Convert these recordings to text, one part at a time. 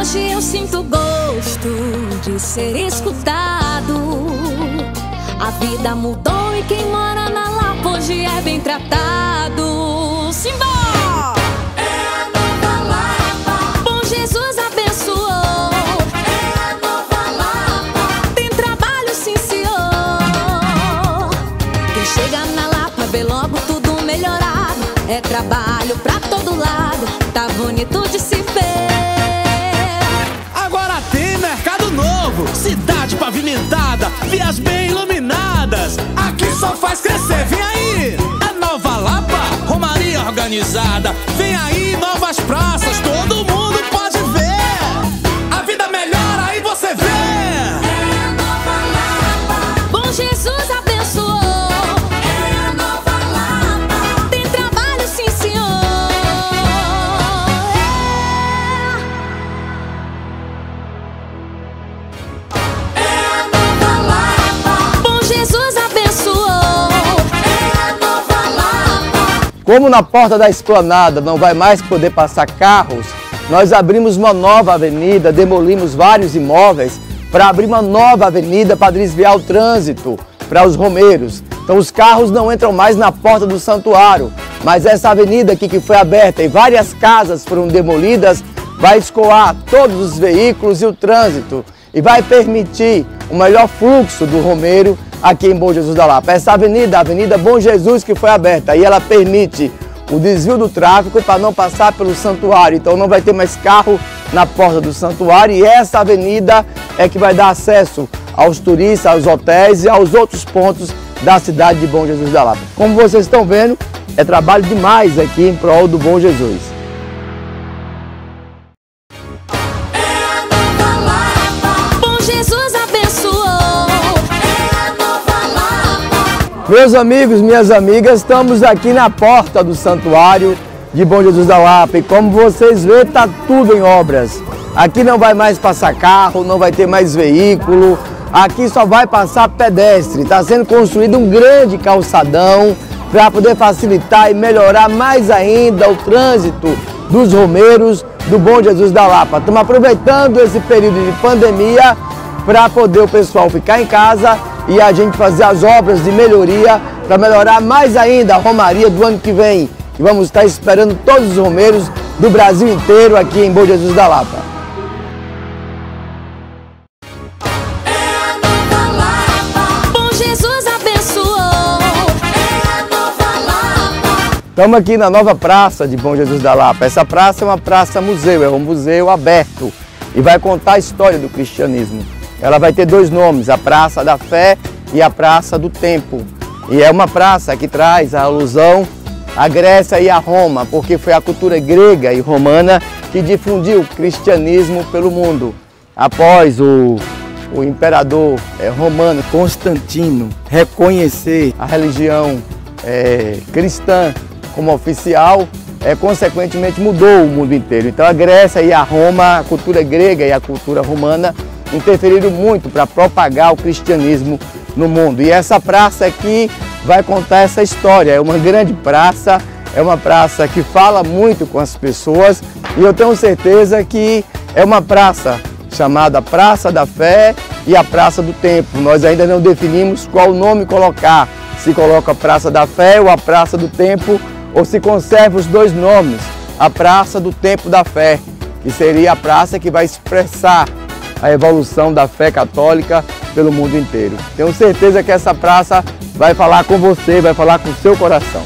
Hoje eu sinto gosto de ser escutado. A vida mudou e quem mora na Lapa hoje é bem tratado. Simbora! É a Nova Lapa. Bom Jesus abençoou. É a Nova Lapa. Tem trabalho, sim, senhor. Quem chega na Lapa vê logo tudo melhorado. É trabalho pra todo lado, tá bonito de se ver. Agora tem mercado novo, cidade pavimentada, vias bem iluminadas. Aqui só faz crescer, vem aí! É Nova Lapa, romaria organizada. Vem aí novas praças, todo mundo pode ver. A vida melhora, aí você vê. É a Nova Lapa. Bom Jesus abençoou. É a Nova Lapa. Tem trabalho, sim, senhor. É a Nova Lapa. Bom Jesus abençoou. É a Nova Lapa. Como na porta da esplanada não vai mais poder passar carros, nós abrimos uma nova avenida, demolimos vários imóveis para abrir uma nova avenida para desviar o trânsito para os romeiros. Então os carros não entram mais na porta do santuário, mas essa avenida aqui que foi aberta e várias casas foram demolidas, vai escoar todos os veículos e o trânsito e vai permitir o melhor fluxo do romeiro aqui em Bom Jesus da Lapa. Essa avenida, a Avenida Bom Jesus, que foi aberta e ela permite o desvio do tráfego para não passar pelo santuário. Então não vai ter mais carro na porta do santuário e essa avenida é que vai dar acesso aos turistas, aos hotéis e aos outros pontos da cidade de Bom Jesus da Lapa. Como vocês estão vendo, é trabalho demais aqui em prol do Bom Jesus. É a Nova Lapa. Bom Jesus abençoou. É a Nova Lapa. Meus amigos, minhas amigas, estamos aqui na porta do santuário de Bom Jesus da Lapa e como vocês veem, está tudo em obras. Aqui não vai mais passar carro, não vai ter mais veículo, aqui só vai passar pedestre. Está sendo construído um grande calçadão para poder facilitar e melhorar mais ainda o trânsito dos romeiros do Bom Jesus da Lapa. Estamos aproveitando esse período de pandemia para poder o pessoal ficar em casa e a gente fazer as obras de melhoria para melhorar mais ainda a romaria do ano que vem. E vamos estar esperando todos os romeiros do Brasil inteiro aqui em Bom Jesus da Lapa. É a Nova Lapa. Bom Jesus abençoou. É a Nova Lapa. Estamos aqui na nova praça de Bom Jesus da Lapa. Essa praça é uma praça museu, é um museu aberto e vai contar a história do cristianismo. Ela vai ter dois nomes, a Praça da Fé e a Praça do Tempo. E é uma praça que traz a alusão à Grécia e a Roma, porque foi a cultura grega e romana que difundiu o cristianismo pelo mundo. Após o imperador romano Constantino reconhecer a religião cristã como oficial, consequentemente mudou o mundo inteiro. Então a Grécia e a Roma, a cultura grega e a cultura romana, interferiram muito para propagar o cristianismo no mundo. E essa praça aqui vai contar essa história. É uma grande praça, é uma praça que fala muito com as pessoas e eu tenho certeza que é uma praça chamada Praça da Fé e a Praça do Tempo. Nós ainda não definimos qual nome colocar, se coloca a Praça da Fé ou a Praça do Tempo, ou se conserva os dois nomes, a Praça do Tempo da Fé, que seria a praça que vai expressar a evolução da fé católica pelo mundo inteiro. Tenho certeza que essa praça vai falar com você, vai falar com o seu coração.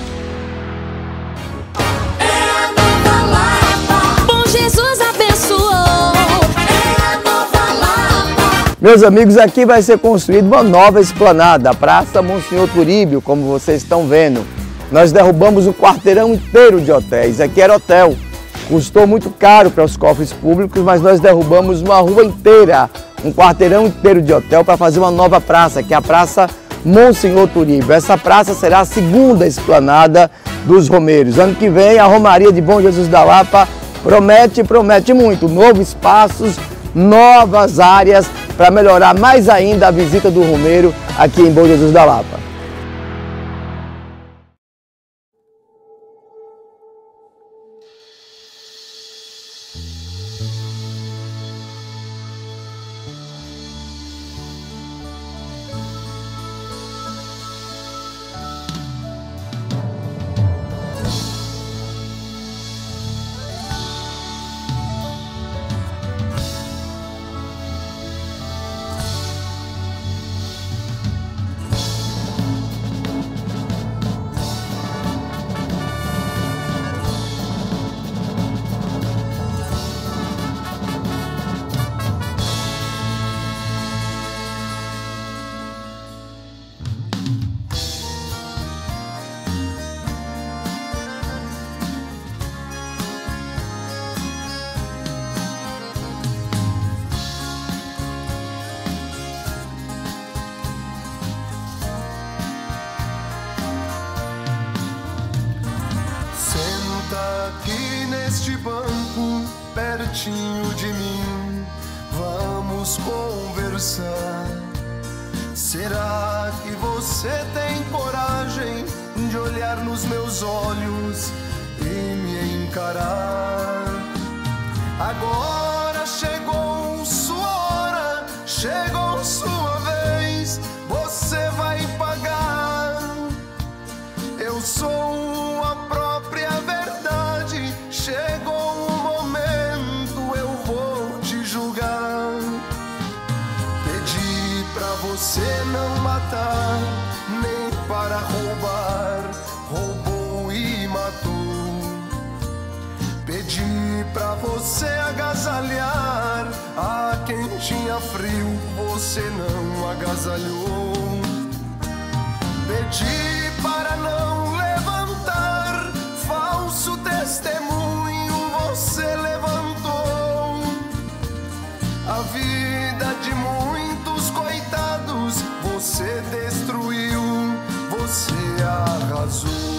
É a Nova Lapa. Bom Jesus abençoou. É a Nova Lapa. Meus amigos, aqui vai ser construída uma nova esplanada, a Praça Monsenhor Turíbio, como vocês estão vendo. Nós derrubamos um quarteirão inteiro de hotéis, aqui era hotel. Custou muito caro para os cofres públicos, mas nós derrubamos uma rua inteira, um quarteirão inteiro de hotel para fazer uma nova praça, que é a Praça Monsenhor Turíbio. Essa praça será a segunda esplanada dos romeiros. Ano que vem, a Romaria de Bom Jesus da Lapa promete muito. Novos espaços, novas áreas para melhorar mais ainda a visita do romeiro aqui em Bom Jesus da Lapa. neste banco, pertinho de mim, vamos conversar. Será que você tem coragem de olhar nos meus olhos e me encarar? Agora chegou sua hora, chegou sua vez, você vai pagar. Eu sou a própria verdade, chegou o momento, eu vou te julgar. Pedi pra você não matar, nem para roubar, roubou e matou. Pedi pra você agasalhar a quem tinha frio, você não agasalhou. Pedi para não levantar falso testemunho, você levantou. A vida de muitos coitados você destruiu, você arrasou.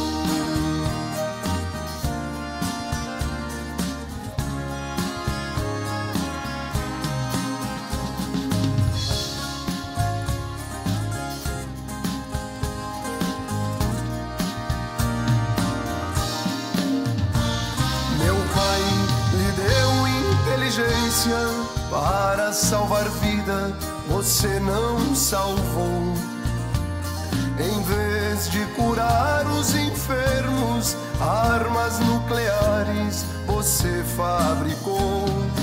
Para salvar vida, você não salvou. Em vez de curar os enfermos, armas nucleares você fabricou.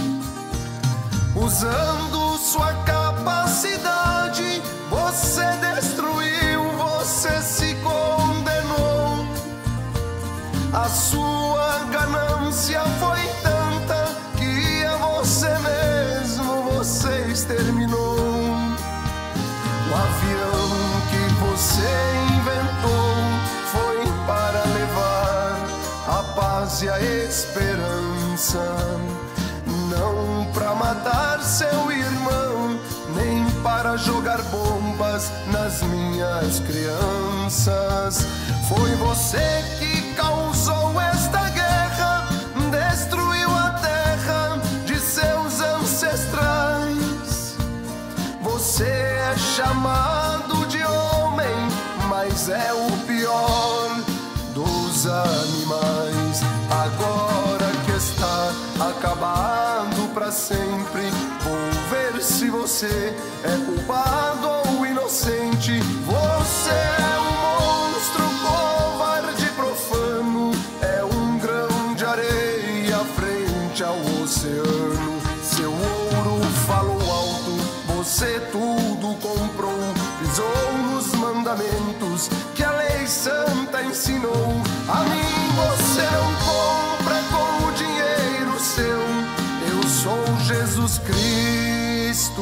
Usando sua capacidade, você destruiu, você se condenou. A sua ganância foi tanta que a você mesmo você exterminou. O avião que você inventou foi para levar a paz e a esperança, não para matar seu irmão, nem para jogar bombas nas minhas crianças. Foi você que causou esta guerra, destruiu a terra de seus ancestrais. Você é chamado de homem, mas é o pior dos animais. Agora que está acabado pra sempre, vou ver se você é culpado ou inocente. Você é um monstro covarde, profano, é um grão de areia frente ao oceano. Seu ouro falou alto, você tudo comprou, pisou nos mandamentos que a lei santa ensinou. A mim você não compra com o dinheiro seu, eu sou Jesus Cristo,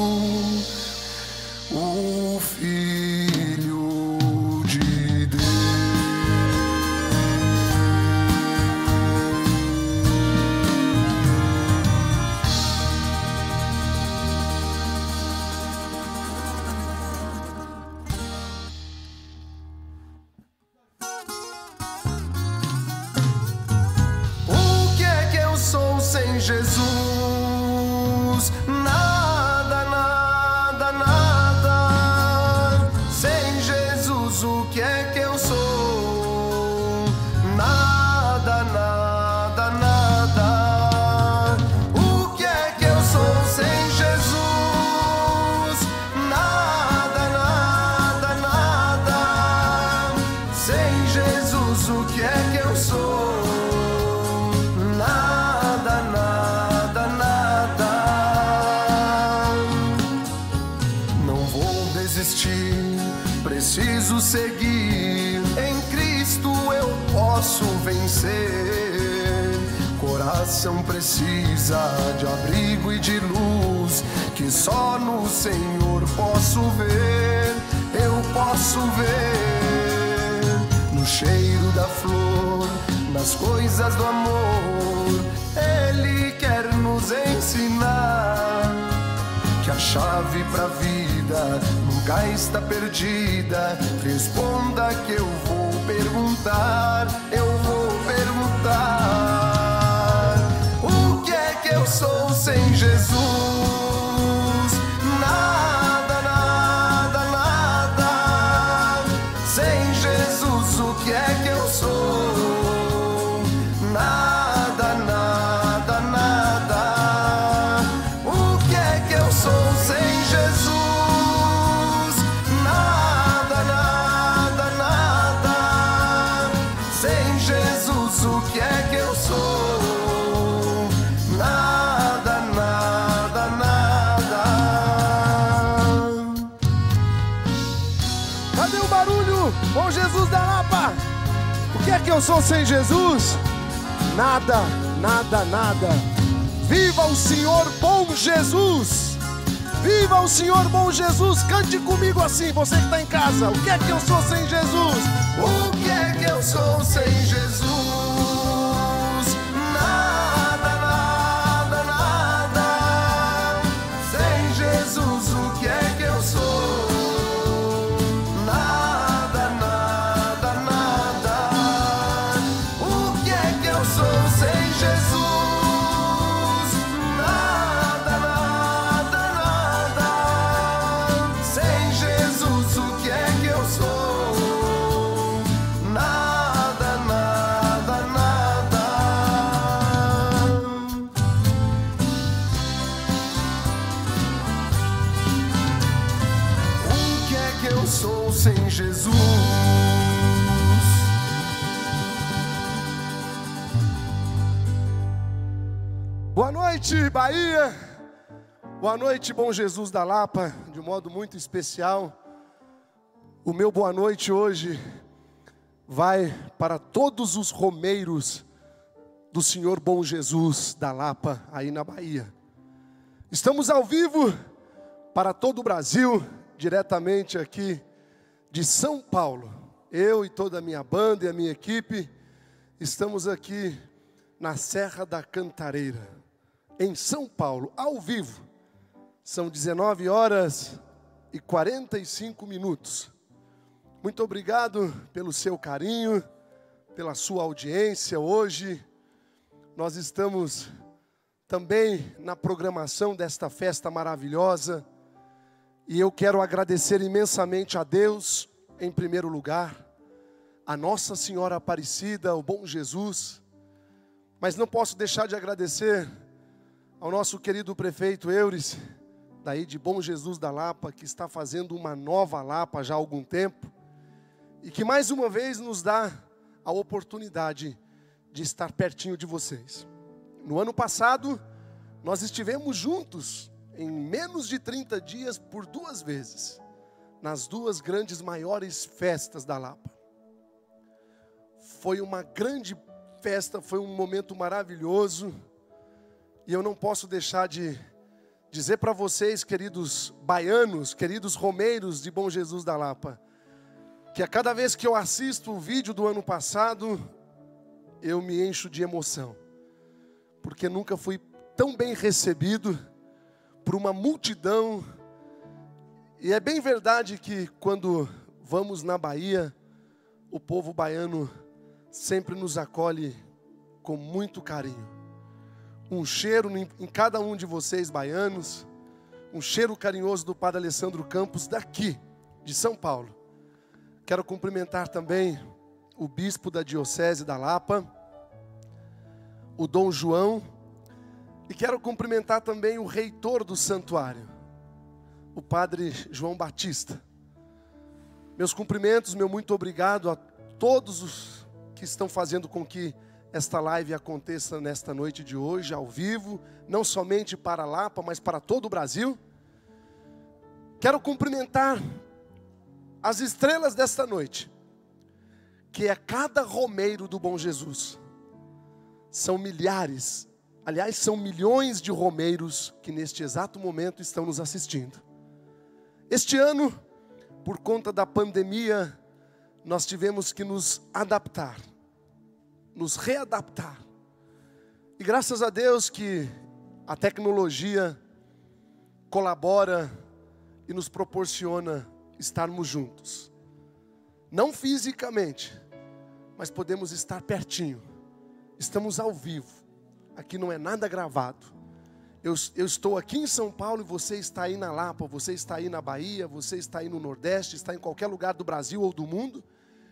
o Filho de Deus. Sem Jesus, nada, nada, nada. Sem Jesus, o que é que eu sou? Nada, nada, nada. O que é que eu sou sem Jesus? Nada, nada, nada. Sem Jesus, o que é que eu sou? Preciso seguir, em Cristo eu posso vencer. Coração precisa de abrigo e de luz, que só no Senhor posso ver. Eu posso ver no cheiro da flor, nas coisas do amor. Ele quer nos ensinar que a chave pra vida nunca está perdida. Responda que eu vou perguntar, eu vou perguntar. sem Jesus? Nada, nada, nada. Sem Jesus, o que é que eu sou? Nada, nada, nada. O que é que eu sou sem Jesus? Nada, nada, nada. Sem Jesus, o que é que eu sou? Nada, nada, nada. Cadê o barulho? Bom Jesus da Lapa! O que é que eu sou sem Jesus? Nada, nada, nada. Viva o Senhor bom Jesus! Viva o Senhor bom Jesus! Cante comigo assim, você que está em casa. O que é que eu sou sem Jesus? O que é que eu sou sem Jesus? Nada, nada, nada. Sem Jesus, o que é que eu sou? Nada, nada, nada. O que é que eu sou sem Jesus? Nada, nada, nada. Sem Jesus, o que é que eu sou? Nada, nada, nada. O que é que eu sou sem Jesus? Boa noite, Bahia! Boa noite, bom Jesus da Lapa, de um modo muito especial. O meu boa noite hoje vai para todos os romeiros do Senhor Bom Jesus da Lapa, aí na Bahia. Estamos ao vivo para todo o Brasil, diretamente aqui de São Paulo. Eu e toda a minha banda e a minha equipe estamos aqui na Serra da Cantareira, em São Paulo, ao vivo. São 19 horas e 45 minutos. Muito obrigado pelo seu carinho, pela sua audiência. Hoje nós estamos também na programação desta festa maravilhosa. E eu quero agradecer imensamente a Deus, em primeiro lugar, a Nossa Senhora Aparecida, o Bom Jesus. Mas não posso deixar de agradecer ao nosso querido prefeito Eures, daí de Bom Jesus da Lapa, que está fazendo uma nova Lapa já há algum tempo, e que mais uma vez nos dá a oportunidade de estar pertinho de vocês. No ano passado, nós estivemos juntos, em menos de 30 dias, por 2 vezes, nas 2 grandes maiores festas da Lapa. Foi uma grande festa, foi um momento maravilhoso, e eu não posso deixar de dizer para vocês, queridos baianos, queridos romeiros de Bom Jesus da Lapa, que a cada vez que eu assisto o vídeo do ano passado, eu me encho de emoção, porque nunca fui tão bem recebido por uma multidão. E é bem verdade que quando vamos na Bahia, o povo baiano sempre nos acolhe com muito carinho. Um cheiro em cada um de vocês baianos, um cheiro carinhoso do Padre Alessandro Campos daqui, de São Paulo. Quero cumprimentar também o bispo da Diocese da Lapa, o Dom João, e quero cumprimentar também o reitor do santuário, o Padre João Batista. Meus cumprimentos, meu muito obrigado a todos os que estão fazendo com que esta live aconteça nesta noite de hoje, ao vivo, não somente para a Lapa, mas para todo o Brasil. Quero cumprimentar as estrelas desta noite, que é cada romeiro do Bom Jesus. São milhares, aliás, são milhões de romeiros que neste exato momento estão nos assistindo. Este ano, por conta da pandemia, nós tivemos que nos adaptar, nos readaptar. E graças a Deus que a tecnologia colabora e nos proporciona estarmos juntos. Não fisicamente, mas podemos estar pertinho. Estamos ao vivo. Aqui não é nada gravado. Eu estou aqui em São Paulo e você está aí na Lapa, você está aí na Bahia, você está aí no Nordeste, está em qualquer lugar do Brasil ou do mundo.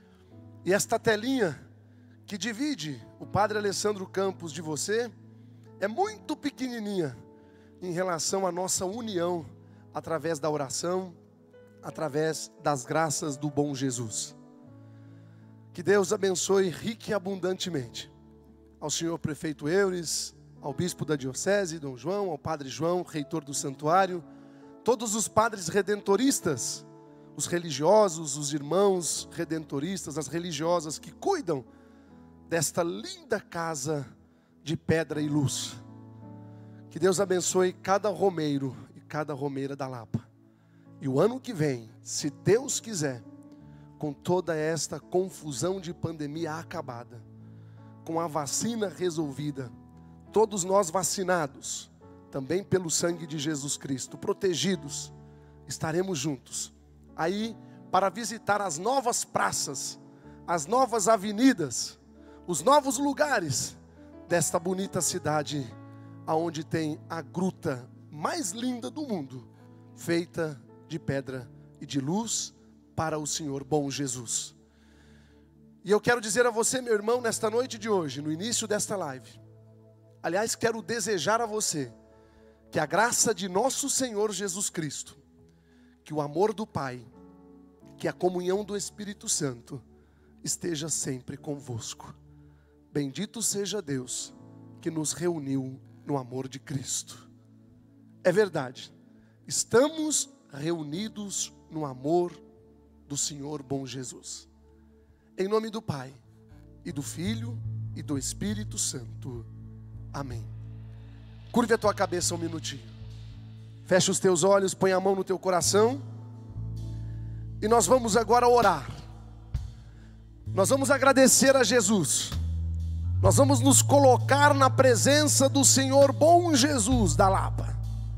E esta telinha que divide o Padre Alessandro Campos de você é muito pequenininha em relação à nossa união através da oração, através das graças do bom Jesus. Que Deus abençoe rica e abundantemente ao senhor prefeito Eures, ao bispo da diocese, Dom João, ao padre João, reitor do santuário, todos os padres redentoristas, os religiosos, os irmãos redentoristas, as religiosas que cuidam desta linda casa de pedra e luz. Que Deus abençoe cada romeiro e cada romeira da Lapa. E o ano que vem, se Deus quiser, com toda esta confusão de pandemia acabada, com a vacina resolvida, todos nós vacinados, também pelo sangue de Jesus Cristo, protegidos, estaremos juntos, aí para visitar as novas praças, as novas avenidas, os novos lugares desta bonita cidade, aonde tem a gruta mais linda do mundo, feita de pedra e de luz para o Senhor bom Jesus. E eu quero dizer a você, meu irmão, nesta noite de hoje, no início desta live, aliás, quero desejar a você que a graça de nosso Senhor Jesus Cristo, que o amor do Pai, que a comunhão do Espírito Santo esteja sempre convosco. Bendito seja Deus que nos reuniu no amor de Cristo. É verdade, estamos reunidos no amor do Senhor bom Jesus. Em nome do Pai, e do Filho, e do Espírito Santo. Amém. Curve a tua cabeça um minutinho. Fecha os teus olhos, põe a mão no teu coração. E nós vamos agora orar. Nós vamos agradecer a Jesus. Nós vamos nos colocar na presença do Senhor bom Jesus da Lapa.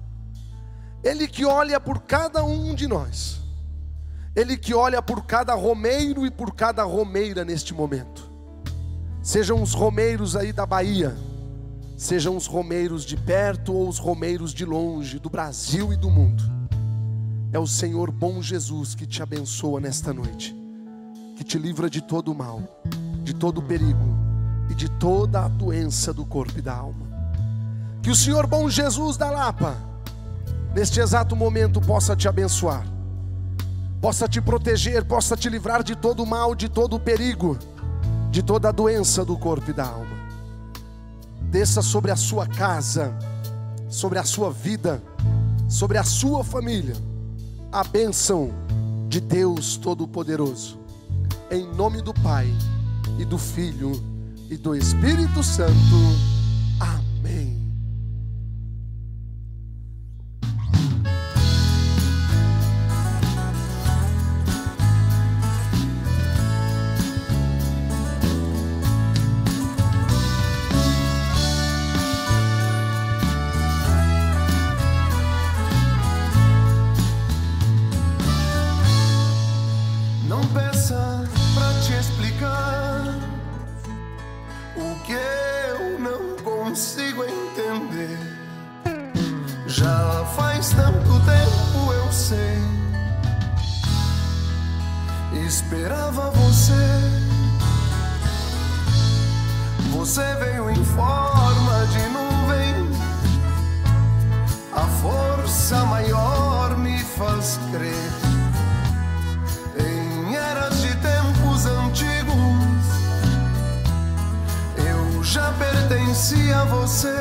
Ele que olha por cada um de nós. Ele que olha por cada romeiro e por cada romeira neste momento. Sejam os romeiros aí da Bahia, sejam os romeiros de perto ou os romeiros de longe, do Brasil e do mundo. É o Senhor bom Jesus que te abençoa nesta noite, que te livra de todo o mal, de todo o perigo e de toda a doença do corpo e da alma. Que o Senhor bom Jesus da Lapa, neste exato momento, possa te abençoar, possa te proteger, possa te livrar de todo o mal, de todo o perigo, de toda a doença do corpo e da alma. Desça sobre a sua casa, sobre a sua vida, sobre a sua família, a bênção de Deus Todo-Poderoso. Em nome do Pai, e do Filho, e do Espírito Santo. Amém. Já faz tanto tempo, eu sei. Esperava você. Você veio em forma de nuvem. A força maior me faz crer em eras de tempos antigos. Eu já pertencia a você.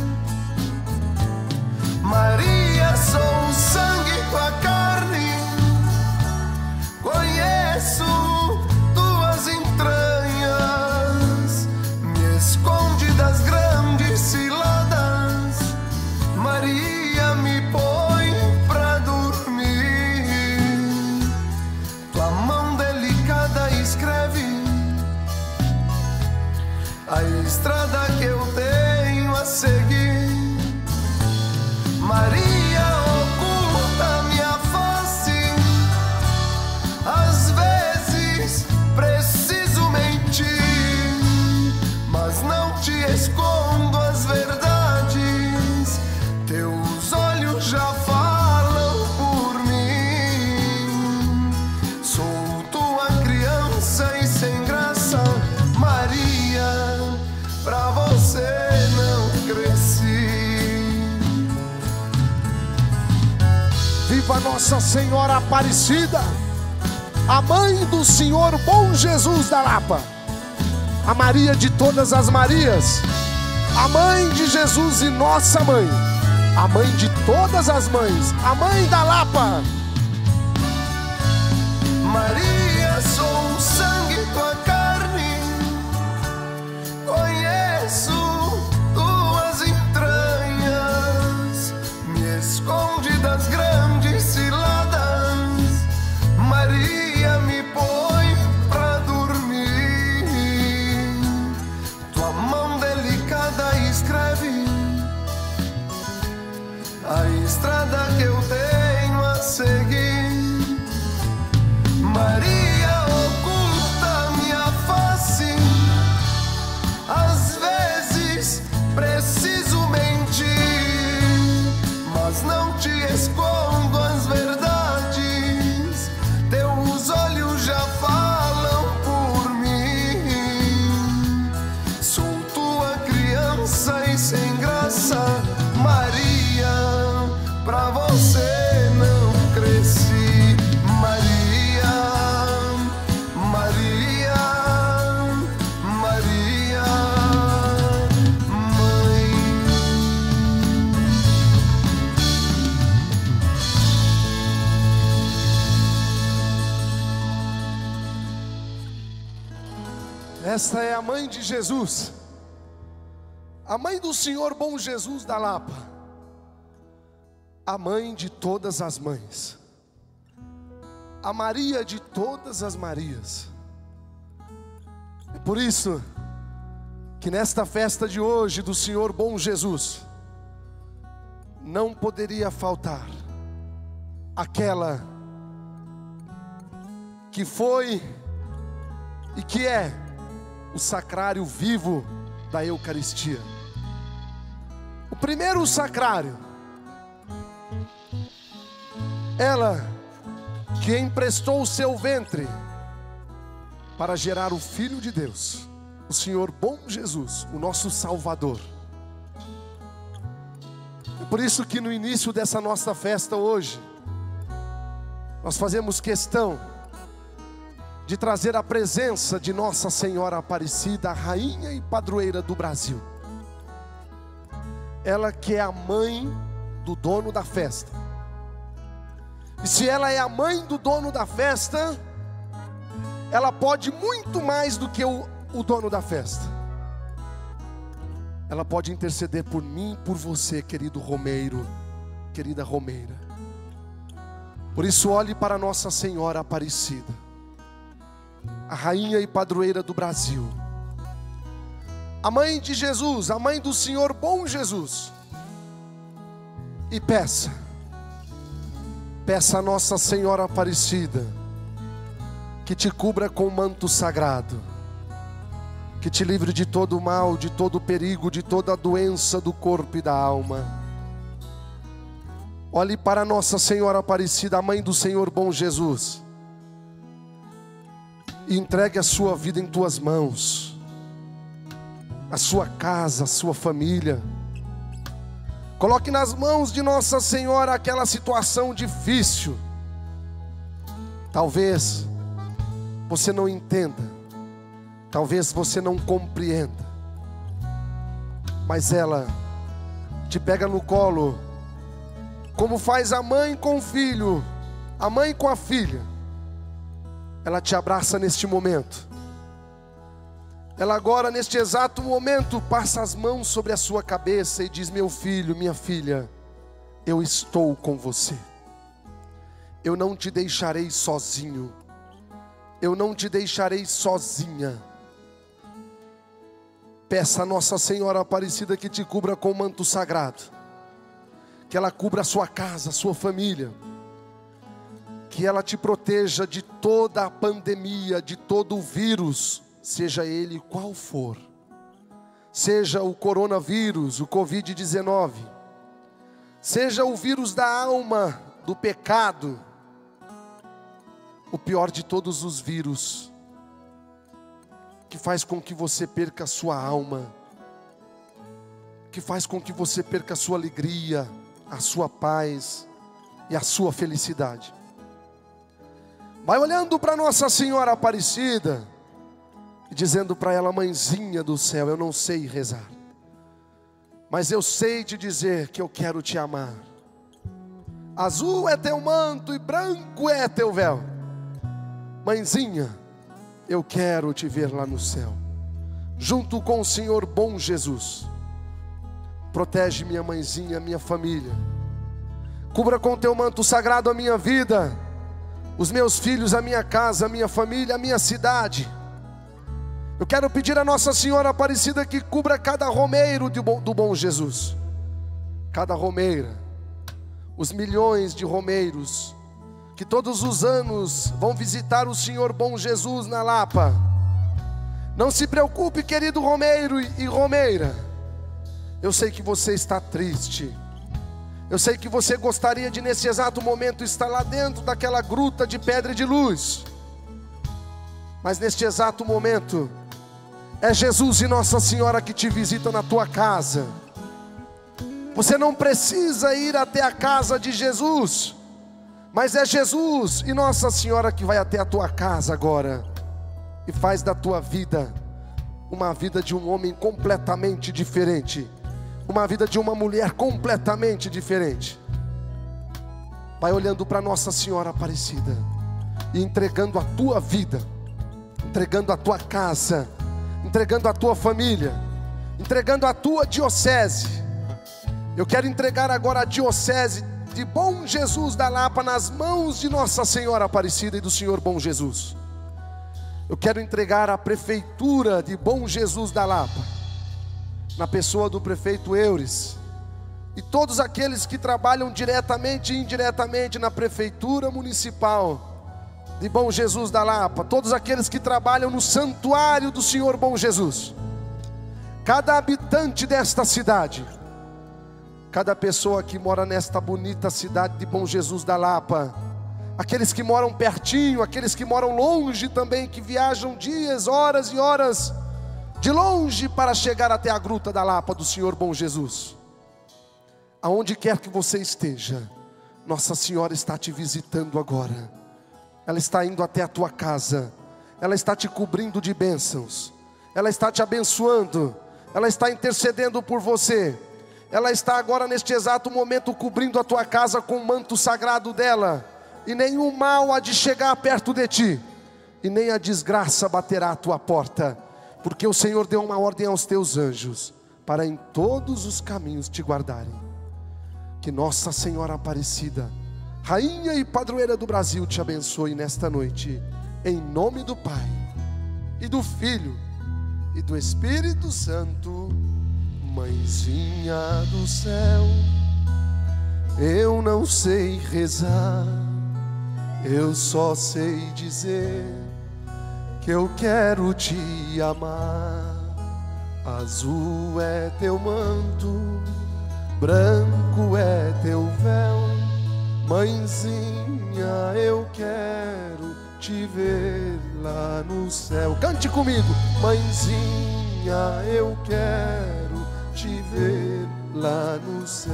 Maria, sou o sangue e tua carne, conheço tuas entranhas, me esconde das grandes ciladas. Maria, me põe pra dormir, tua mão delicada escreve a estrada que eu tenho a seguir. Maria, oculta minha face. viva Nossa Senhora Aparecida, a mãe do Senhor Bom Jesus da Lapa, a Maria de todas as Marias, a mãe de Jesus e nossa mãe, a mãe de todas as mães, a mãe da Lapa. Maria, sou o sangue, tua carne, conheço tuas entranhas, me esconde das grandes ciladas. Maria, me põe pra dormir, tua mão delicada escreve a estrada que eu tenho a seguir. Maria, oculta minha face, às vezes preciso mentir, mas não te escondo as verdades, teus olhos já falam por mim. Sou tua criança e sem graça, Maria, pra você não cresci. Esta é a mãe de Jesus, a mãe do Senhor Bom Jesus da Lapa, a mãe de todas as mães, a Maria de todas as Marias. É por isso que nesta festa de hoje do Senhor Bom Jesus não poderia faltar aquela que foi e que é o sacrário vivo da Eucaristia. O primeiro sacrário, ela que emprestou o seu ventre para gerar o Filho de Deus, o Senhor Bom Jesus, o nosso Salvador. É por isso que no início dessa nossa festa hoje, nós fazemos questão de trazer a presença de Nossa Senhora Aparecida, a rainha e padroeira do Brasil. Ela que é a mãe do dono da festa. E se ela é a mãe do dono da festa, ela pode muito mais do que o dono da festa. Ela pode interceder por mim e por você, querido romeiro, querida romeira. Por isso olhe para Nossa Senhora Aparecida, a rainha e padroeira do Brasil, a mãe de Jesus, a mãe do Senhor Bom Jesus, e peça a Nossa Senhora Aparecida que te cubra com o manto sagrado, que te livre de todo o mal, de todo o perigo, de toda a doença do corpo e da alma. Olhe para Nossa Senhora Aparecida, a mãe do Senhor Bom Jesus, e entregue a sua vida em tuas mãos, a sua casa, a sua família. Coloque nas mãos de Nossa Senhora aquela situação difícil. Talvez você não entenda, talvez você não compreenda, mas ela te pega no colo, como faz a mãe com o filho, a mãe com a filha. Ela te abraça neste momento. Ela agora, neste exato momento, passa as mãos sobre a sua cabeça e diz: meu filho, minha filha, eu estou com você. Eu não te deixarei sozinho. Eu não te deixarei sozinha. Peça a Nossa Senhora Aparecida que te cubra com o manto sagrado, que ela cubra a sua casa, a sua família, que ela te proteja de toda a pandemia, de todo o vírus, seja ele qual for, seja o coronavírus, o Covid-19, seja o vírus da alma, do pecado, o pior de todos os vírus, que faz com que você perca a sua alma, que faz com que você perca a sua alegria, a sua paz, e a sua felicidade. Vai olhando para Nossa Senhora Aparecida e dizendo para ela: mãezinha do céu, eu não sei rezar, mas eu sei te dizer que eu quero te amar. Azul é teu manto e branco é teu véu. Mãezinha, eu quero te ver lá no céu, junto com o Senhor bom Jesus. Protege minha mãezinha, minha família. Cubra com teu manto sagrado a minha vida, os meus filhos, a minha casa, a minha família, a minha cidade. Eu quero pedir a Nossa Senhora Aparecida que cubra cada romeiro do bom Jesus, cada romeira, os milhões de romeiros que todos os anos vão visitar o Senhor bom Jesus na Lapa. Não se preocupe, querido romeiro e romeira, eu sei que você está triste, eu sei que você gostaria de nesse exato momento estar lá dentro daquela gruta de pedra e de luz, mas neste exato momento é Jesus e Nossa Senhora que te visitam na tua casa. Você não precisa ir até a casa de Jesus, mas é Jesus e Nossa Senhora que vai até a tua casa agora e faz da tua vida uma vida de um homem completamente diferente, uma vida de uma mulher completamente diferente. Vai olhando para Nossa Senhora Aparecida e entregando a tua vida, entregando a tua casa, entregando a tua família, entregando a tua diocese. Eu quero entregar agora a diocese de Bom Jesus da Lapa nas mãos de Nossa Senhora Aparecida e do Senhor Bom Jesus. Eu quero entregar a prefeitura de Bom Jesus da Lapa, na pessoa do prefeito Eures, e todos aqueles que trabalham diretamente e indiretamente na prefeitura municipal de Bom Jesus da Lapa, todos aqueles que trabalham no santuário do Senhor Bom Jesus, cada habitante desta cidade, cada pessoa que mora nesta bonita cidade de Bom Jesus da Lapa, aqueles que moram pertinho, aqueles que moram longe também, que viajam dias, horas e horas de longe para chegar até a gruta da Lapa do Senhor Bom Jesus. Aonde quer que você esteja, Nossa Senhora está te visitando agora. Ela está indo até a tua casa, ela está te cobrindo de bênçãos, ela está te abençoando, ela está intercedendo por você. Ela está agora neste exato momento cobrindo a tua casa com o manto sagrado dela, e nenhum mal há de chegar perto de ti, e nem a desgraça baterá à tua porta, porque o Senhor deu uma ordem aos teus anjos, para em todos os caminhos te guardarem. Que Nossa Senhora Aparecida, Rainha e Padroeira do Brasil, te abençoe nesta noite, em nome do Pai, e do Filho, e do Espírito Santo. Mãezinha do céu, eu não sei rezar, eu só sei dizer que eu quero te amar. Azul é teu manto, branco é teu véu. Mãezinha, eu quero te ver lá no céu. Cante comigo. Mãezinha, eu quero te ver lá no céu.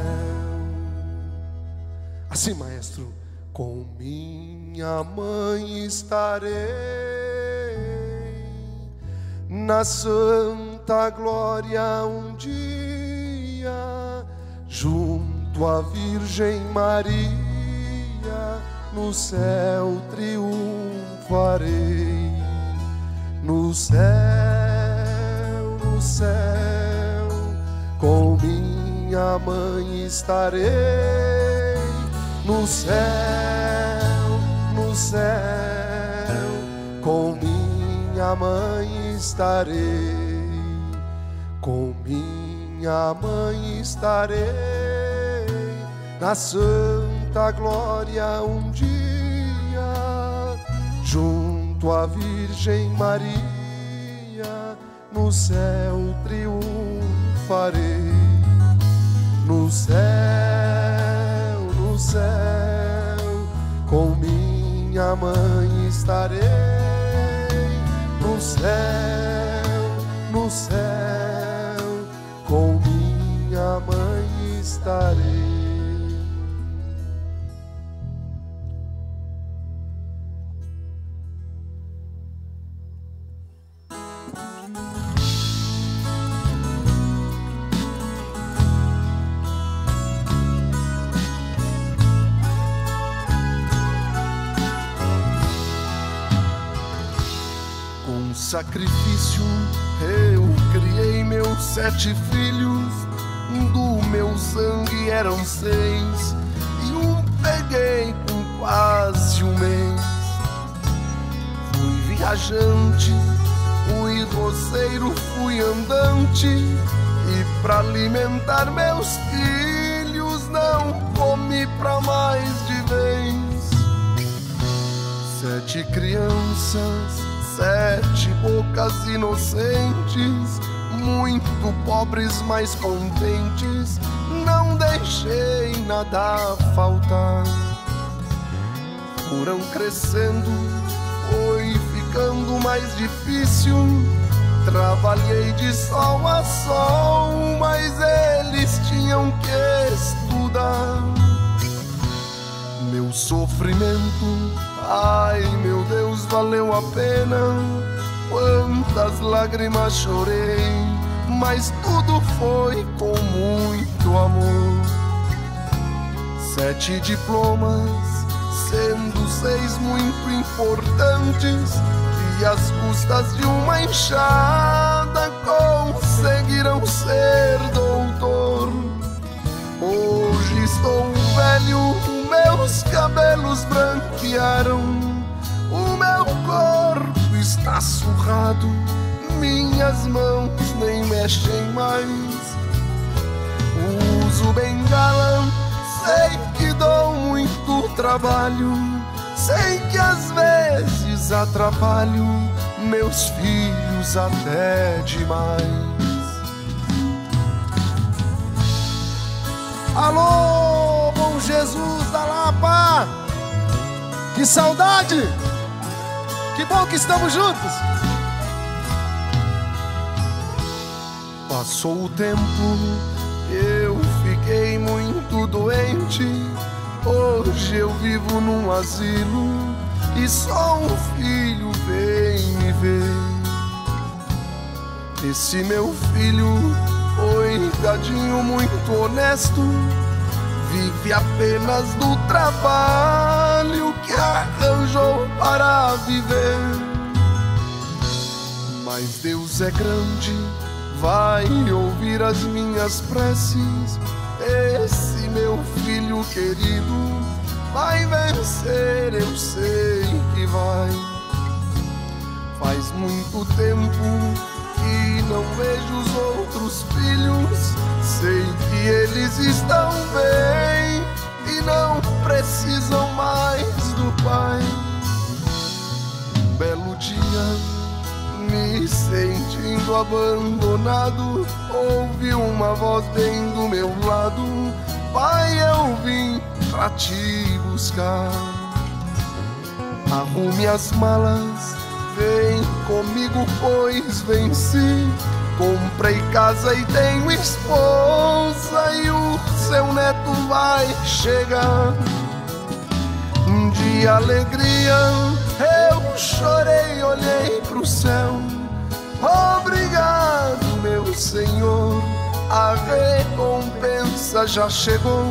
Assim, maestro. Com minha mãe estarei na santa glória um dia, junto à Virgem Maria, no céu triunfarei. No céu, com minha mãe estarei. No céu, com minha mãe estarei. Com minha mãe estarei na santa glória um dia, junto à Virgem Maria, no céu triunfarei. No céu, com minha mãe estarei. No céu, com minha mãe estarei. sacrifício eu criei meus 7 filhos, do meu sangue eram 6, e um peguei com quase um mês. Fui viajante, fui roceiro, fui andante, e pra alimentar meus filhos não comi pra mais de vez. 7 crianças, 7 bocas inocentes, muito pobres, mas contentes, não deixei nada faltar. Foram crescendo, foi ficando mais difícil, trabalhei de sol a sol, mas eles tinham que estudar. Meu sofrimento, ai meu Deus, valeu a pena. Quantas lágrimas chorei, mas tudo foi com muito amor. 7 diplomas, sendo 6 muito importantes, e às custas de uma enxada conseguiram ser doutor. Hoje estou velho, meus cabelos branquearam, o meu corpo está surrado, minhas mãos nem mexem mais. Uso bengala, sei que dou muito trabalho, sei que às vezes atrapalho meus filhos até demais. Alô, Bom Jesus da Lapa! Que saudade! Que bom que estamos juntos! Passou o tempo, eu fiquei muito doente. Hoje eu vivo num asilo e só um filho vem me ver. Esse meu filho, coitadinho, muito honesto, vive apenas do trabalho que arranjou para viver. Mas Deus é grande, vai ouvir as minhas preces. Esse meu filho querido vai vencer, eu sei que vai. Faz muito tempo que não vejo os outros filhos, sei que eles estão bem e não precisam mais do pai. Um belo dia, me sentindo abandonado, ouvi uma voz bem do meu lado: pai, eu vim pra te buscar. Arrume as malas, vem comigo, pois venci. Comprei casa e tenho esposa, e o seu neto vai chegar. De alegria eu chorei, olhei pro céu. Obrigado, meu Senhor, a recompensa já chegou.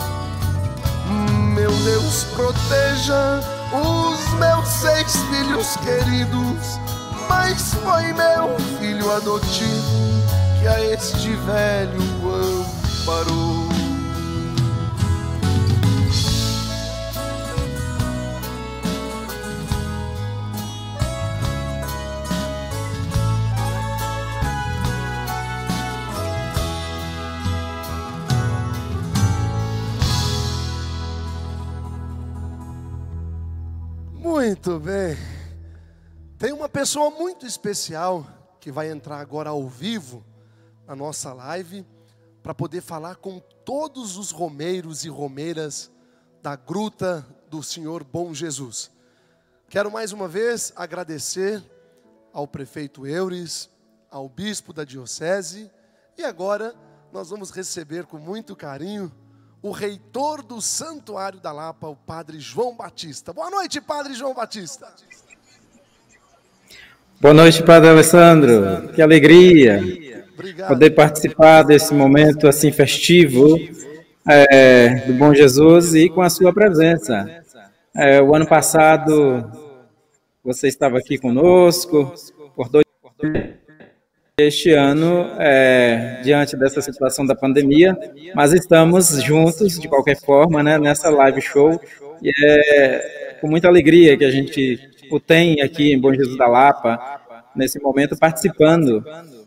Meu Deus, proteja os meus 6 filhos queridos, mas foi meu filho adotivo que a este velho amparou. Muito bem. Tem uma pessoa muito especial que vai entrar agora ao vivo na nossa live para poder falar com todos os romeiros e romeiras da Gruta do Senhor Bom Jesus. Quero mais uma vez agradecer ao prefeito Euris, ao bispo da diocese, e agora nós vamos receber com muito carinho o reitor do Santuário da Lapa, o Padre João Batista. Boa noite, Padre João Batista. Boa noite, Padre Alessandro. Que alegria poder participar desse momento assim festivo do Bom Jesus e com a sua presença. O ano passado você estava aqui conosco, por 2 este ano, diante dessa situação da pandemia, mas estamos juntos, de qualquer forma, né, nessa live show, e é com muita alegria que a gente o tem aqui em Bom Jesus da Lapa, nesse momento, participando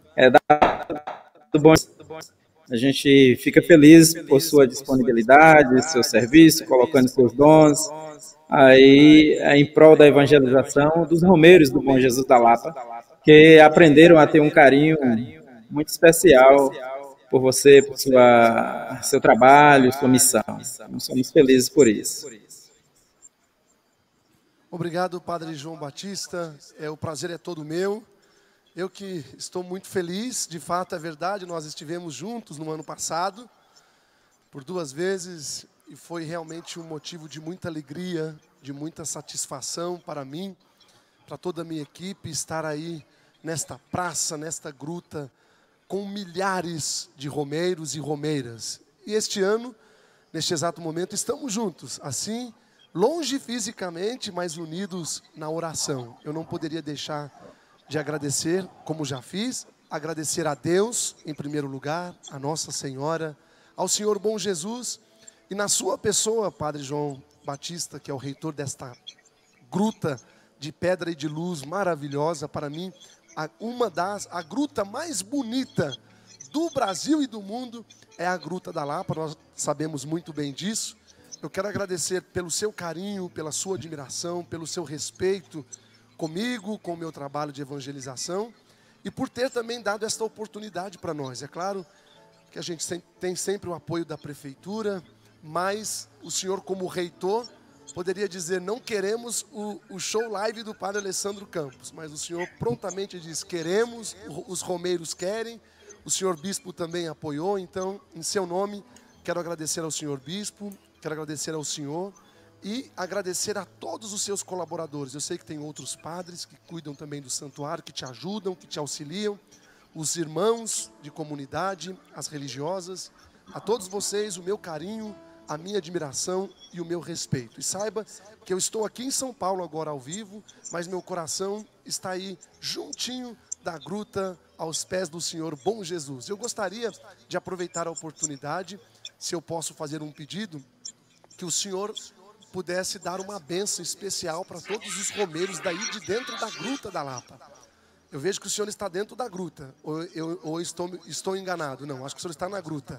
do Bom Jesus. A gente fica feliz por sua disponibilidade, seu serviço, colocando seus dons, aí em prol da evangelização dos romeiros do Bom Jesus da Lapa, que aprenderam a ter um carinho muito especial por você, por seu trabalho, sua missão. Nós somos felizes por isso. Obrigado, Padre João Batista. O prazer é todo meu. Eu que estou muito feliz, de fato é verdade, nós estivemos juntos no ano passado, por 2 vezes, e foi realmente um motivo de muita alegria, de muita satisfação para mim, para toda a minha equipe, estar aí nesta praça, nesta gruta, com milhares de romeiros e romeiras. E este ano, neste exato momento, estamos juntos, assim, longe fisicamente, mas unidos na oração. Eu não poderia deixar de agradecer, como já fiz, agradecer a Deus, em primeiro lugar, a Nossa Senhora, ao Senhor Bom Jesus, e na sua pessoa, Padre João Batista, que é o reitor desta gruta de pedra e de luz maravilhosa, para mim, a gruta mais bonita do Brasil e do mundo é a Gruta da Lapa, nós sabemos muito bem disso. Eu quero agradecer pelo seu carinho, pela sua admiração, pelo seu respeito comigo, com o meu trabalho de evangelização, e por ter também dado esta oportunidade para nós. É claro que a gente tem sempre o apoio da prefeitura, mas o senhor, como reitor, poderia dizer: não queremos o show live do Padre Alessandro Campos, mas o senhor prontamente diz: queremos, os romeiros querem, o senhor bispo também apoiou. Então, em seu nome, quero agradecer ao senhor bispo, quero agradecer ao senhor e agradecer a todos os seus colaboradores. Eu sei que tem outros padres que cuidam também do santuário, que te ajudam, que te auxiliam, os irmãos de comunidade, as religiosas, a todos vocês o meu carinho, a minha admiração e o meu respeito. E saiba que eu estou aqui em São Paulo agora ao vivo, mas meu coração está aí juntinho da gruta, aos pés do Senhor Bom Jesus. Eu gostaria de aproveitar a oportunidade, se eu posso fazer um pedido, que o senhor pudesse dar uma bênção especial para todos os romeiros daí de dentro da Gruta da Lapa. Eu vejo que o senhor está dentro da gruta, ou estou enganado? Não, acho que o senhor está na gruta.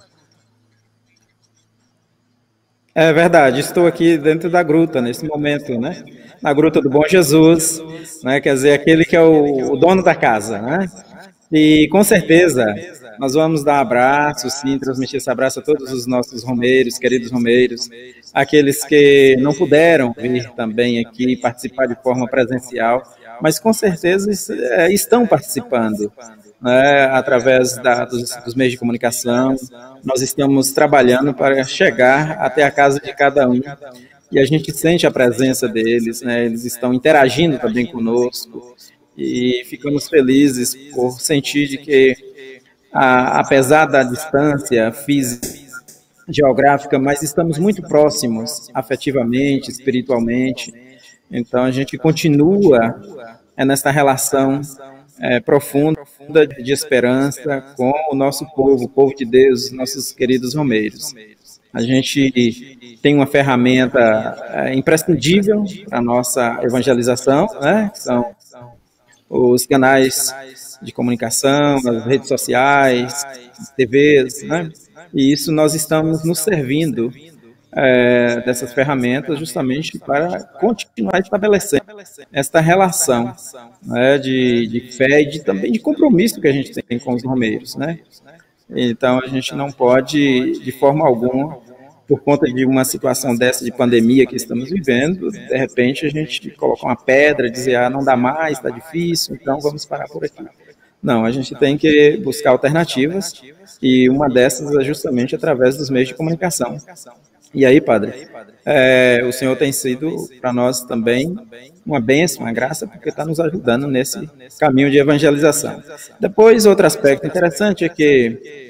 É verdade, estou aqui dentro da gruta nesse momento, né? Na Gruta do Bom Jesus, né? Quer dizer, aquele que é o dono da casa, né? E com certeza nós vamos dar abraço, sim, transmitir esse abraço a todos os nossos romeiros, queridos romeiros, aqueles que não puderam vir também aqui participar de forma presencial, mas com certeza estão participando, né, através dos meios de comunicação. Nós estamos trabalhando para chegar até a casa de cada um e a gente sente a presença deles, né, eles estão interagindo também conosco. E ficamos felizes por sentir de que, apesar da distância física, geográfica, mas estamos muito próximos, afetivamente, espiritualmente. Então, a gente continua nessa relação profunda de esperança com o nosso povo, o povo de Deus, nossos queridos romeiros. A gente tem uma ferramenta imprescindível para a nossa evangelização, né? Que são os canais de comunicação, as redes sociais, as TVs, né? E isso nós estamos nos servindo dessas ferramentas justamente para continuar estabelecendo esta relação, né, de fé e também de compromisso que a gente tem com os romeiros, né? Então a gente não pode, de forma alguma, por conta de uma situação dessa de pandemia que estamos vivendo, de repente a gente coloca uma pedra, dizer, não dá mais, está difícil, então vamos parar por aqui. Não, a gente tem que buscar alternativas e uma dessas é justamente através dos meios de comunicação. E aí, padre, o senhor tem sido para nós também uma bênção, uma graça, porque está nos ajudando nesse caminho de evangelização. Depois, outro aspecto interessante é que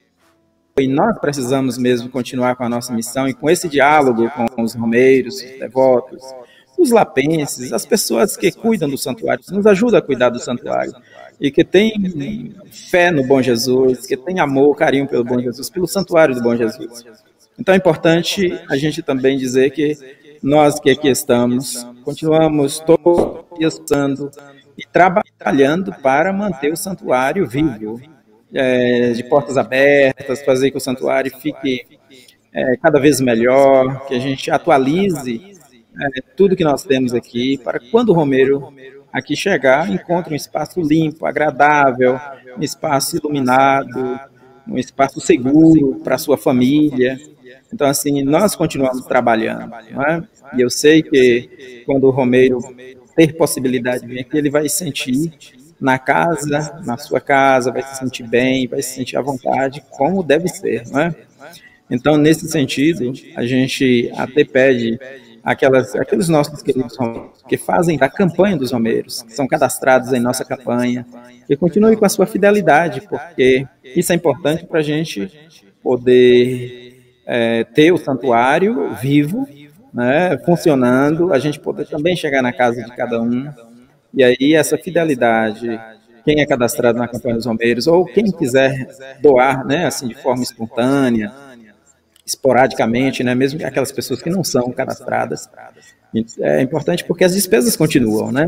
e nós precisamos mesmo continuar com a nossa missão e com esse diálogo com os romeiros, os devotos, os lapenses, as pessoas que cuidam do santuário, que nos ajudam a cuidar do santuário, e que têm fé no bom Jesus, que têm amor, carinho pelo bom Jesus, pelo santuário do bom Jesus. Então é importante a gente também dizer que nós que aqui estamos, continuamos todos estando e trabalhando para manter o santuário vivo, de portas abertas, fazer que o santuário fique cada vez melhor, que a gente atualize tudo que nós temos aqui, para que quando o romeiro aqui chegar, encontre um espaço limpo, agradável, um espaço iluminado, um espaço seguro para a sua família. Então, assim, nós continuamos trabalhando, não é? E eu sei que quando o romeiro ter possibilidade de vir aqui, ele vai se sentir na casa, na sua casa, vai se sentir bem, vai se sentir à vontade, como deve ser, não é? Então, nesse sentido, a gente até pede aqueles nossos queridos romeiros que fazem a campanha dos romeiros, que são cadastrados em nossa campanha, que continuem com a sua fidelidade, porque isso é importante para a gente poder ter o santuário vivo, né, funcionando, a gente poder também chegar na casa de cada um, e aí essa fidelidade, quem é cadastrado na campanha dos romeiros, ou quem quiser doar, né, assim, de forma espontânea, esporadicamente, né, mesmo aquelas pessoas que não são cadastradas, é importante porque as despesas continuam, né?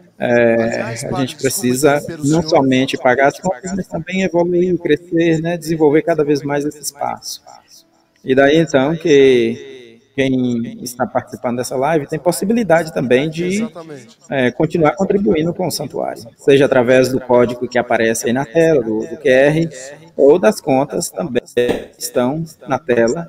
A gente precisa não somente pagar as contas, mas também evoluir, crescer, né, desenvolver cada vez mais esse espaço. E daí, então, que quem está participando dessa live tem possibilidade também de continuar contribuindo com o santuário, seja através do código que aparece aí na tela, do QR, ou das contas também que estão na tela.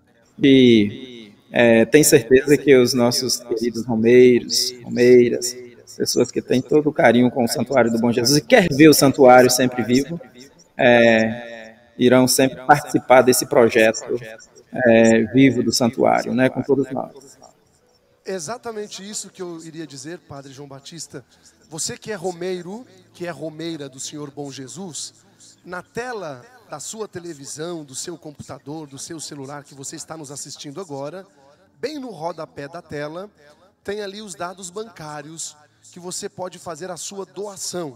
E tenho certeza que os nossos queridos romeiros, romeiras, pessoas que têm todo o carinho com o santuário do Bom Jesus e quer ver o santuário sempre vivo, irão sempre participar desse projeto vivo do santuário, né, com todos nós. Exatamente isso que eu iria dizer, Padre João Batista. Você que é romeiro, que é romeira do Senhor Bom Jesus, na tela da sua televisão, do seu computador, do seu celular que você está nos assistindo agora, bem no rodapé da tela, tem ali os dados bancários que você pode fazer a sua doação.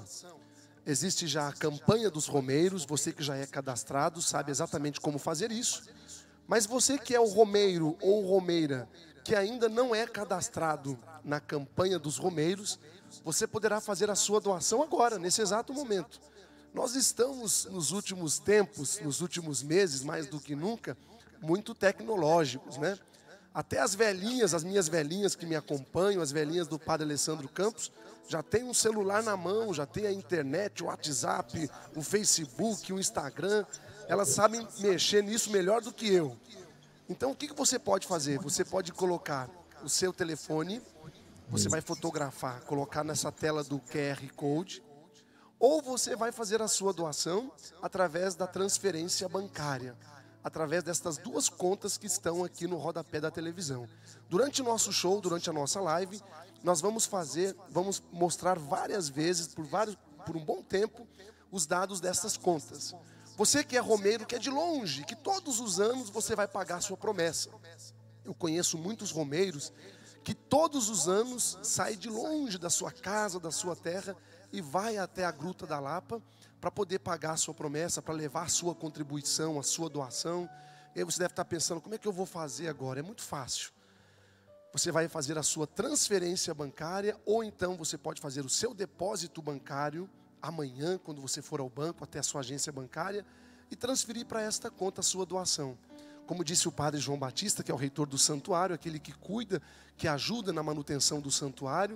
Existe já a campanha dos romeiros, você que já é cadastrado sabe exatamente como fazer isso. Mas você que é o romeiro ou romeira que ainda não é cadastrado na campanha dos romeiros, você poderá fazer a sua doação agora, nesse exato momento. Nós estamos nos últimos tempos, nos últimos meses, mais do que nunca, muito tecnológicos, né? Até as velhinhas, as minhas velhinhas que me acompanham, as velhinhas do Padre Alessandro Campos, já tem um celular na mão, já tem a internet, o WhatsApp, o Facebook, o Instagram. Elas sabem mexer nisso melhor do que eu. Então, o que você pode fazer? Você pode colocar o seu telefone, você vai fotografar, colocar nessa tela do QR Code, ou você vai fazer a sua doação através da transferência bancária, através destas duas contas que estão aqui no rodapé da televisão. Durante o nosso show, durante a nossa live, nós vamos mostrar várias vezes, por um bom tempo, os dados dessas contas. Você que é romeiro, que é de longe, que todos os anos você vai pagar a sua promessa. Eu conheço muitos romeiros que todos os anos saem de longe da sua casa, da sua terra, e vai até a Gruta da Lapa para poder pagar a sua promessa, para levar a sua contribuição, a sua doação. E aí você deve estar pensando, como é que eu vou fazer agora? É muito fácil. Você vai fazer a sua transferência bancária, ou então você pode fazer o seu depósito bancário amanhã, quando você for ao banco, até a sua agência bancária, e transferir para esta conta a sua doação. Como disse o Padre João Batista, que é o reitor do santuário, aquele que cuida, que ajuda na manutenção do santuário,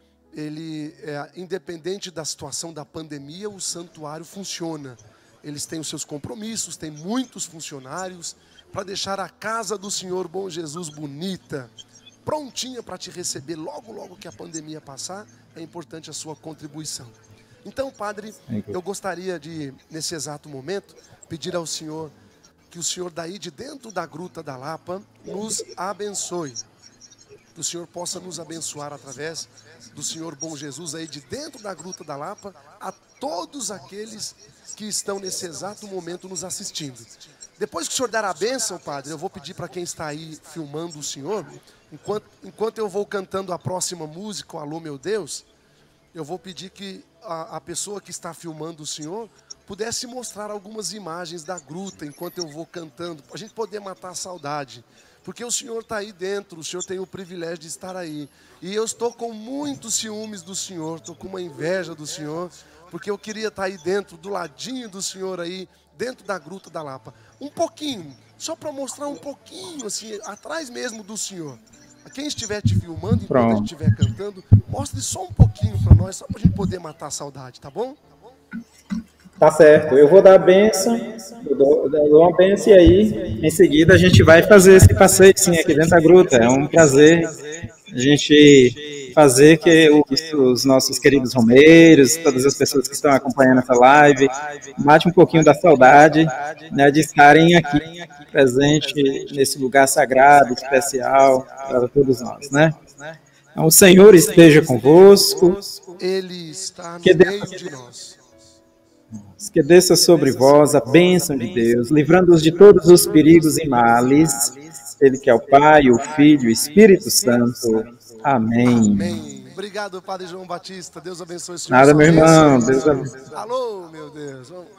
ele, independente da situação da pandemia, o santuário funciona. Eles têm os seus compromissos, têm muitos funcionários, para deixar a casa do Senhor Bom Jesus bonita, prontinha para te receber logo que a pandemia passar. É importante a sua contribuição. Então, Padre, eu gostaria de, nesse exato momento, pedir ao Senhor que o Senhor daí de dentro da Gruta da Lapa nos abençoe. Que o Senhor possa nos abençoar através do Senhor Bom Jesus aí de dentro da Gruta da Lapa a todos aqueles que estão nesse exato momento nos assistindo. Depois que o senhor der a bênção, padre, eu vou pedir para quem está aí filmando o senhor, enquanto eu vou cantando a próxima música, o Alô Meu Deus, eu vou pedir que a pessoa que está filmando o senhor pudesse mostrar algumas imagens da gruta enquanto eu vou cantando, para a gente poder matar a saudade. Porque o senhor está aí dentro, o senhor tem o privilégio de estar aí. E eu estou com muitos ciúmes do senhor, estou com uma inveja do senhor, porque eu queria estar aí dentro, do ladinho do senhor aí, dentro da Gruta da Lapa. Um pouquinho, só para mostrar um pouquinho, assim, atrás mesmo do senhor. Quem estiver te filmando, enquanto a gente estiver cantando, mostre só um pouquinho para nós, só para a gente poder matar a saudade, tá bom? Tá certo, eu vou dar a benção, eu dou uma benção e aí, em seguida, a gente vai fazer esse passeio, sim, aqui dentro da gruta. É um prazer a gente fazer que os nossos queridos romeiros, todas as pessoas que estão acompanhando essa live, mate um pouquinho da saudade, né, de estarem aqui, presente nesse lugar sagrado, especial, para todos nós, né? Então, o Senhor esteja convosco. Ele está no meio de nós. Que desça sobre vós a bênção de Deus, livrando-os de todos os perigos e males. Ele que é o Pai, o Filho e o Espírito Santo. Amém. Amém. Obrigado, Padre João Batista. Deus abençoe o senhor. Nada, meu irmão. Deus abençoe. Alô, meu Deus. Vamos.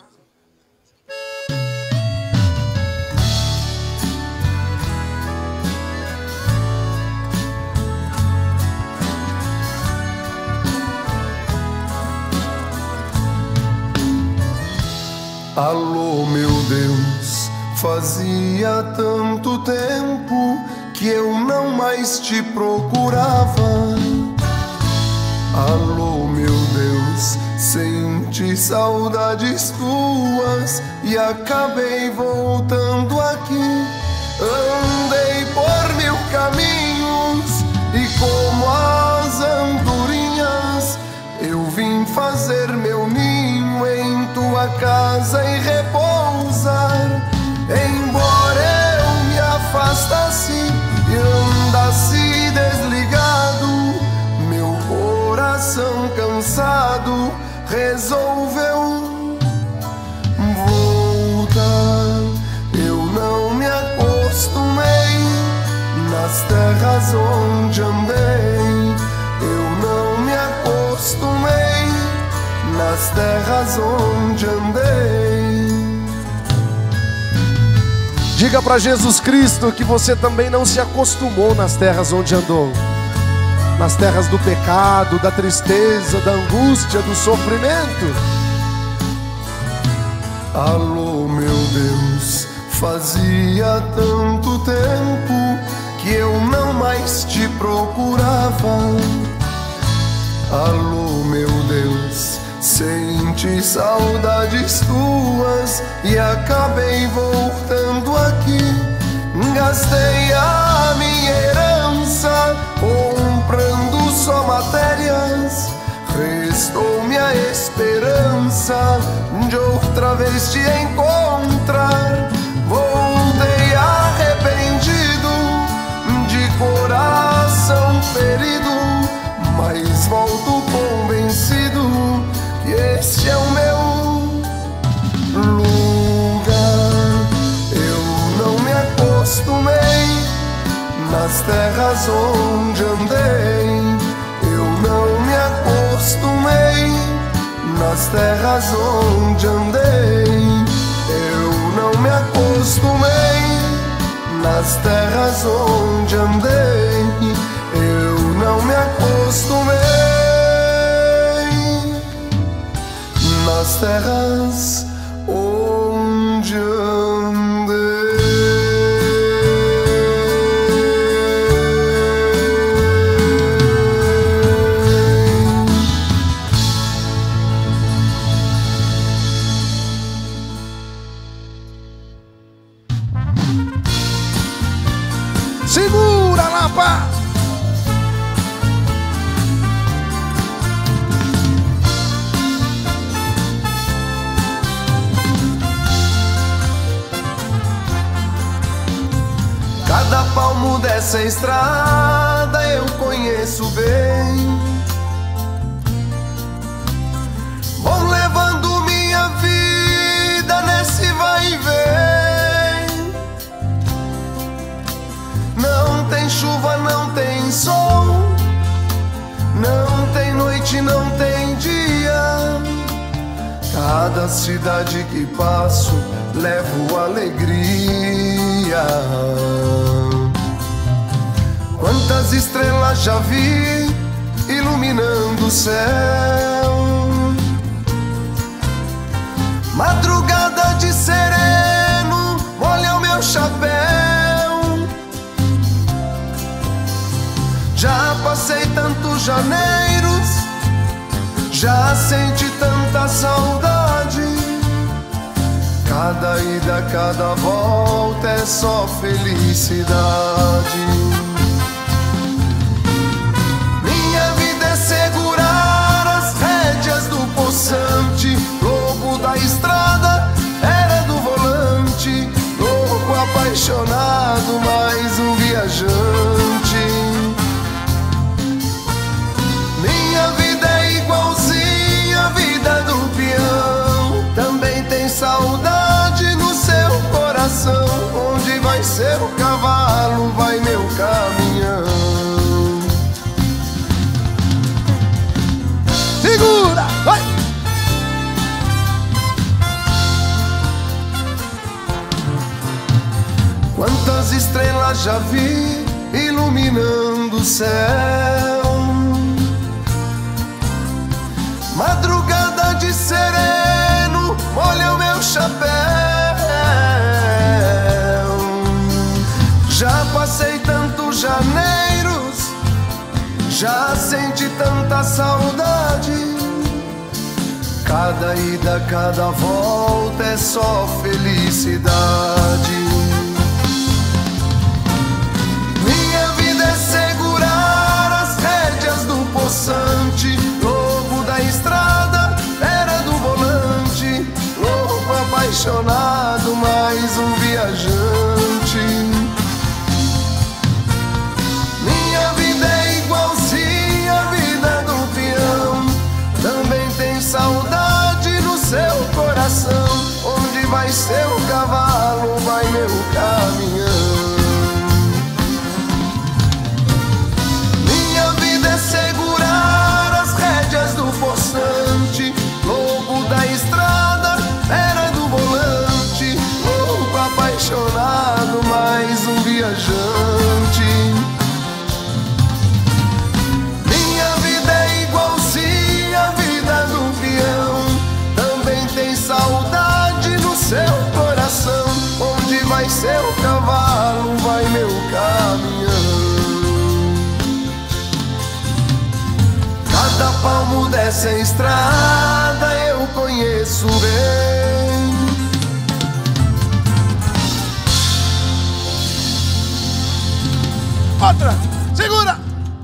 Alô, meu Deus, fazia tanto tempo que eu não mais te procurava. Alô, meu Deus, senti saudades tuas e acabei voltando aqui. Andei por 1000 caminhos e como as andorinhas eu vim fazer meu ninho em tua casa e repousar. Embora eu me afastasse e andasse desligado, meu coração cansado resolveu voltar. Eu não me acostumei nas terras onde andei, eu não me acostumei nas terras onde andei. Diga para Jesus Cristo que você também não se acostumou nas terras onde andou. Nas terras do pecado, da tristeza, da angústia, do sofrimento. Alô, meu Deus, fazia tanto tempo que eu não mais te procurava. Alô, meu Deus, senti saudades tuas e acabei voltando aqui. Gastei a minha herança comprando só matérias. Restou-me a esperança de outra vez te encontrar. Voltei arrependido, de coração ferido, mas volto convencido que este é o meu lugar. Eu não me acostumei nas terras onde andei, eu não me acostumei nas terras onde andei, eu não me acostumei nas terras onde andei, eu não me acostumei nas terras onde andei. Segura, Lapa! Cada palmo dessa estrada eu conheço bem. Vou levando minha vida nesse vai e vem. noite não tem dia. Cada cidade que passo levo alegria. Quantas estrelas já vi iluminando o céu. Madrugada de sereno molha o meu chapéu. Já passei tantos janeiros, já senti tanta saudade. Cada ida, cada volta é só felicidade. Minha vida é segurar as rédeas do poçante. Lobo da estrada, era do volante. Louco, apaixonado, mais um viajante. Minha vida é igualzinha à vida do peão. Também tem saudade no seu coração. Onde vai seu cavalo, vai meu caminhão. Segura, vai! Quantas estrelas já vi iluminando o céu. Madrugada de sereno molha o meu chapéu. Já passei tantos janeiros, já senti tanta saudade. Cada ida, cada volta é só felicidade. Minha vida é segurar as rédeas do poçante. Lobo da estrada, era do volante. Louco, apaixonado, mais um viajante. Minha vida é igualzinha à vida do peão. Também tem saudade no seu coração. Onde vai seu cavalo, vai meu caminhão. Minha vida é segurar as rédeas do poçante. Lobo da estrada, era do volante. Louco, apaixonado, mais um viajante. Minha vida é igualzinha à vida do peão. Também tem saudade no seu coração. Onde vai seu cavalo, vai meu caminhão. Cada palmo dessa estrada eu conheço bem. Outra, segura!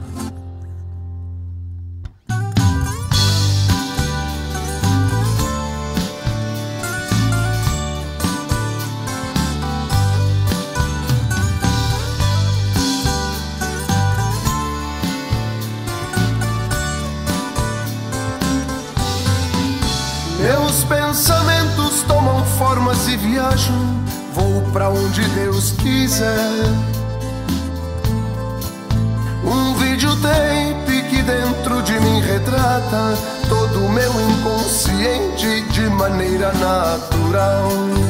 Meus pensamentos tomam formas e viajo. Vou pra onde Deus quiser. Um videotape que dentro de mim retrata todo o meu inconsciente de maneira natural.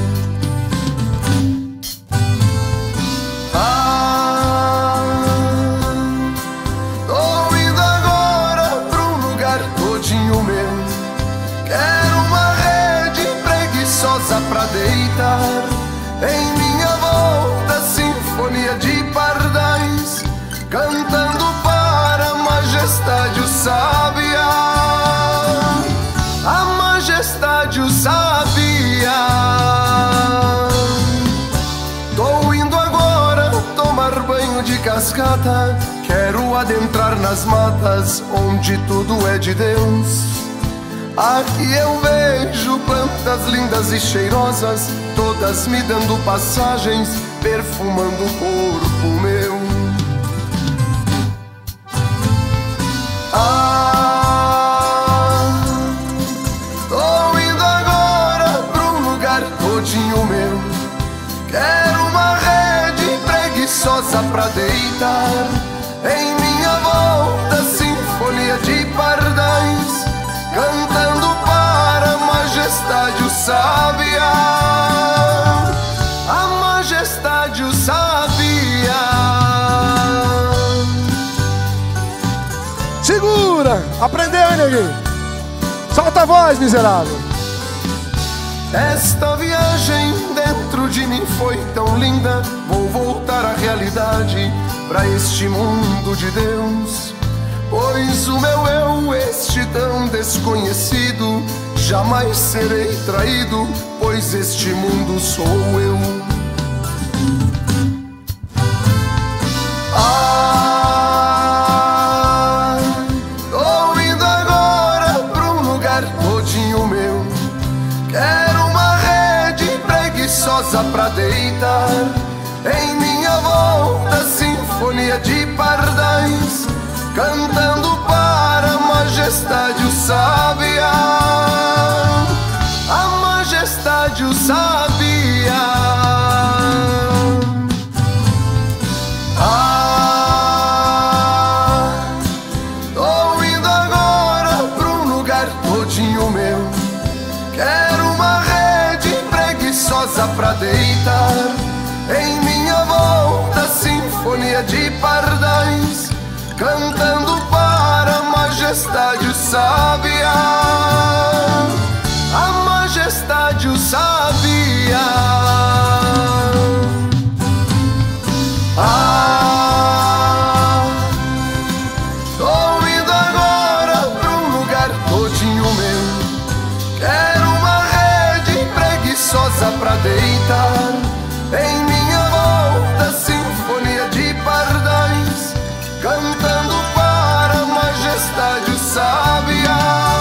Tô indo agora pra um lugar todinho meu. Quero uma rede preguiçosa pra deitar. Em minha volta, sinfonia de pardais, cantando para a majestade o sabiá. A majestade o sabiá. Tô indo agora tomar banho de cascata. Quero adentrar nas matas onde tudo é de Deus. Aqui eu vejo plantas lindas e cheirosas, todas me dando passagens, perfumando o corpo meu. Tô indo agora pra um lugar todinho meu. Quero uma rede preguiçosa pra deitar. Em minha volta, sinfonia de pardais, sabia, a majestade o sabia. Segura! Aprendeu, hein, neguinho? Solta a voz, miserável. Esta viagem dentro de mim foi tão linda. Vou voltar à realidade, pra este mundo de Deus. Pois o meu eu, este tão desconhecido, jamais serei traído, pois este mundo sou eu. Tô indo agora pra um lugar todinho meu. Quero uma rede preguiçosa pra deitar. Em minha volta, sinfonia de pardais, cantando para a majestade o sabia. A majestade o sabia. Tô indo agora pra um lugar todinho meu. Quero uma rede preguiçosa pra deitar. Em minha volta, sinfonia de pardais, cantando para a majestade o sabia. A majestade o sabia. Tô indo agora pra um lugar todinho meu. Quero uma rede preguiçosa pra deitar. Em minha volta, sinfonia de pardais, cantando para a majestade o sabia.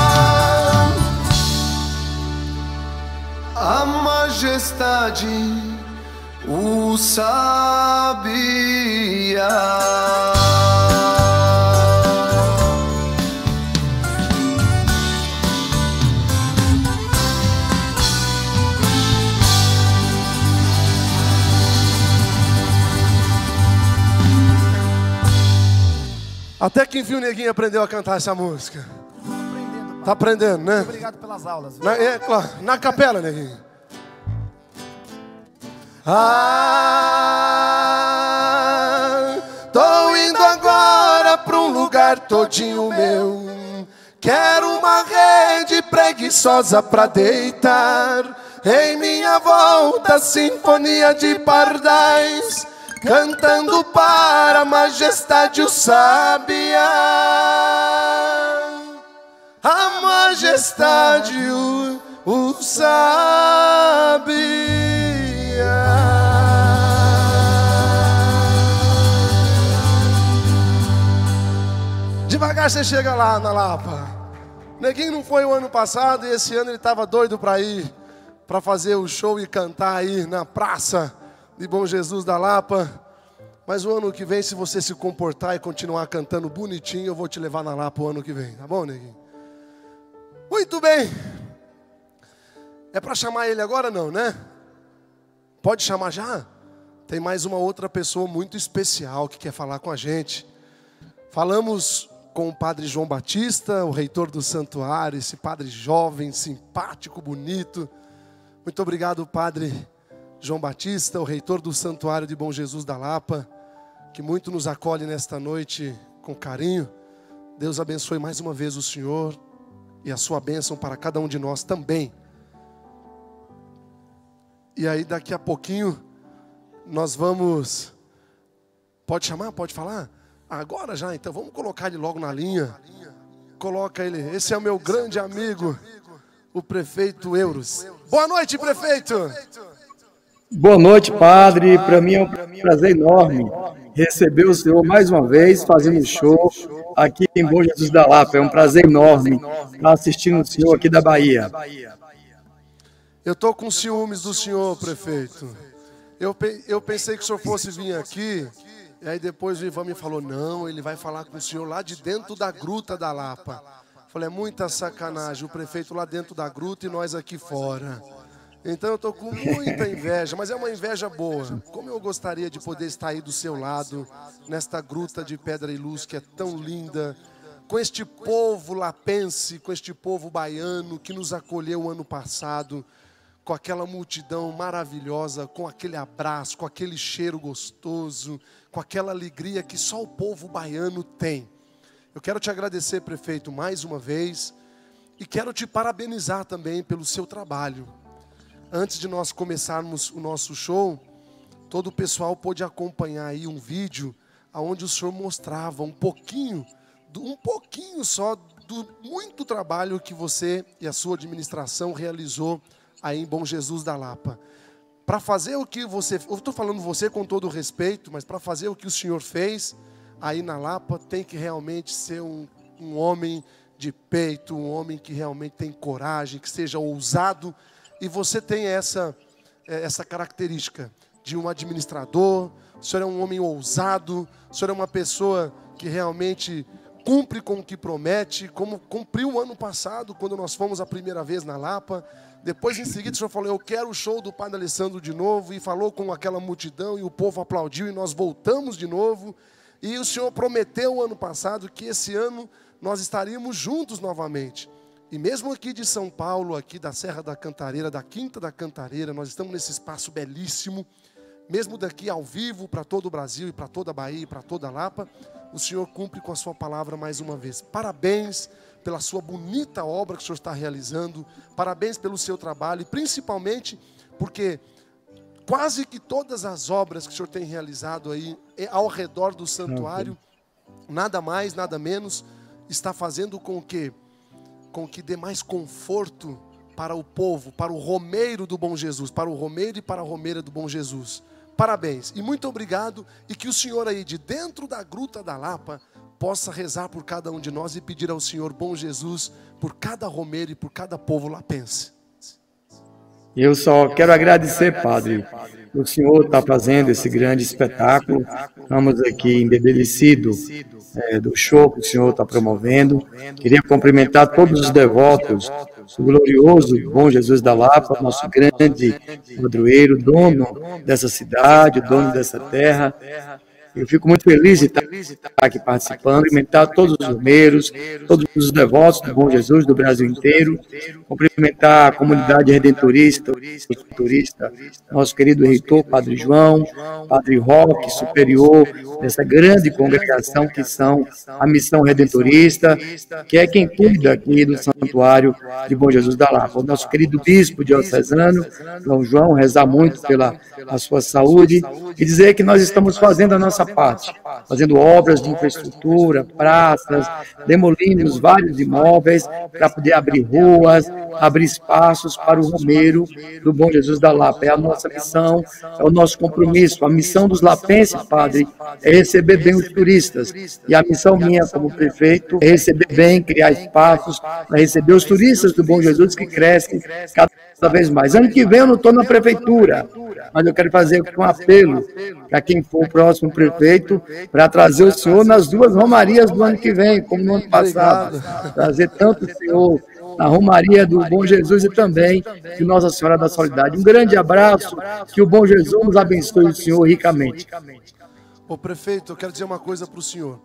A majestade o sabia. Até que enfim o neguinho aprendeu a cantar essa música. Tá aprendendo, né? Obrigado pelas aulas. Claro, na capela, neguinho. Tô indo agora pra um lugar todinho meu. Quero uma rede preguiçosa pra deitar. Em minha volta, sinfonia de pardais, cantando para a majestade o sabia. A majestade o sabia. Devagar você chega lá na Lapa. Neguinho não foi o ano passado e esse ano ele estava doido para ir, para fazer o show e cantar aí na praça de Bom Jesus da Lapa. Mas o ano que vem, se você se comportar e continuar cantando bonitinho, eu vou te levar na Lapa o ano que vem, tá bom, neguinho? Muito bem. É para chamar ele agora não, né? Pode chamar já? Tem mais uma outra pessoa muito especial que quer falar com a gente. Falamos com o padre João Batista, o reitor do santuário, esse padre jovem, simpático, bonito. Muito obrigado, padre João Batista, o reitor do santuário de Bom Jesus da Lapa, que muito nos acolhe nesta noite com carinho. Deus abençoe mais uma vez o senhor e a sua bênção para cada um de nós também. E aí daqui a pouquinho nós vamos... Pode chamar? Pode falar? Agora já, então vamos colocar ele logo na linha. Coloca ele. Esse é o meu grande amigo, o prefeito Euros. Boa noite, prefeito. Boa noite, padre. Para mim é um prazer enorme receber o senhor mais uma vez, fazendo show aqui em Bom Jesus da Lapa. É um prazer enorme estar assistindo o senhor aqui da Bahia. Eu estou com ciúmes do senhor, prefeito. Eu pensei que o senhor fosse vir aqui, e aí depois o Ivan me falou, não, ele vai falar com o senhor lá de dentro da gruta da Lapa. Falei, é muita sacanagem, o prefeito lá dentro da gruta e nós aqui fora. Então eu estou com muita inveja, mas é uma inveja boa. Como eu gostaria de poder estar aí do seu lado, nesta gruta de pedra e luz que é tão linda, com este povo lapense, com este povo baiano que nos acolheu ano passado, com aquela multidão maravilhosa, com aquele abraço, com aquele cheiro gostoso, com aquela alegria que só o povo baiano tem. Eu quero te agradecer, prefeito, mais uma vez, e quero te parabenizar também pelo seu trabalho. Antes de nós começarmos o nosso show, todo o pessoal pôde acompanhar aí um vídeo onde o senhor mostrava um pouquinho só do muito trabalho que você e a sua administração realizou aí em Bom Jesus da Lapa. Para fazer o que você... Eu estou falando você com todo o respeito, mas para fazer o que o senhor fez aí na Lapa, tem que realmente ser um homem de peito, um homem que realmente tem coragem, que seja ousado. E você tem essa característica de um administrador. O senhor é um homem ousado, o senhor é uma pessoa que realmente cumpre com o que promete, como cumpriu o ano passado, quando nós fomos a primeira vez na Lapa. Depois, em seguida, o senhor falou, eu quero o show do Padre Alessandro de novo, e falou com aquela multidão, e o povo aplaudiu, e nós voltamos de novo. E o senhor prometeu o ano passado que esse ano nós estaríamos juntos novamente. E mesmo aqui de São Paulo, aqui da Serra da Cantareira, da Quinta da Cantareira, nós estamos nesse espaço belíssimo, mesmo daqui ao vivo para todo o Brasil, e para toda a Bahia, e para toda a Lapa, o senhor cumpre com a sua palavra mais uma vez. Parabéns pela sua bonita obra que o senhor está realizando, parabéns pelo seu trabalho, e principalmente porque quase que todas as obras que o senhor tem realizado aí ao redor do santuário, nada mais, nada menos, está fazendo com que dê mais conforto para o povo, para o romeiro do Bom Jesus, para o romeiro e para a romeira do Bom Jesus. Parabéns e muito obrigado, e que o senhor aí de dentro da Gruta da Lapa possa rezar por cada um de nós e pedir ao Senhor Bom Jesus por cada romeiro e por cada povo lapense. Eu só quero agradecer, Padre, o senhor está fazendo esse grande espetáculo. Estamos aqui embebedecidos do show que o senhor está promovendo. Queria cumprimentar todos os devotos do glorioso Bom Jesus da Lapa, nosso grande padroeiro, dono dessa cidade, dono dessa terra. Eu fico muito feliz de estar aqui participando, cumprimentar todos os romeiros, todos os devotos do Bom Jesus do Brasil inteiro, cumprimentar a comunidade redentorista, nosso querido reitor, Padre João, Padre Roque, superior dessa grande congregação que são a Missão Redentorista, que é quem cuida aqui do Santuário de Bom Jesus da Lapa. O nosso querido bispo diocesano, São João, rezar muito pela sua saúde e dizer que nós estamos fazendo a nossa parte, fazendo obras de infraestrutura, praças, demolindo vários imóveis para poder abrir ruas, abrir espaços para o romeiro do Bom Jesus da Lapa. É a nossa missão, é o nosso compromisso. A missão dos lapenses, Padre, é receber bem os turistas. E a missão minha como prefeito é receber bem, criar espaços para receber os turistas do Bom Jesus que crescem cada vez mais. Ano que vem eu não estou na prefeitura, mas eu quero fazer um apelo para quem for o próximo prefeito para trazer o senhor nas duas romarias do ano que vem, como no ano passado. Trazer tanto o senhor na Romaria do Bom Jesus e também de Nossa Senhora da Soledade. Um grande abraço, que o Bom Jesus nos abençoe o senhor ricamente. Ô prefeito, eu quero dizer uma coisa para o senhor.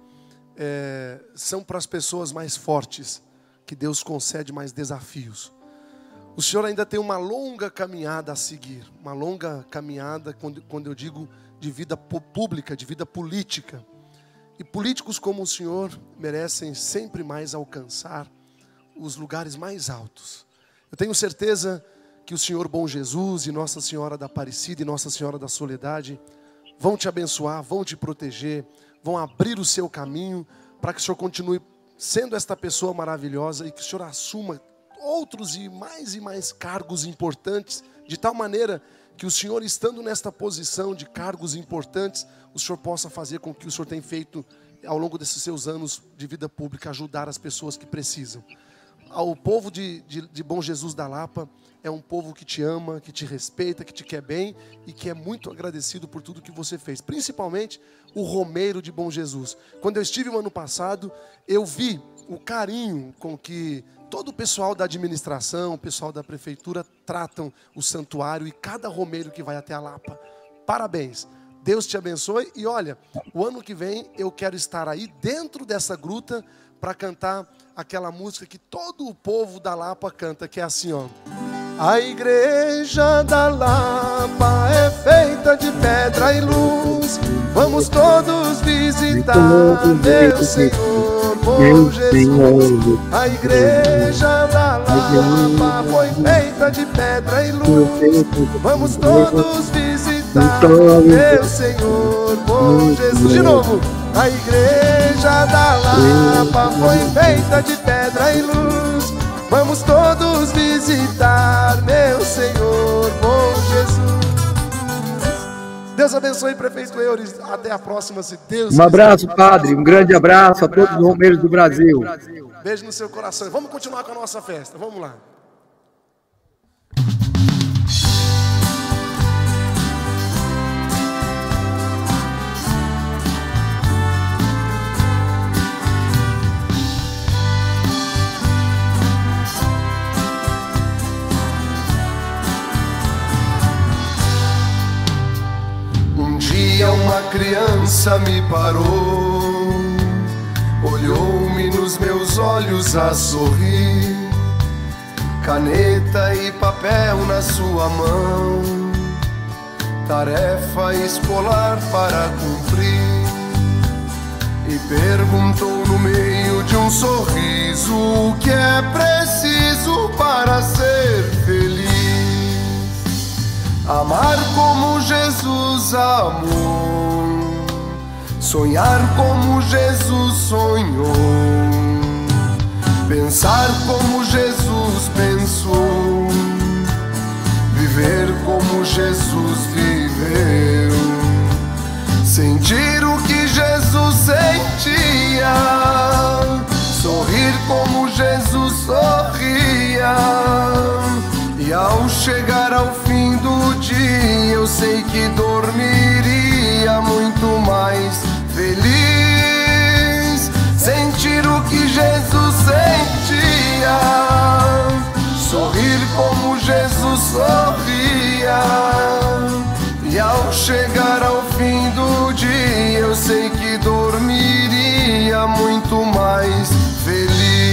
São para as pessoas mais fortes que Deus concede mais desafios. O senhor ainda tem uma longa caminhada a seguir, uma longa caminhada, quando eu digo de vida pública, de vida política. E políticos como o senhor merecem sempre mais alcançar os lugares mais altos. Eu tenho certeza que o Senhor Bom Jesus e Nossa Senhora da Aparecida e Nossa Senhora da Soledade vão te abençoar, vão te proteger, vão abrir o seu caminho para que o senhor continue sendo esta pessoa maravilhosa e que o senhor assuma outros e mais cargos importantes, de tal maneira que o senhor, estando nesta posição de cargos importantes, o senhor possa fazer com que o senhor tenha feito ao longo desses seus anos de vida pública, ajudar as pessoas que precisam. O povo de Bom Jesus da Lapa é um povo que te ama, que te respeita, que te quer bem e que é muito agradecido por tudo que você fez. Principalmente o romeiro de Bom Jesus. Quando eu estive no ano passado, eu vi o carinho com que todo o pessoal da administração, o pessoal da prefeitura tratam o santuário e cada romeiro que vai até a Lapa. Parabéns. Deus te abençoe. E olha, o ano que vem eu quero estar aí dentro dessa gruta para cantar aquela música que todo o povo da Lapa canta, que é assim, ó. A igreja da Lapa é feita de pedra e luz. Vamos todos visitar, meu Senhor, bom Jesus. A igreja da Lapa foi feita de pedra e luz. Vamos todos visitar, meu Senhor, bom Jesus. De novo. A igreja da Lapa foi feita de pedra e luz. Vamos todos visitar, meu Senhor, bom Jesus. Deus abençoe, prefeito Eures. Até a próxima, se Deus quiser. Um abraço, padre. Um grande abraço a todos os romeiros do Brasil. Beijo no seu coração. Vamos continuar com a nossa festa. Vamos lá. Uma criança me parou, olhou-me nos meus olhos a sorrir, caneta e papel na sua mão, tarefa escolar para cumprir, e perguntou no meio de um sorriso o que é preciso para ser feliz. Amar como Jesus amou, sonhar como Jesus sonhou, pensar como Jesus pensou, viver como Jesus viveu, sentir o que Jesus sentia, sorrir como Jesus sorria. E ao chegar ao fim do dia, eu sei que dormiria muito mais feliz. Sentir o que Jesus sentia, sorrir como Jesus sorria. E ao chegar ao fim do dia, eu sei que dormiria muito mais feliz.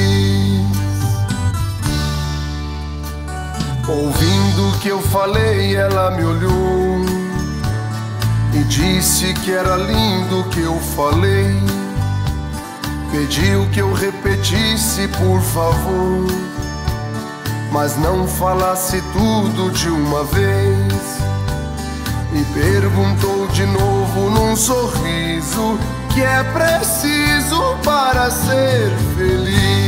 Ouvindo o que eu falei, ela me olhou e disse que era lindo o que eu falei. Pediu que eu repetisse, por favor, mas não falasse tudo de uma vez. E perguntou de novo num sorriso que é preciso para ser feliz.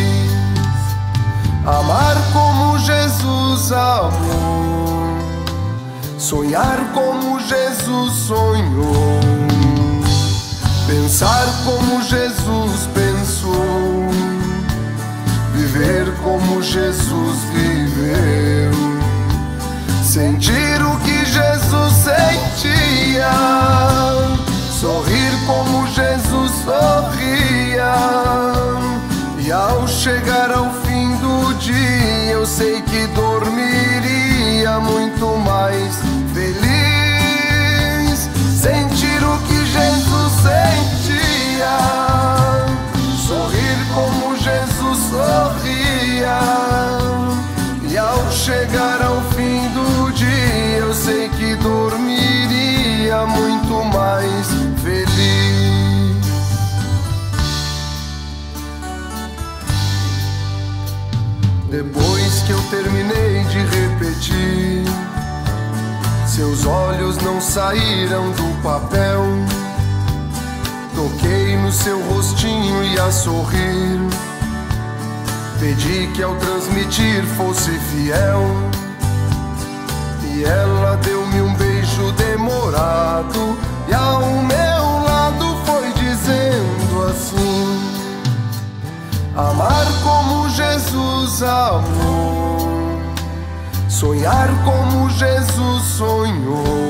Amar como Jesus amou, sonhar como Jesus sonhou, pensar como Jesus pensou, viver como Jesus viveu, sentir o que Jesus sentia, sorrir como Jesus sorria. E ao chegar ao fim do dia, eu sei que dormiria muito mais feliz. Sentir o que Jesus sentia, sorrir como Jesus sorria. E ao chegar ao fim do dia, eu sei que dormiria muito mais feliz. Depois que eu terminei de repetir, seus olhos não saíram do papel. Toquei no seu rostinho e a sorrir, pedi que ao transmitir fosse fiel. E ela deu-me um beijo demorado e ao meu lado foi dizendo assim: amar como Jesus amou, sonhar como Jesus sonhou,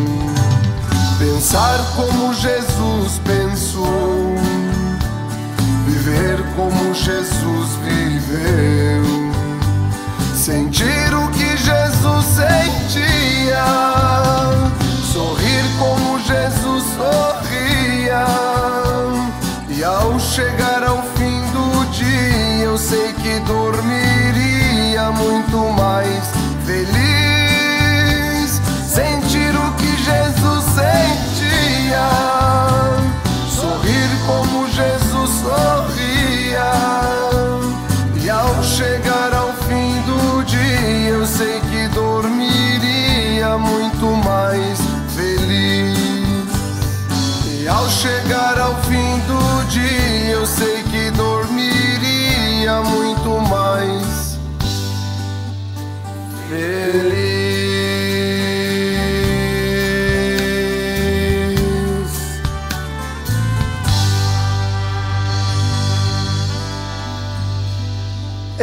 pensar como Jesus pensou, viver como Jesus viveu, sentir o que Jesus sentia, sorrir como Jesus sorria. E ao chegar ao fim do dia, eu sei que dormiria muito mais feliz.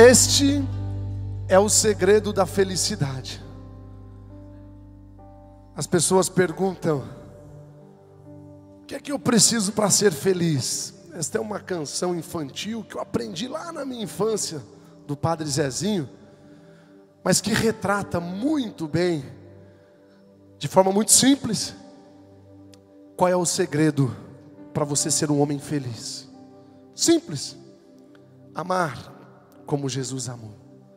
Este é o segredo da felicidade. As pessoas perguntam: o que é que eu preciso para ser feliz? Esta é uma canção infantil que eu aprendi lá na minha infância, do Padre Zezinho, mas que retrata muito bem, de forma muito simples, qual é o segredo para você ser um homem feliz. Simples: amar como Jesus amou,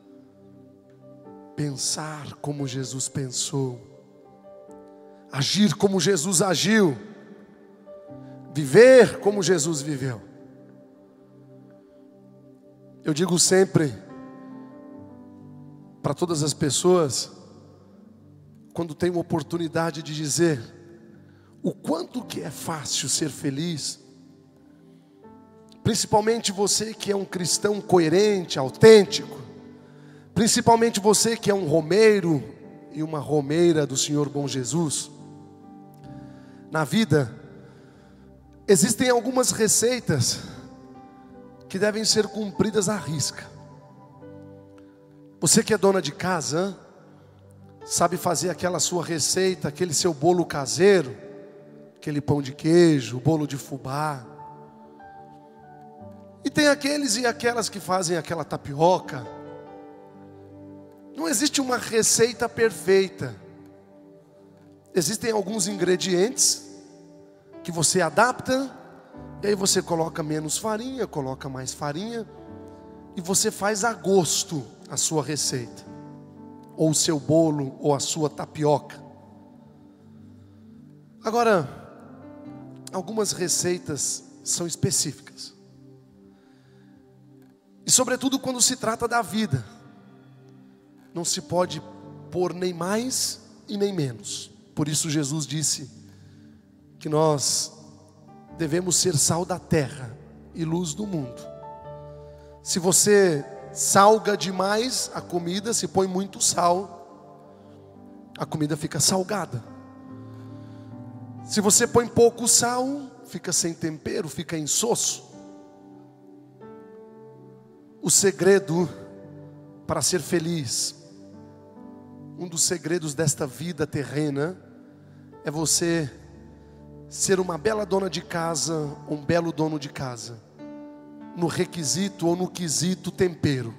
pensar como Jesus pensou, agir como Jesus agiu, viver como Jesus viveu. Eu digo sempre para todas as pessoas, quando tenho uma oportunidade de dizer o quanto que é fácil ser feliz, principalmente você que é um cristão coerente, autêntico, principalmente você que é um romeiro e uma romeira do Senhor Bom Jesus. Na vida existem algumas receitas que devem ser cumpridas à risca. Você que é dona de casa, sabe fazer aquela sua receita, aquele seu bolo caseiro, aquele pão de queijo, bolo de fubá. E tem aqueles e aquelas que fazem aquela tapioca. Não existe uma receita perfeita. Existem alguns ingredientes que você adapta, e aí você coloca menos farinha, coloca mais farinha, e você faz a gosto a sua receita, ou o seu bolo, ou a sua tapioca. Agora, algumas receitas são específicas, e sobretudo quando se trata da vida, não se pode pôr nem mais e nem menos. Por isso Jesus disse que nós devemos ser sal da terra e luz do mundo. Se você salga demais a comida, se põe muito sal, a comida fica salgada. Se você põe pouco sal, fica sem tempero, fica insosso. O segredo para ser feliz, um dos segredos desta vida terrena, é você ser uma bela dona de casa, um belo dono de casa, no requisito ou no quesito tempero.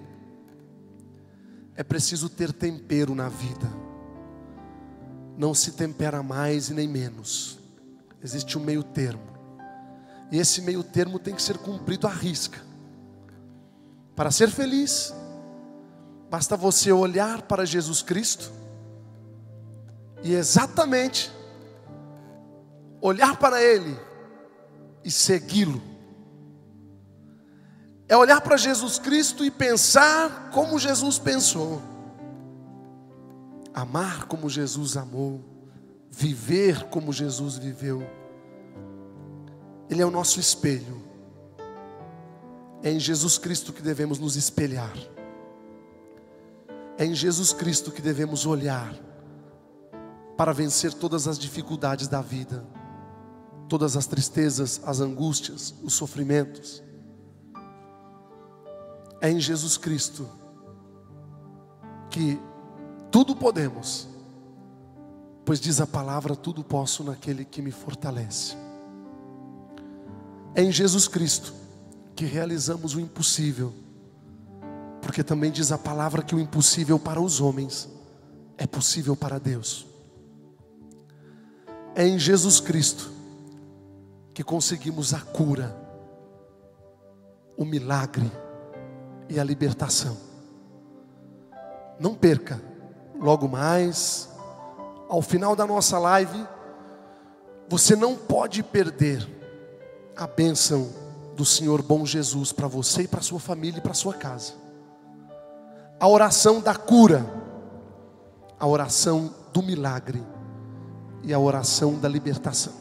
É preciso ter tempero na vida. Não se tempera mais e nem menos. Existe um meio termo. E esse meio termo tem que ser cumprido à risca. Para ser feliz, basta você olhar para Jesus Cristo e exatamente olhar para Ele e segui-lo. É olhar para Jesus Cristo e pensar como Jesus pensou, amar como Jesus amou, viver como Jesus viveu. Ele é o nosso espelho. É em Jesus Cristo que devemos nos espelhar. É em Jesus Cristo que devemos olhar para vencer todas as dificuldades da vida, todas as tristezas, as angústias, os sofrimentos. É em Jesus Cristo que tudo podemos, pois diz a palavra: tudo posso naquele que me fortalece. É em Jesus Cristo que realizamos o impossível, porque também diz a palavra que o impossível para os homens é possível para Deus. É em Jesus Cristo que conseguimos a cura, o milagre e a libertação. Não perca, logo mais, ao final da nossa live, você não pode perder a bênção do Senhor Bom Jesus para você e para sua família e para sua casa. A oração da cura, a oração do milagre e a oração da libertação.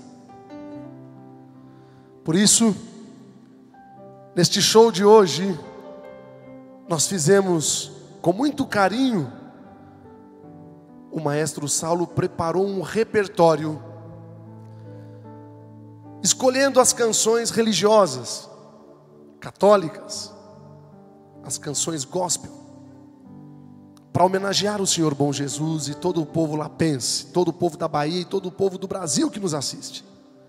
Por isso, neste show de hoje, nós fizemos com muito carinho. O maestro Saulo preparou um repertório, escolhendo as canções religiosas, católicas, as canções gospel, para homenagear o Senhor Bom Jesus e todo o povo lapense, todo o povo da Bahia e todo o povo do Brasil que nos assiste.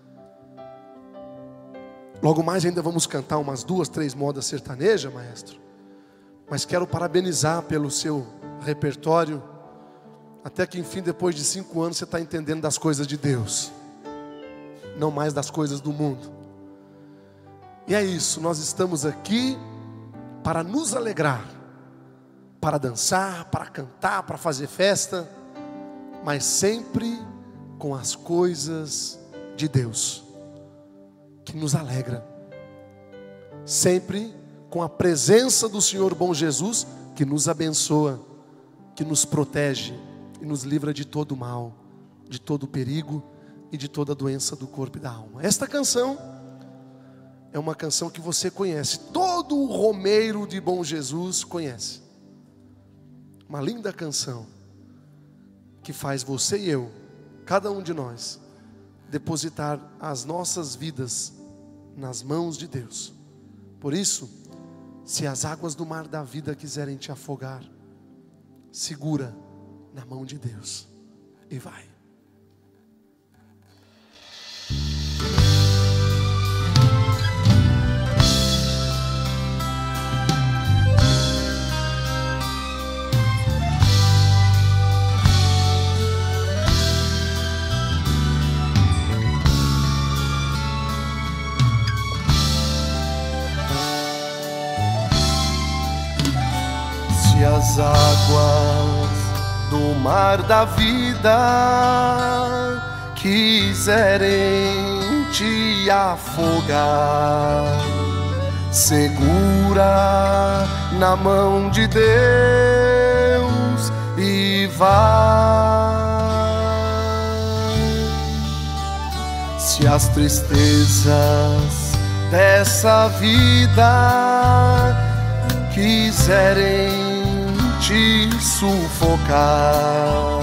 Logo mais ainda vamos cantar umas 2, 3 modas sertanejas, maestro. Mas quero parabenizar pelo seu repertório. Até que enfim, depois de 5 anos, você está entendendo das coisas de Deus, não mais das coisas do mundo. E é isso, nós estamos aqui para nos alegrar, para dançar, para cantar, para fazer festa, mas sempre com as coisas de Deus, que nos alegra. Sempre com a presença do Senhor Bom Jesus, que nos abençoa, que nos protege e nos livra de todo mal, de todo perigo e de toda doença do corpo e da alma. Esta canção é uma canção que você conhece, todo o romeiro de Bom Jesus conhece. Uma linda canção que faz você e eu, cada um de nós, depositar as nossas vidas nas mãos de Deus. Por isso, se as águas do mar da vida quiserem te afogar, segura na mão de Deus e vai. Se as águas do mar da vida quiserem te afogar, segura na mão de Deus e vai. Se as tristezas dessa vida quiserem te sufocar,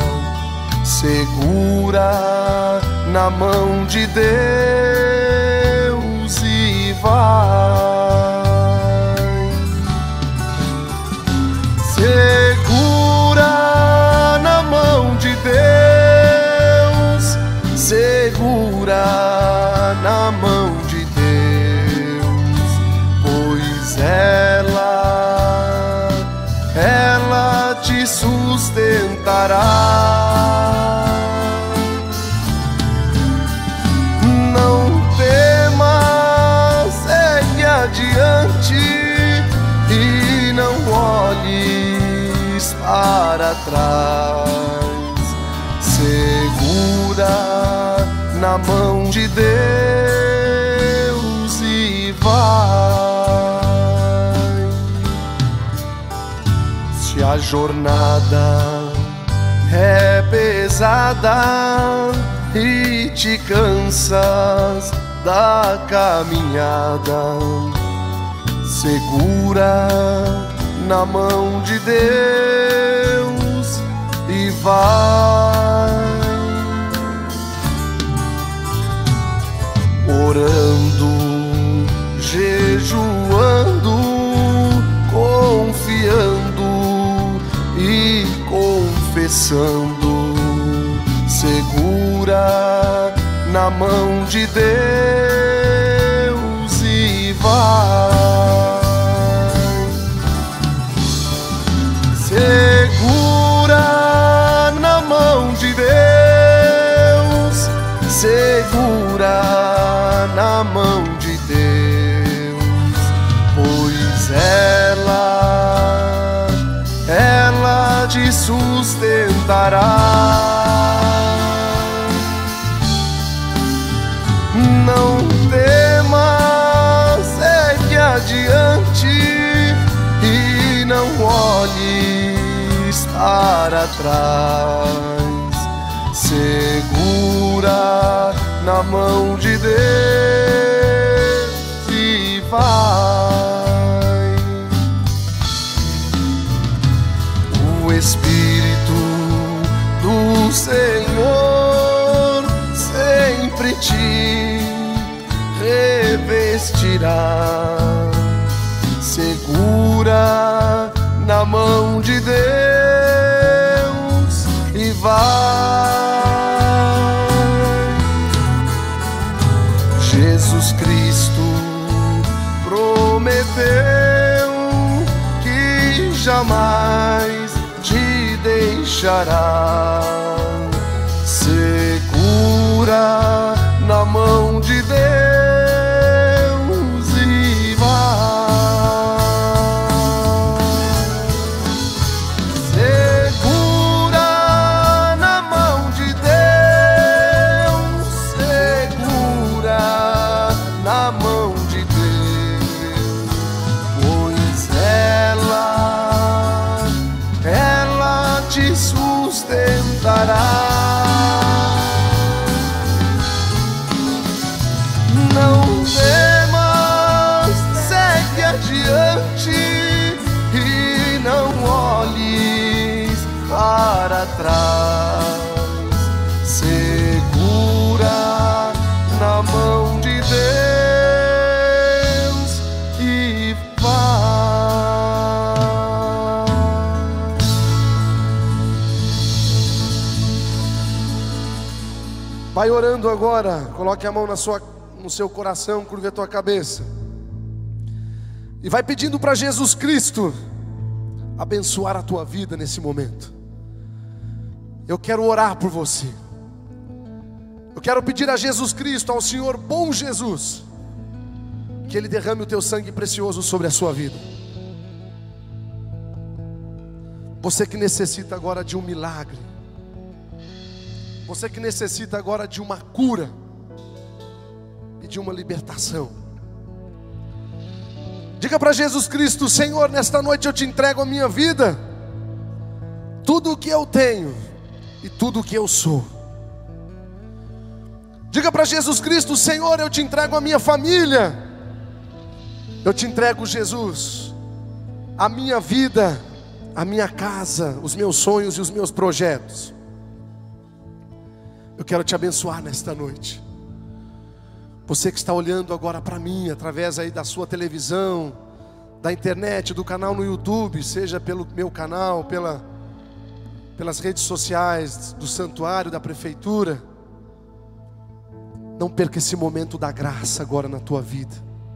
segura na mão de Deus e vai. Segura na mão de Deus, segura na mão de Deus, pois ela te sustentará. Não temas, segue adiante e não olhes para trás. Segura na mão de Deus e vai. Se a jornada é pesada e te cansas da caminhada, segura na mão de Deus e vai. Orando, jejuando, confiando e confessando, segura na mão de Deus e vai. Segura na mão de Deus, segura na mão de Deus, pois ela te sustentará. Não temas, segue adiante e não olhes para trás. Segura na mão de Deus e vai. O Espírito do Senhor sempre te revestirá. Segura Segura na mão de Deus e vai. Jesus Cristo prometeu que jamais te deixará. Segura na mão de Deus e vai. Segura na mão de Deus, segura na mão de Deus, pois ela te sustentará. Não temas, segue adiante e não olhes para trás. Segura na mão de Deus e vai. Vai orando agora, coloque a mão no seu coração, curve a tua cabeça e vai pedindo para Jesus Cristo abençoar a tua vida nesse momento. Eu quero orar por você. Eu quero pedir a Jesus Cristo, ao Senhor bom Jesus, que Ele derrame o teu sangue precioso sobre a sua vida. Você que necessita agora de um milagre, você que necessita agora de uma cura e de uma libertação, diga para Jesus Cristo: Senhor, nesta noite eu te entrego a minha vida, tudo o que eu tenho e tudo o que eu sou. Diga para Jesus Cristo: Senhor, eu te entrego a minha família, eu te entrego, Jesus, a minha vida, a minha casa, os meus sonhos e os meus projetos. Eu quero te abençoar nesta noite. Você que está olhando agora para mim, através aí da sua televisão, da internet, do canal no YouTube, seja pelo meu canal, pelas redes sociais, do santuário, da prefeitura, não perca esse momento da graça agora na tua vida.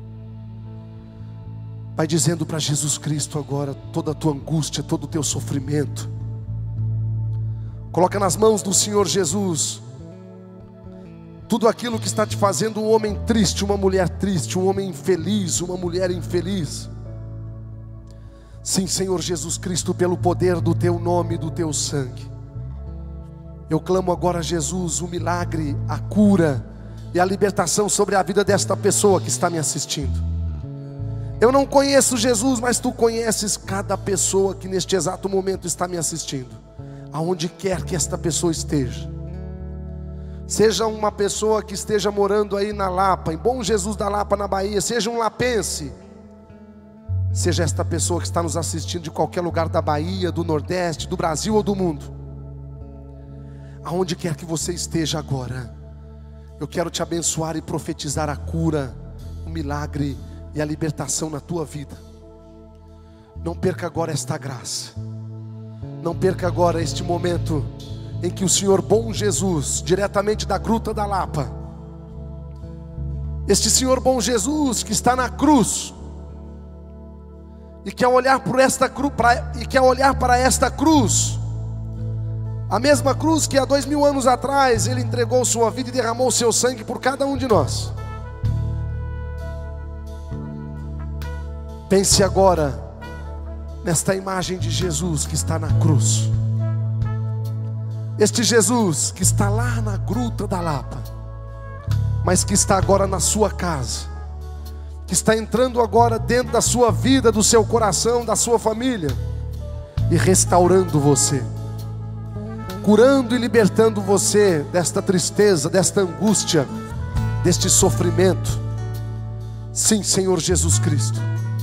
Vai dizendo para Jesus Cristo agora toda a tua angústia, todo o teu sofrimento. Coloca nas mãos do Senhor Jesus tudo aquilo que está te fazendo um homem triste, uma mulher triste, um homem infeliz, uma mulher infeliz. Sim, Senhor Jesus Cristo, pelo poder do teu nome e do teu sangue, eu clamo agora, Jesus, o milagre, a cura e a libertação sobre a vida desta pessoa que está me assistindo. Eu não conheço Jesus, mas tu conheces cada pessoa que neste exato momento está me assistindo, aonde quer que esta pessoa esteja. Seja uma pessoa que esteja morando aí na Lapa, em Bom Jesus da Lapa, na Bahia, seja um lapense, seja esta pessoa que está nos assistindo de qualquer lugar da Bahia, do Nordeste, do Brasil ou do mundo, aonde quer que você esteja agora, eu quero te abençoar e profetizar a cura, o milagre e a libertação na tua vida. Não perca agora esta graça, não perca agora este momento em que o Senhor bom Jesus, diretamente da Gruta da Lapa, este Senhor bom Jesus que está na cruz, e quer olhar para esta cruz, a mesma cruz que há 2000 anos atrás Ele entregou sua vida e derramou o seu sangue por cada um de nós. Pense agora nesta imagem de Jesus que está na cruz. Este Jesus que está lá na Gruta da Lapa, mas que está agora na sua casa, que está entrando agora dentro da sua vida, do seu coração, da sua família, e restaurando você, curando e libertando você desta tristeza, desta angústia, deste sofrimento. Sim, Senhor Jesus Cristo,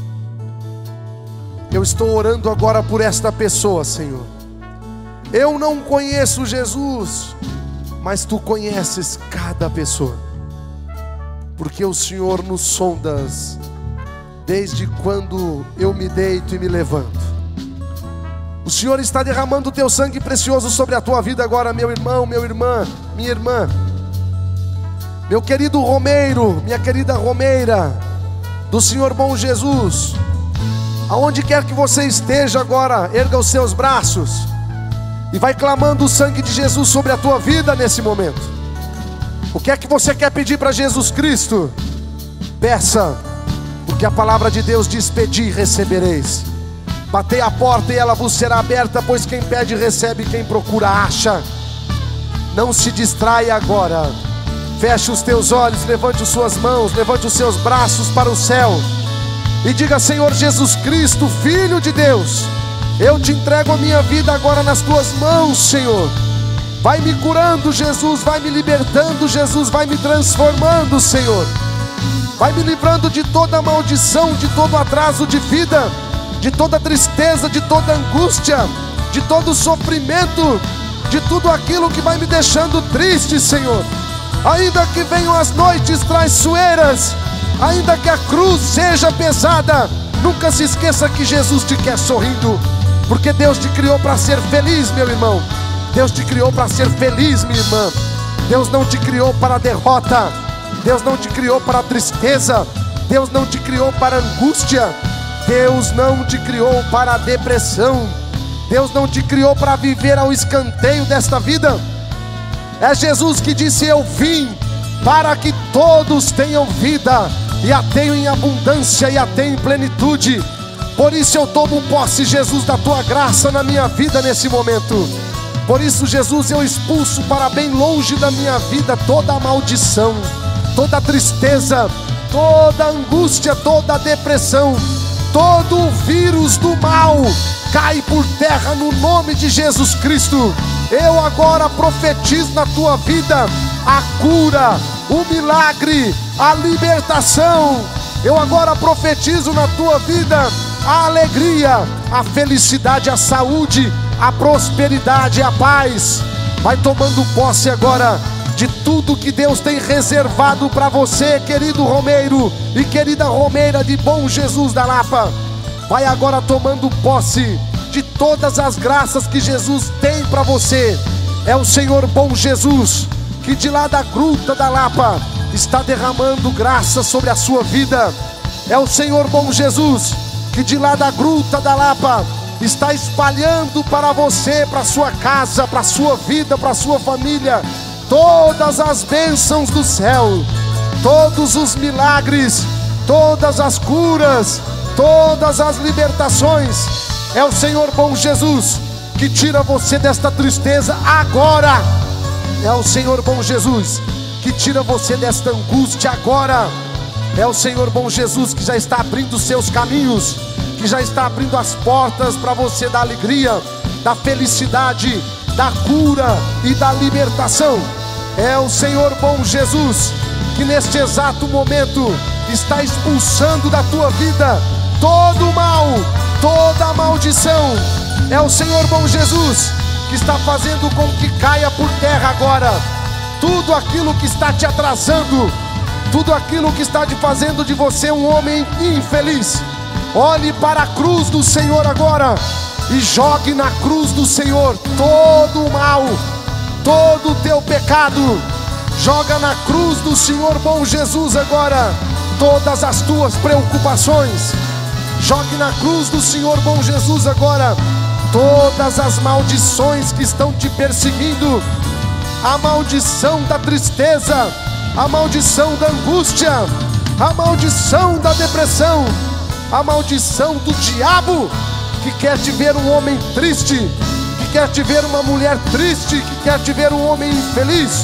eu estou orando agora por esta pessoa, Senhor. Eu não conheço Jesus, mas tu conheces cada pessoa, porque o Senhor nos sondas desde quando eu me deito e me levanto. O Senhor está derramando o teu sangue precioso sobre a tua vida agora, meu irmão, minha irmã. Meu querido romeiro, minha querida romeira do Senhor bom Jesus, aonde quer que você esteja agora, erga os seus braços e vai clamando o sangue de Jesus sobre a tua vida nesse momento. O que é que você quer pedir para Jesus Cristo? Peça, porque a palavra de Deus diz: pedi e recebereis. Batei a porta e ela vos será aberta, pois quem pede recebe, quem procura acha. Não se distraia agora. Feche os teus olhos, levante as suas mãos, levante os seus braços para o céu e diga: Senhor Jesus Cristo, Filho de Deus, eu te entrego a minha vida agora nas tuas mãos, Senhor. Vai me curando, Jesus, vai me libertando, Jesus, vai me transformando, Senhor. Vai me livrando de toda maldição, de todo atraso de vida, de toda tristeza, de toda angústia, de todo sofrimento, de tudo aquilo que vai me deixando triste, Senhor. Ainda que venham as noites traiçoeiras, ainda que a cruz seja pesada, nunca se esqueça que Jesus te quer sorrindo, porque Deus te criou para ser feliz, meu irmão. Deus te criou para ser feliz, minha irmã. Deus não te criou para a derrota. Deus não te criou para a tristeza. Deus não te criou para a angústia. Deus não te criou para a depressão. Deus não te criou para viver ao escanteio desta vida. É Jesus que disse: eu vim para que todos tenham vida e a tenham em abundância e a tenham em plenitude. Por isso eu tomo posse, Jesus, da tua graça na minha vida nesse momento. Por isso, Jesus, eu expulso para bem longe da minha vida toda a maldição, toda a tristeza, toda a angústia, toda a depressão, todo o vírus do mal cai por terra no nome de Jesus Cristo. Eu agora profetizo na tua vida a cura, o milagre, a libertação. Eu agora profetizo na tua vida a alegria, a felicidade, a saúde, a prosperidade, a paz. Vai tomando posse agora de tudo que Deus tem reservado para você, querido romeiro e querida romeira de Bom Jesus da Lapa. Vai agora tomando posse de todas as graças que Jesus tem para você. É o Senhor bom Jesus que de lá da Gruta da Lapa está derramando graça sobre a sua vida. É o Senhor bom Jesus que de lá da Gruta da Lapa está espalhando para você, para sua casa, para sua vida, para sua família, todas as bênçãos do céu, todos os milagres, todas as curas, todas as libertações. É o Senhor bom Jesus que tira você desta tristeza agora. É o Senhor bom Jesus que tira você desta angústia agora. É o Senhor bom Jesus que já está abrindo os seus caminhos, que já está abrindo as portas para você da alegria, da felicidade, da cura e da libertação. É o Senhor bom Jesus que neste exato momento está expulsando da tua vida todo o mal, toda a maldição. É o Senhor bom Jesus que está fazendo com que caia por terra agora tudo aquilo que está te atrasando, tudo aquilo que está te fazendo de você um homem infeliz. Olhe para a cruz do Senhor agora e jogue na cruz do Senhor todo o mal, todo o teu pecado. Joga na cruz do Senhor bom Jesus agora todas as tuas preocupações. Jogue na cruz do Senhor bom Jesus agora todas as maldições que estão te perseguindo. A maldição da tristeza, a maldição da angústia, a maldição da depressão, a maldição do diabo que quer te ver um homem triste, que quer te ver uma mulher triste, que quer te ver um homem infeliz,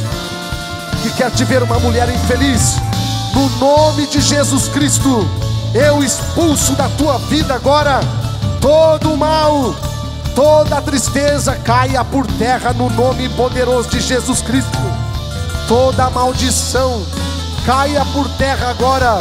que quer te ver uma mulher infeliz. No nome de Jesus Cristo, eu expulso da tua vida agora todo o mal, toda a tristeza caia por terra no nome poderoso de Jesus Cristo. Toda a maldição caia por terra agora.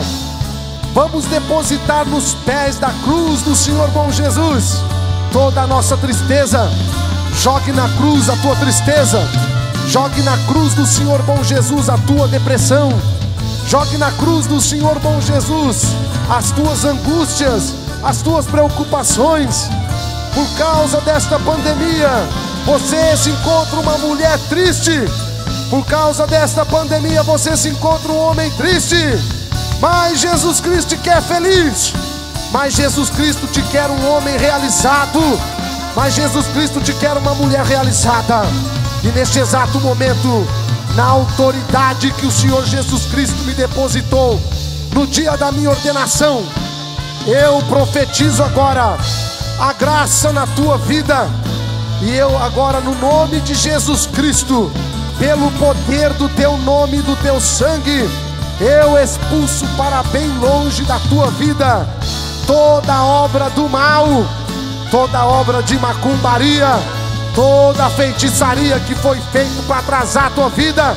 Vamos depositar nos pés da cruz do Senhor bom Jesus toda a nossa tristeza. Jogue na cruz a tua tristeza. Jogue na cruz do Senhor bom Jesus a tua depressão. Jogue na cruz do Senhor bom Jesus as tuas angústias, as tuas preocupações. Por causa desta pandemia, você se encontra uma mulher triste. Por causa desta pandemia, você se encontra um homem triste. Mas Jesus Cristo te quer feliz. Mas Jesus Cristo te quer um homem realizado. Mas Jesus Cristo te quer uma mulher realizada. E neste exato momento, na autoridade que o Senhor Jesus Cristo me depositou no dia da minha ordenação, eu profetizo agora a graça na tua vida. E eu agora, no nome de Jesus Cristo, pelo poder do teu nome e do teu sangue, eu expulso para bem longe da tua vida toda obra do mal, toda obra de macumbaria, toda feitiçaria que foi feito para atrasar a tua vida,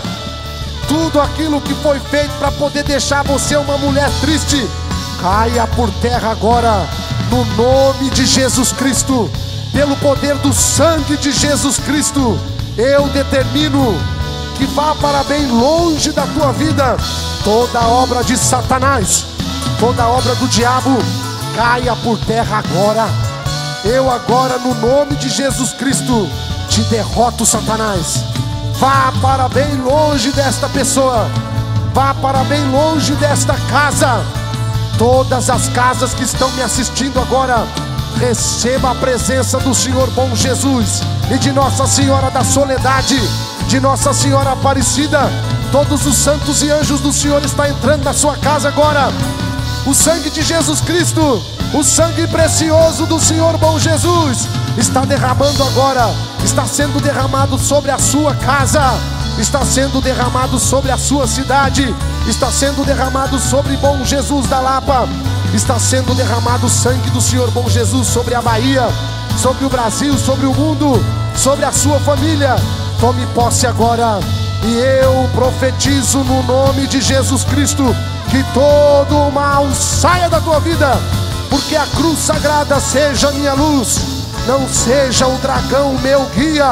tudo aquilo que foi feito para poder deixar você uma mulher triste, caia por terra agora, no nome de Jesus Cristo. Pelo poder do sangue de Jesus Cristo, eu determino que vá para bem longe da tua vida toda obra de Satanás, toda obra do diabo, caia por terra agora. Eu agora, no nome de Jesus Cristo, te derroto, Satanás. Vá para bem longe desta pessoa, vá para bem longe desta casa. Todas as casas que estão me assistindo agora, receba a presença do Senhor bom Jesus e de Nossa Senhora da Soledade, de Nossa Senhora Aparecida. Todos os santos e anjos do Senhor estão entrando na sua casa agora. O sangue de Jesus Cristo, o sangue precioso do Senhor bom Jesus, está derramando agora, está sendo derramado sobre a sua casa, está sendo derramado sobre a sua cidade, está sendo derramado sobre bom Jesus da Lapa, está sendo derramado o sangue do Senhor bom Jesus sobre a Bahia, sobre o Brasil, sobre o mundo, sobre a sua família. Tome posse agora, e eu profetizo no nome de Jesus Cristo que todo o mal saia da tua vida, porque a cruz sagrada seja a minha luz, não seja o dragão meu guia.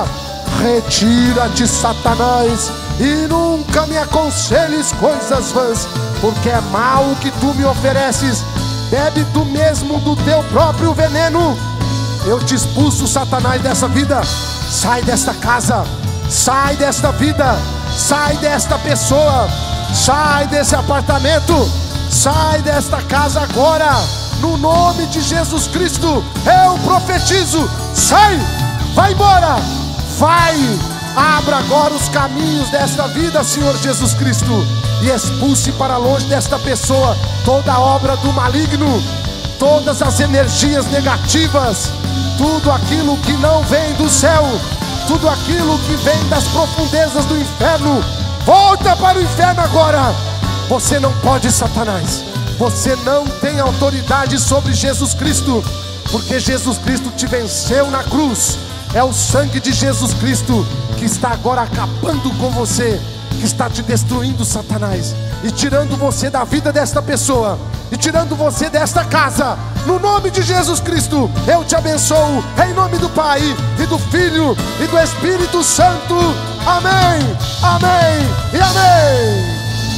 Retira-te, Satanás, e nunca me aconselhes coisas vãs, porque é mal o que tu me ofereces. Bebe tu mesmo do teu próprio veneno. Eu te expulso, Satanás, dessa vida. Sai desta casa, sai desta vida, sai desta pessoa, sai desse apartamento, sai desta casa agora, no nome de Jesus Cristo. Eu profetizo, sai, vai embora, vai, abra agora os caminhos desta vida, Senhor Jesus Cristo, e expulse para longe desta pessoa toda obra do maligno, todas as energias negativas, tudo aquilo que não vem do céu, tudo aquilo que vem das profundezas do inferno, volta para o inferno agora. Você não pode, Satanás, você não tem autoridade sobre Jesus Cristo, porque Jesus Cristo te venceu na cruz. É o sangue de Jesus Cristo que está agora acabando com você, que está te destruindo, Satanás, e tirando você da vida desta pessoa, e tirando você desta casa. No nome de Jesus Cristo, eu te abençoo, em nome do Pai, e do Filho, e do Espírito Santo. Amém, amém e amém.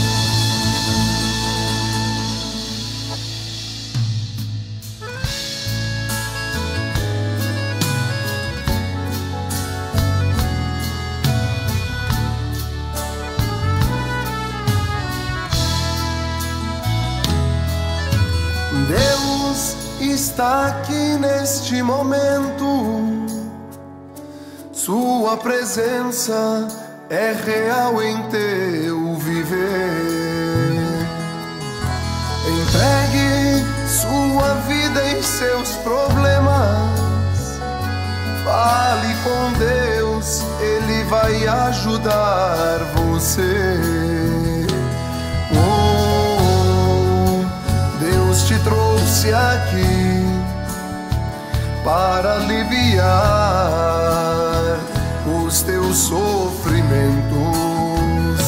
Deus está aqui neste momento, sua presença é real em teu viver. Entregue sua vida e seus problemas, fale com Deus, Ele vai ajudar você. Deus te trouxe aqui para aliviar os teus sofrimentos.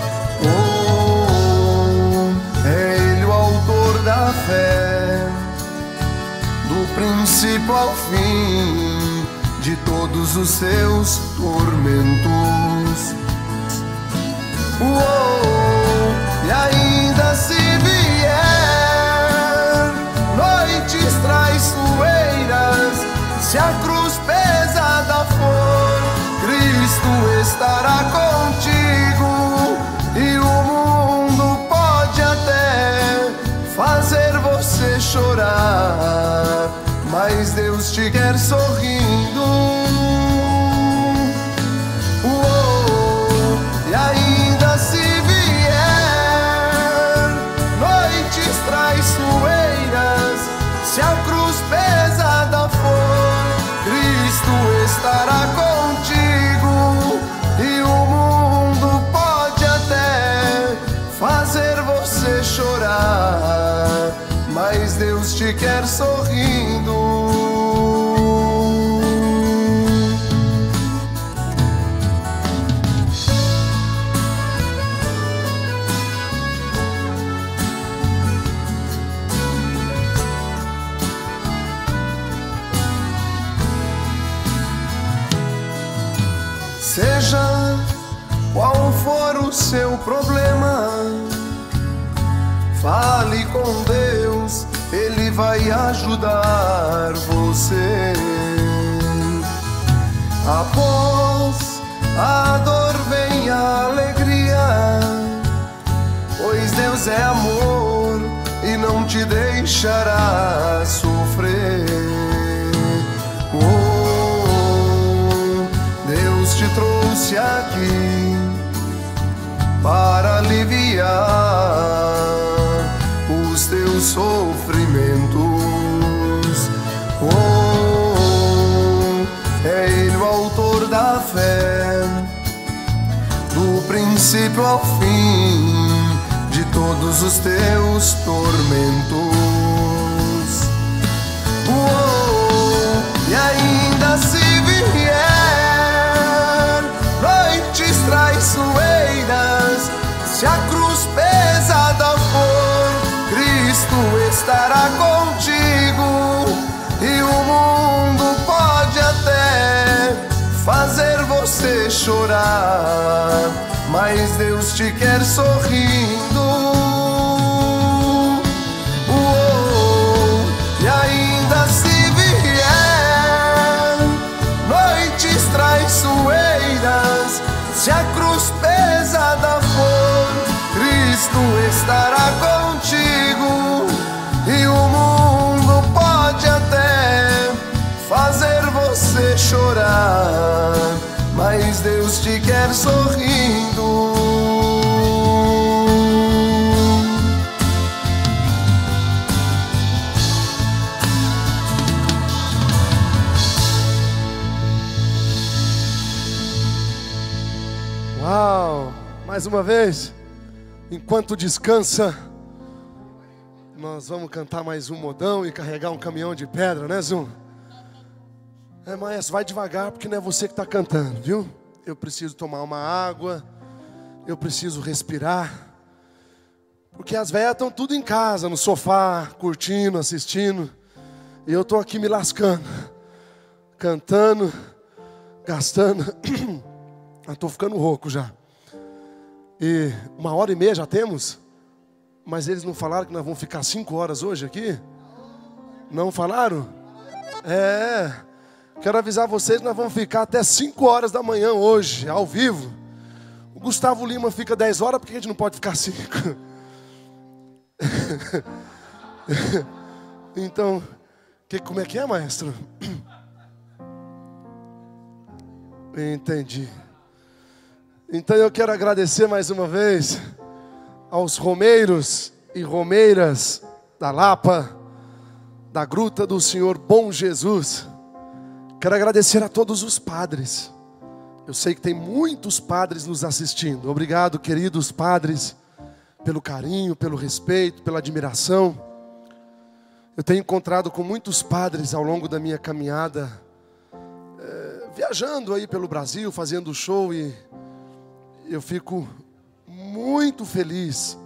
É Ele o autor da fé, do princípio ao fim de todos os seus tormentos. E ainda te quer sorrindo. E ainda se vier noites traiçoeiras, se a cruz pesada for, Cristo estará contigo. E o mundo pode até fazer você chorar, mas Deus te quer sorrindo. Seja qual for o seu problema, fale com Deus, Ele vai ajudar você. Após a dor vem a alegria, pois Deus é amor e não te deixará sofrer. Deus te trouxe aqui para aliviar os teus sofrimentos. É Ele o autor da fé, do princípio ao fim de todos os teus tormentos. E ainda se vier noites traiçoeiras, se a cruz pesada for, Cristo estará contigo. E o mundo pode até fazer você chorar, mas Deus te quer sorrindo. E ainda se vier noites traiçoeiras, se a cruz pesada for, Cristo estará contigo. E o mundo pode até fazer você chorar, mas Deus te quer sorrindo. Uau! Mais uma vez, enquanto descansa, nós vamos cantar mais um modão e carregar um caminhão de pedra, né, Zum? Maestro, vai devagar, porque não é você que está cantando, viu? Eu preciso tomar uma água, eu preciso respirar, porque as velhas estão tudo em casa, no sofá, curtindo, assistindo, e eu estou aqui me lascando, cantando, gastando. Estou ficando rouco já. E 1h30 já temos? Mas eles não falaram que nós vamos ficar 5 horas hoje aqui? Não falaram? Quero avisar vocês que nós vamos ficar até 5 horas da manhã hoje, ao vivo. O Gustavo Lima fica 10 horas, por que a gente não pode ficar 5? Então, como é que é, maestro? Entendi. Então eu quero agradecer mais uma vez aos romeiros e romeiras da Lapa, da Gruta do Senhor Bom Jesus. Quero agradecer a todos os padres. Eu sei que tem muitos padres nos assistindo. Obrigado, queridos padres, pelo carinho, pelo respeito, pela admiração. Eu tenho encontrado com muitos padres ao longo da minha caminhada, viajando aí pelo Brasil, fazendo show, e eu fico muito feliz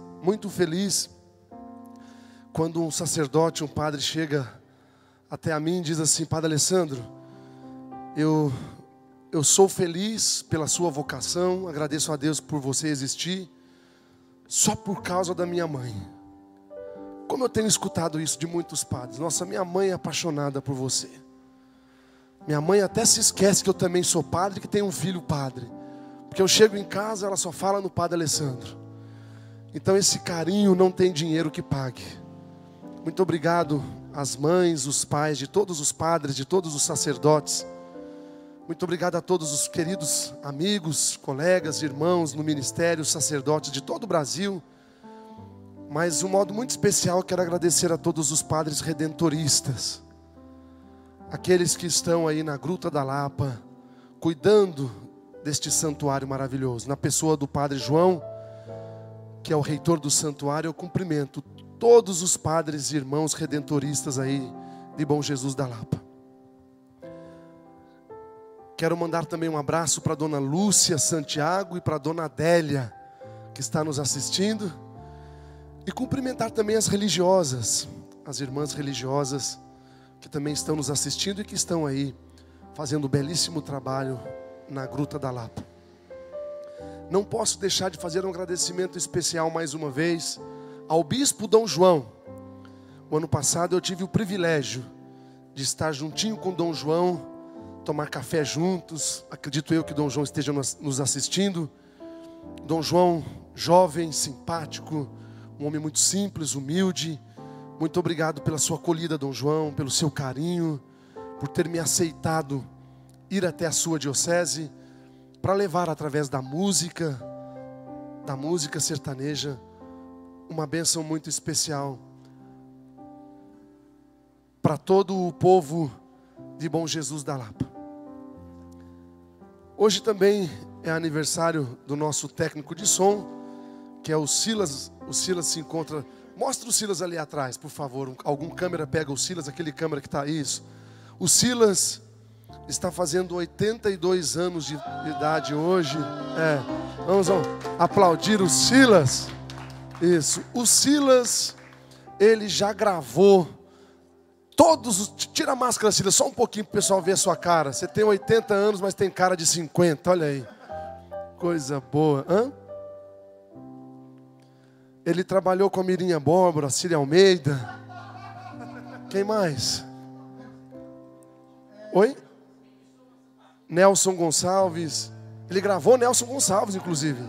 quando um sacerdote, um padre chega até a mim e diz assim: Padre Alessandro, eu sou feliz pela sua vocação, agradeço a Deus por você existir, só por causa da minha mãe. Como eu tenho escutado isso de muitos padres: nossa, minha mãe é apaixonada por você. Minha mãe até se esquece que eu também sou padre, que tenho um filho padre. Porque eu chego em casa, ela só fala no Padre Alessandro. Então esse carinho não tem dinheiro que pague. Muito obrigado às mães, os pais, de todos os padres, de todos os sacerdotes. Muito obrigado a todos os queridos amigos, colegas, irmãos no ministério, sacerdotes de todo o Brasil. Mas de um modo muito especial, quero agradecer a todos os padres redentoristas. Aqueles que estão aí na Gruta da Lapa, cuidando deste santuário maravilhoso. Na pessoa do Padre João, que é o reitor do santuário, eu cumprimento todos os padres e irmãos redentoristas aí de Bom Jesus da Lapa. Quero mandar também um abraço para a dona Lúcia Santiago e para a dona Adélia, que está nos assistindo. E cumprimentar também as religiosas, as irmãs religiosas, que também estão nos assistindo e que estão aí fazendo um belíssimo trabalho na Gruta da Lapa. Não posso deixar de fazer um agradecimento especial mais uma vez ao Bispo Dom João. O ano passado eu tive o privilégio de estar juntinho com Dom João, tomar café juntos. Acredito eu que Dom João esteja nos assistindo. Dom João, jovem, simpático, um homem muito simples, humilde. Muito obrigado pela sua acolhida, Dom João, pelo seu carinho, por ter me aceitado ir até a sua diocese para levar através da música sertaneja, uma bênção muito especial para todo o povo de Bom Jesus da Lapa. Hoje também é aniversário do nosso técnico de som, que é o Silas. O Silas se encontra... Mostra o Silas ali atrás, por favor. Algum câmera pega o Silas, aquele câmera que está... Isso. O Silas está fazendo 82 anos de idade hoje. Vamos aplaudir o Silas. Isso. O Silas, ele já gravou todos os... Tira a máscara, Silas, só um pouquinho para o pessoal ver a sua cara. Você tem 80 anos, mas tem cara de 50, olha aí. Coisa boa. Ele trabalhou com a Mirinha Bórbara, a Cília Almeida. Quem mais? Oi? Nelson Gonçalves. Ele gravou Nelson Gonçalves, inclusive.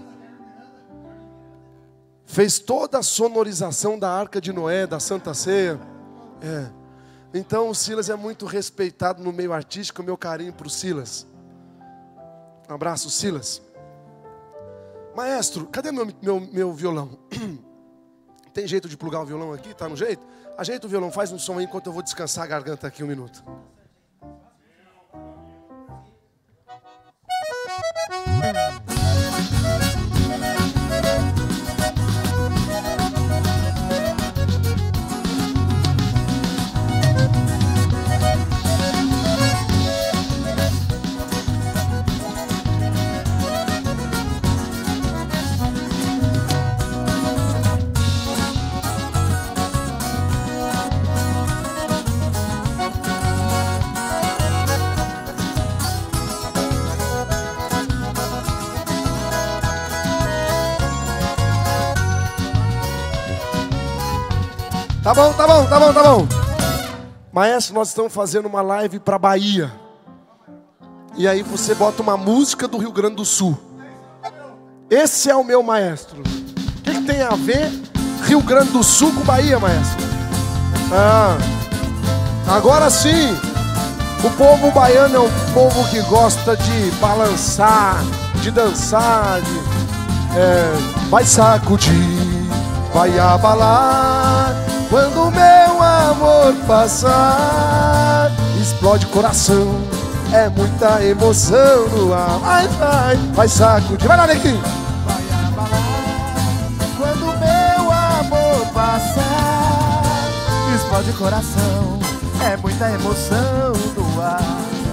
Fez toda a sonorização da Arca de Noé, da Santa Ceia. Então o Silas é muito respeitado no meio artístico. Meu carinho para o Silas. Um abraço, Silas. Maestro, cadê meu violão? Tem jeito de plugar o violão aqui? Tá no jeito? Ajeita o violão, faz um som aí enquanto eu vou descansar a garganta aqui um minuto. Tá bom. Maestro, nós estamos fazendo uma live para Bahia. E aí você bota uma música do Rio Grande do Sul. Esse é o meu maestro. O que tem a ver Rio Grande do Sul com Bahia, maestro? Agora sim. O povo baiano é um povo que gosta de balançar, de dançar, vai sacudir, vai abalar. Quando o meu amor passar, explode o coração, é muita emoção no ar. Vai sacudir, vai lá, Nequinho. Vai abalar. Quando o meu amor passar, explode o coração, é muita emoção no ar.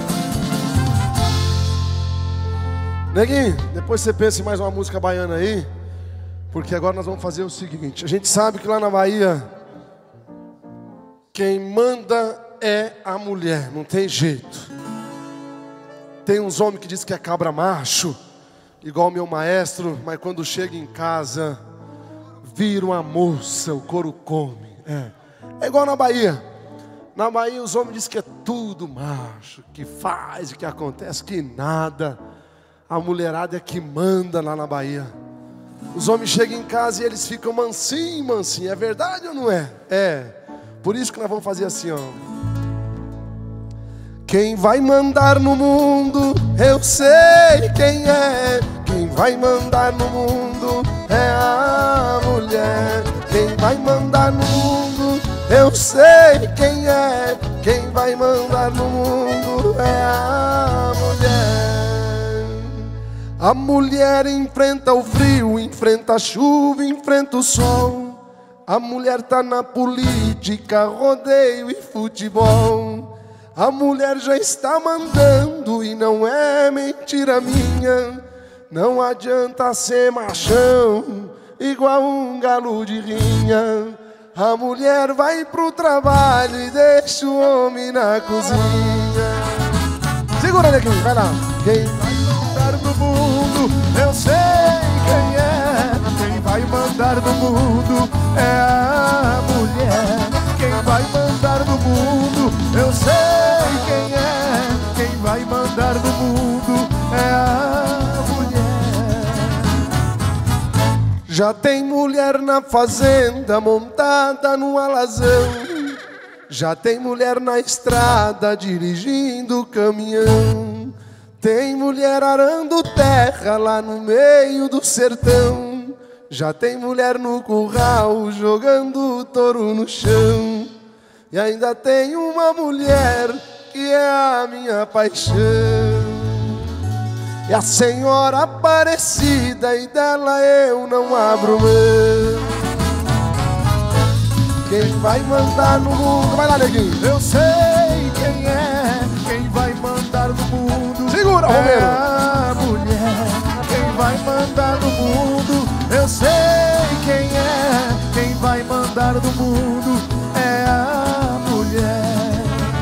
Neguinho, depois você pensa em mais uma música baiana aí, porque agora nós vamos fazer o seguinte. A gente sabe que lá na Bahia quem manda é a mulher, não tem jeito. Tem uns homens que dizem que é cabra macho, igual meu maestro, mas quando chega em casa, vira uma moça, o couro come. É igual na Bahia. Na Bahia os homens dizem que é tudo macho, que faz, que acontece, que nada. A mulherada é que manda lá na Bahia. Os homens chegam em casa e eles ficam mansinho. É verdade ou não é? Por isso que nós vamos fazer assim, ó. Quem vai mandar no mundo, eu sei quem é. Quem vai mandar no mundo é a mulher. Quem vai mandar no mundo, eu sei quem é. Quem vai mandar no mundo é a mulher. A mulher enfrenta o frio, enfrenta a chuva, enfrenta o sol. A mulher tá na política, rodeio e futebol. A mulher já está mandando e não é mentira minha. Não adianta ser machão, igual um galo de rinha. A mulher vai pro trabalho e deixa o homem na cozinha. Segura, neguinho, vai lá. Quem vai mandar no mundo, eu sei quem é. Quem vai mandar no mundo é a mulher. Quem vai mandar no mundo, eu sei quem é. Quem vai mandar no mundo é a mulher. Já tem mulher na fazenda montada num alazão. Já tem mulher na estrada dirigindo caminhão. Tem mulher arando terra lá no meio do sertão. Já tem mulher no curral jogando touro no chão. E ainda tem uma mulher que é a minha paixão. É a Senhora Aparecida e dela eu não abro mão. Quem vai mandar no mundo, vai lá, neguinho. Eu sei quem é. Quem vai mandar no mundo, segura, Romero, é a mulher. Quem vai mandar no mundo, eu sei quem é. Quem vai mandar no mundo é a mulher.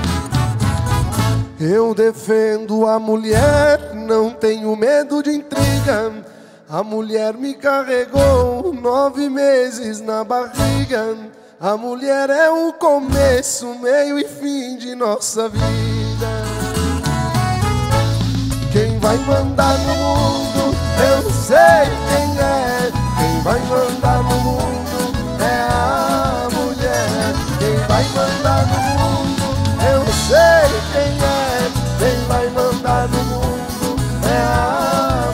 Eu defendo a mulher, não tenho medo de intriga. A mulher me carregou 9 meses na barriga. A mulher é o começo, meio e fim de nossa vida. Quem vai mandar no mundo, eu sei quem é. Quem vai mandar no mundo é a mulher. Quem vai mandar no mundo, eu sei quem é. Quem vai mandar no mundo é a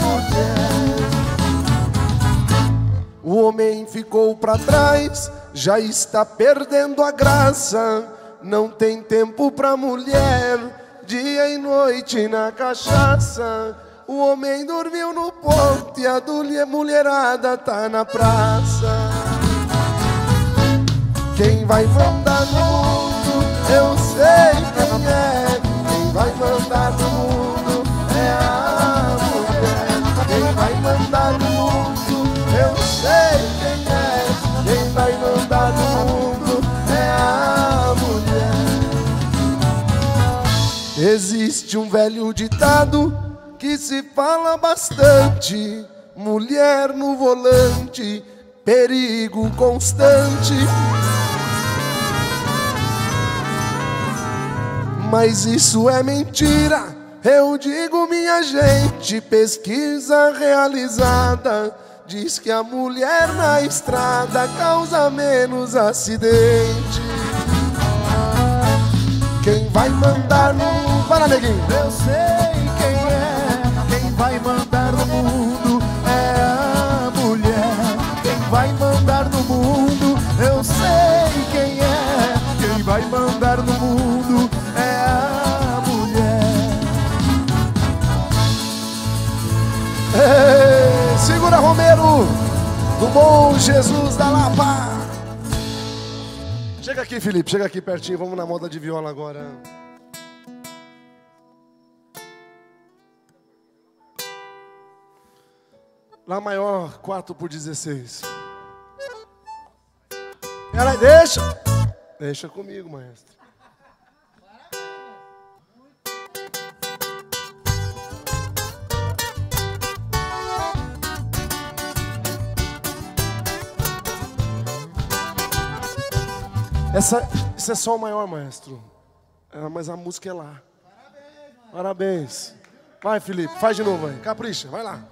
mulher. O homem ficou pra trás, já está perdendo a graça. Não tem tempo pra mulher, dia e noite na cachaça. O homem dormiu no ponto e a mulherada tá na praça. Quem vai mandar no mundo, eu sei quem é. Quem vai mandar no mundo é a mulher. Quem vai mandar no mundo, eu sei quem é. Quem vai mandar no mundo é a mulher. Existe um velho ditado que se fala bastante: mulher no volante, perigo constante. Mas isso é mentira, eu digo, minha gente. Pesquisa realizada diz que a mulher na estrada causa menos acidente. Quem vai mandar no mundo, para, neguinho, eu sei quem é. Quem vai mandar no mundo é a mulher. Quem vai mandar no mundo, eu sei quem é. Quem vai mandar no mundo é a mulher. Ei, segura, Romero, do Bom Jesus da Lapa. Chega aqui, Felipe, chega aqui pertinho, vamos na moda de viola agora. Lá maior, 4/16. Ela deixa comigo, maestro. Esse é só o maior, maestro. Mas a música é lá. Parabéns. Vai, Felipe, faz de novo aí. Capricha, vai lá.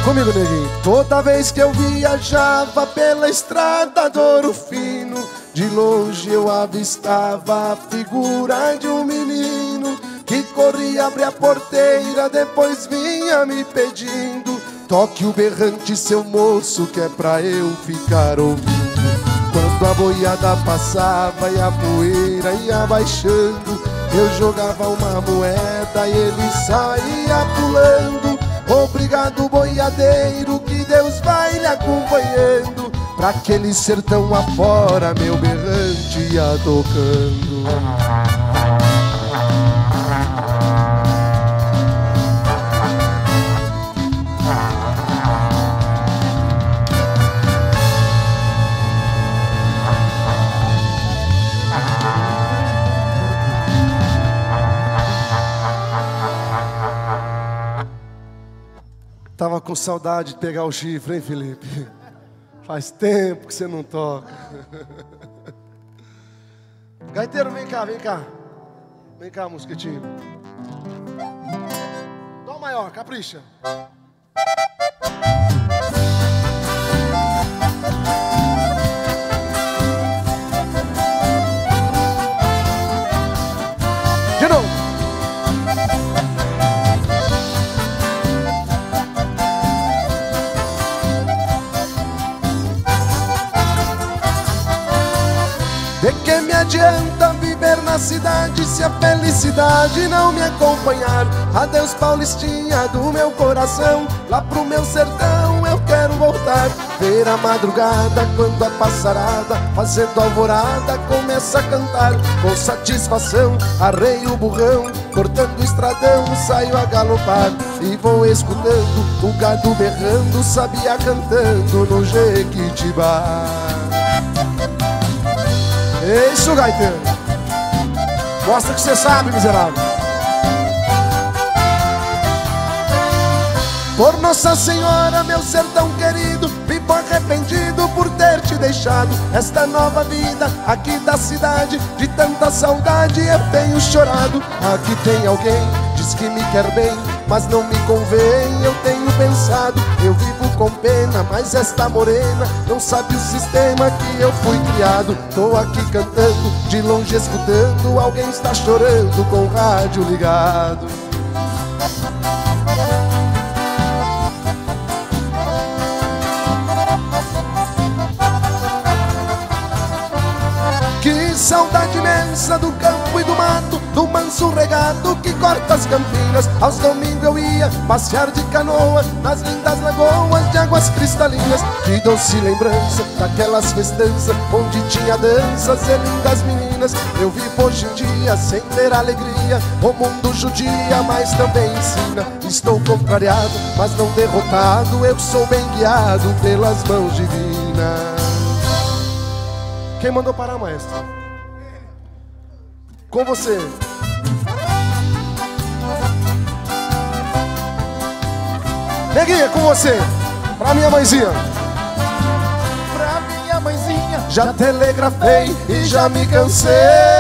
comigo, neguinho. Toda vez que eu viajava pela estrada do Ouro Fino, de longe eu avistava a figura de um menino que corria, abria a porteira, depois vinha me pedindo: toque o berrante, seu moço, que é pra eu ficar ouvindo. Quando a boiada passava e a poeira ia baixando, eu jogava uma moeda e ele saía pulando. Obrigado, boiadeiro, que Deus vai lhe acompanhando. Pra aquele sertão afora, meu berrante ia tocando. Tava com saudade de pegar o chifre, hein, Felipe? Faz tempo que você não toca. Gaiteiro, vem cá, vem cá. Vem cá, mosquitinho. Dó maior, capricha. De novo. De que me adianta viver na cidade se a felicidade não me acompanhar? Adeus, Paulistinha do meu coração, lá pro meu sertão eu quero voltar. Ver a madrugada quando a passarada, fazendo alvorada, começa a cantar. Com satisfação arreio o burrão, cortando o estradão, saio a galopar. E vou escutando o gado berrando, sabia cantando no Jequitibá. É isso, gaiteiro. Mostra que você sabe, miserável. Por Nossa Senhora, meu sertão querido, vivo arrependido por ter te deixado. Esta nova vida aqui da cidade, de tanta saudade eu tenho chorado. Aqui tem alguém, diz que me quer bem, mas não me convém, eu tenho pensado. Eu vivo com pena, mas esta morena não sabe o sistema que eu fui criado. Tô aqui cantando, de longe escutando, alguém está chorando com o rádio ligado. Que saudade imensa do campo e do mato, do manso regado que corta as campinas. Aos domingos eu ia passear de canoa nas lindas lagoas de águas cristalinas. Que doce lembrança daquelas festanças onde tinha danças e lindas meninas. Eu vivo hoje em dia sem ter alegria, o mundo judia, mas também ensina. Estou contrariado, mas não derrotado, eu sou bem guiado pelas mãos divinas. Quem mandou parar, maestro? Com você. Neguinha, com você. Pra minha mãezinha. Pra minha mãezinha. Já telegrafei e já me cansei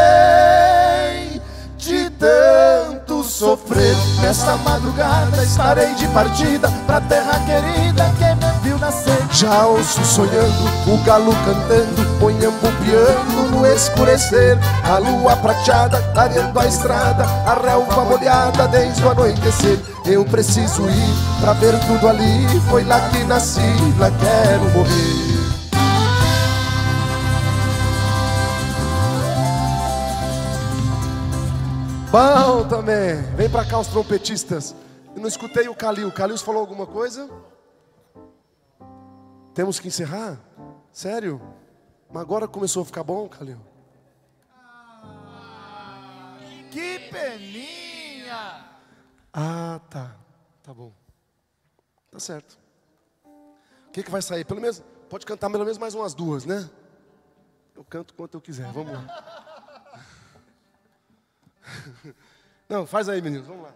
de tanto sofrer. Nesta madrugada estarei de partida pra terra querida que me viu nascer. Já ouço sonhando, o galo cantando, ponhando piano no escurecer. A lua prateada clareando a estrada, a relva molhada desde o anoitecer. Eu preciso ir pra ver tudo ali, foi lá que nasci, lá quero morrer. Bom também, vem pra cá os trompetistas. Eu não escutei o Calil. Calil falou alguma coisa? Temos que encerrar? Sério? Mas agora começou a ficar bom, Calil? Que peninha! Ah, tá. Tá bom. Tá certo. O que vai sair? Pelo menos, pode cantar pelo menos mais umas duas, né? Eu canto quanto eu quiser, vamos lá. Não, faz aí, meninos, vamos lá.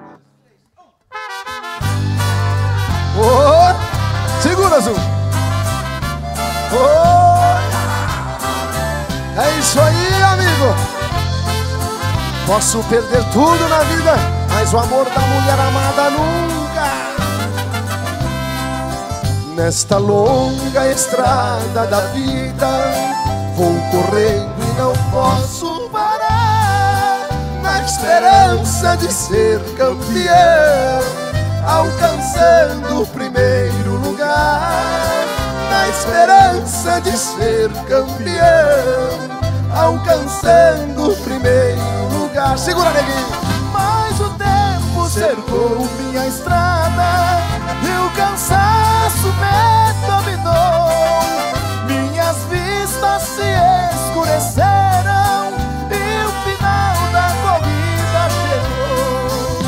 Oh, segura, Azul. Oh, é isso aí, amigo. Posso perder tudo na vida, mas o amor da mulher amada nunca. Nesta longa estrada da vida, vou correndo e não posso parar, na esperança de ser campeão, alcançando o primeiro lugar. Na esperança de ser campeão, alcançando o primeiro lugar. Segura, neguinho! Mas o tempo cercou minha estrada e o cansaço me dominou. Minhas vistas se escureceram e o final da corrida chegou.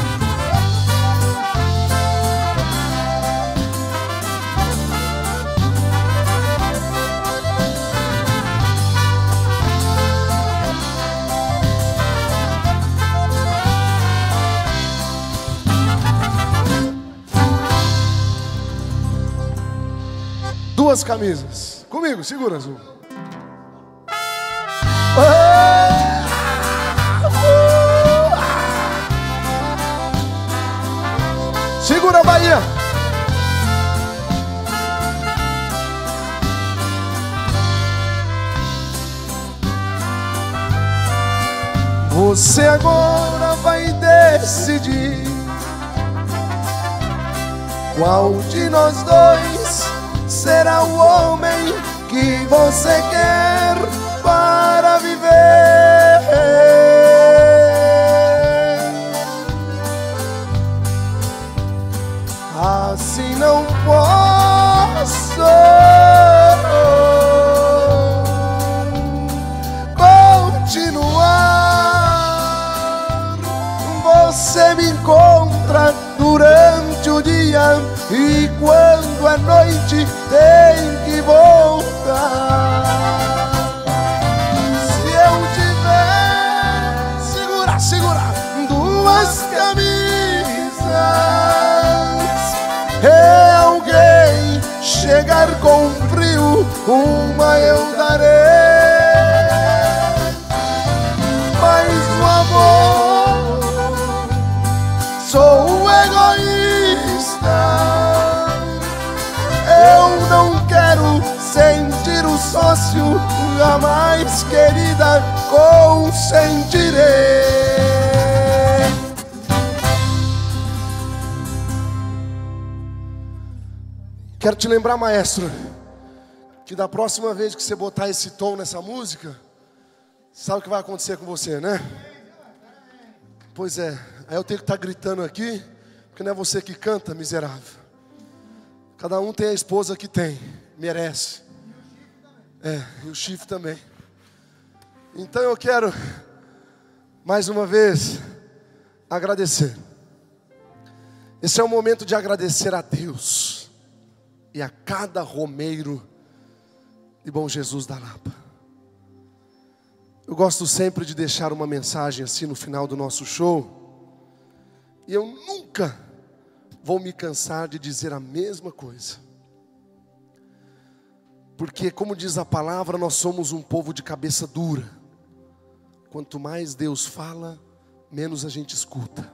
Duas camisas. Comigo, segura, Azul. Segura, Bahia. Você agora vai decidir qual de nós dois será o homem que você quer para viver. Assim não posso continuar. Você me encontra durante o dia e quando é noite tem que voltar. Se eu tiver, segura, duas camisas e alguém chegar com frio, uma eu darei. Mas o amor, sou egoísta. Eu não quero sentir o sócio, jamais, querida, consentirei. Quero te lembrar, maestro, que da próxima vez que você botar esse tom nessa música, sabe o que vai acontecer com você, né? Pois é, aí eu tenho que estar gritando aqui, porque não é você que canta, miserável. Cada um tem a esposa que tem, merece. E o chifre também. Então eu quero, mais uma vez, agradecer. Esse é o momento de agradecer a Deus e a cada romeiro de Bom Jesus da Lapa. Eu gosto sempre de deixar uma mensagem assim no final do nosso show. E eu nunca vou me cansar de dizer a mesma coisa. Porque, como diz a palavra, nós somos um povo de cabeça dura. Quanto mais Deus fala, menos a gente escuta.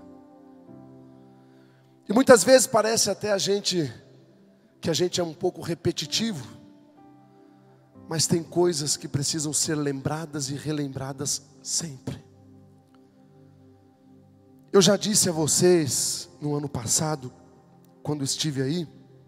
E muitas vezes parece até que a gente é um pouco repetitivo. Mas tem coisas que precisam ser lembradas e relembradas sempre. Eu já disse a vocês no ano passado, quando estive aí,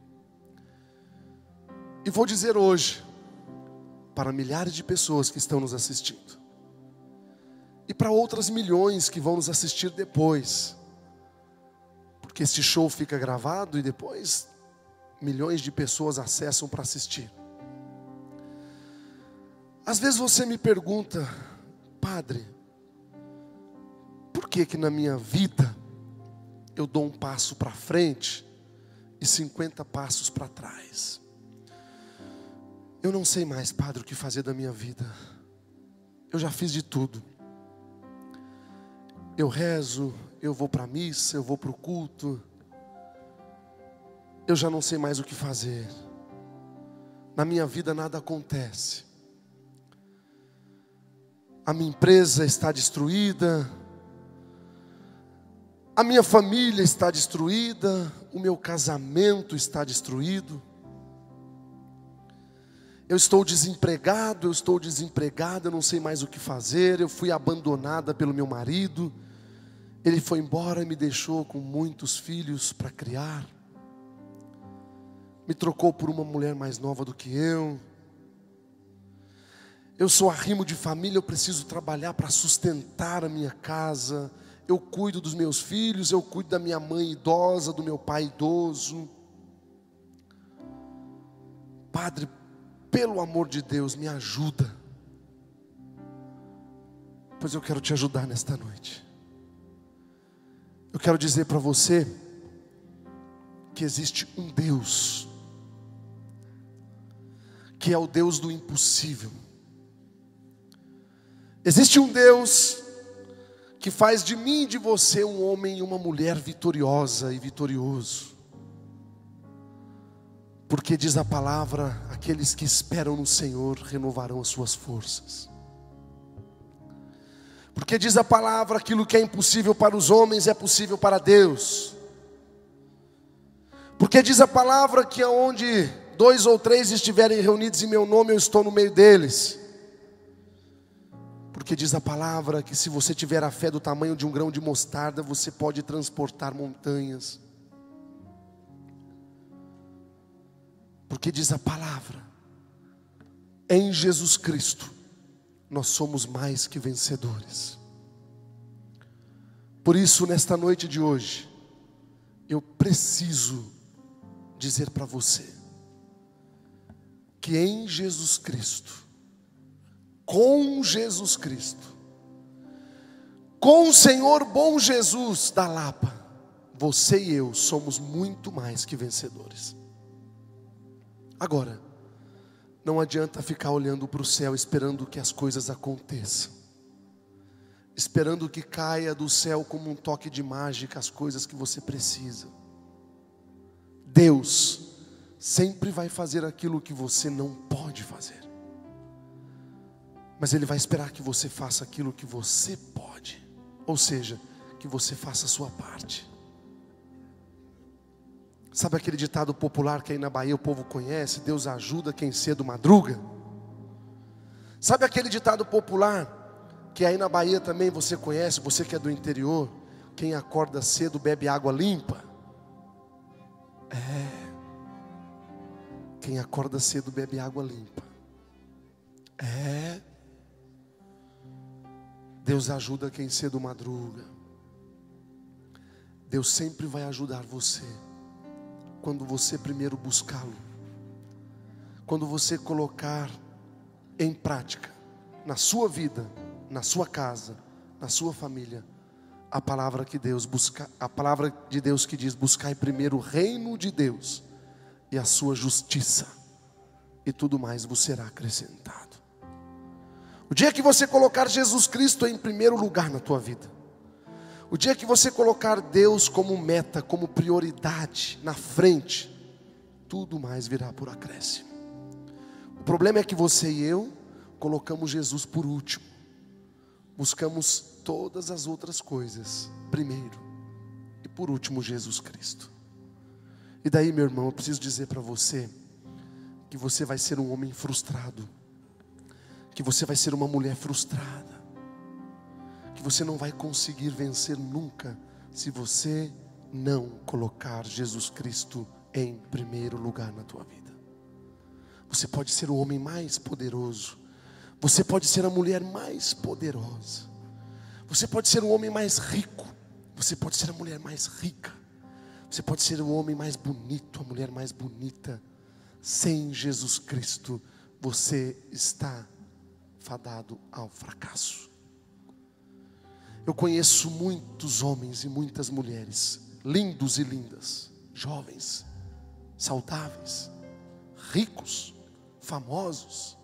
e vou dizer hoje, para milhares de pessoas que estão nos assistindo, e para outras milhões que vão nos assistir depois, porque este show fica gravado e depois milhões de pessoas acessam para assistir. Às vezes você me pergunta, padre, por que na minha vida eu dou um passo para frente e 50 passos para trás? Eu não sei mais, padre, o que fazer da minha vida. Eu já fiz de tudo. Eu rezo, eu vou para a missa, eu vou para o culto. Eu já não sei mais o que fazer. Na minha vida nada acontece. A minha empresa está destruída. A minha família está destruída. O meu casamento está destruído. Eu estou desempregado, eu não sei mais o que fazer, eu fui abandonada pelo meu marido, ele foi embora e me deixou com muitos filhos para criar, me trocou por uma mulher mais nova do que eu sou arrimo de família, eu preciso trabalhar para sustentar a minha casa, eu cuido dos meus filhos, eu cuido da minha mãe idosa, do meu pai idoso. Padre, pelo amor de Deus, me ajuda. Pois eu quero te ajudar nesta noite. Eu quero dizer para você que existe um Deus, que é o Deus do impossível. Existe um Deus que faz de mim e de você um homem e uma mulher vitoriosa e vitorioso. Porque diz a palavra, aqueles que esperam no Senhor renovarão as suas forças. Porque diz a palavra, aquilo que é impossível para os homens é possível para Deus. Porque diz a palavra que aonde 2 ou 3 estiverem reunidos em meu nome, eu estou no meio deles. Porque diz a palavra que se você tiver a fé do tamanho de um grão de mostarda, você pode transportar montanhas. Porque diz a palavra, em Jesus Cristo, nós somos mais que vencedores. Por isso, nesta noite de hoje, eu preciso dizer para você, que em Jesus Cristo, com Jesus Cristo, com o Senhor bom Jesus da Lapa, você e eu somos muito mais que vencedores. Agora, não adianta ficar olhando para o céu esperando que as coisas aconteçam, esperando que caia do céu como um toque de mágica as coisas que você precisa. Deus sempre vai fazer aquilo que você não pode fazer, mas Ele vai esperar que você faça aquilo que você pode, ou seja, que você faça a sua parte. Sabe aquele ditado popular que aí na Bahia o povo conhece? Deus ajuda quem cedo madruga. Sabe aquele ditado popular que aí na Bahia também você conhece, você que é do interior? Quem acorda cedo bebe água limpa. Quem acorda cedo bebe água limpa. Deus ajuda quem cedo madruga. Deus sempre vai ajudar você quando você primeiro buscá-lo, quando você colocar em prática, na sua vida, na sua casa, na sua família, a palavra que Deus busca, a palavra de Deus que diz: buscai primeiro o reino de Deus e a sua justiça, e tudo mais vos será acrescentado. O dia que você colocar Jesus Cristo em primeiro lugar na tua vida, o dia que você colocar Deus como meta, como prioridade na frente, tudo mais virá por acréscimo. O problema é que você e eu colocamos Jesus por último, buscamos todas as outras coisas primeiro, e por último Jesus Cristo. E daí, meu irmão, eu preciso dizer para você que você vai ser um homem frustrado, que você vai ser uma mulher frustrada, que você não vai conseguir vencer nunca se você não colocar Jesus Cristo em primeiro lugar na tua vida. Você pode ser o homem mais poderoso, você pode ser a mulher mais poderosa, você pode ser o homem mais rico, você pode ser a mulher mais rica, você pode ser o homem mais bonito, a mulher mais bonita. Sem Jesus Cristo, você está fadado ao fracasso. Eu conheço muitos homens e muitas mulheres, lindos e lindas, jovens, saudáveis, ricos, famosos,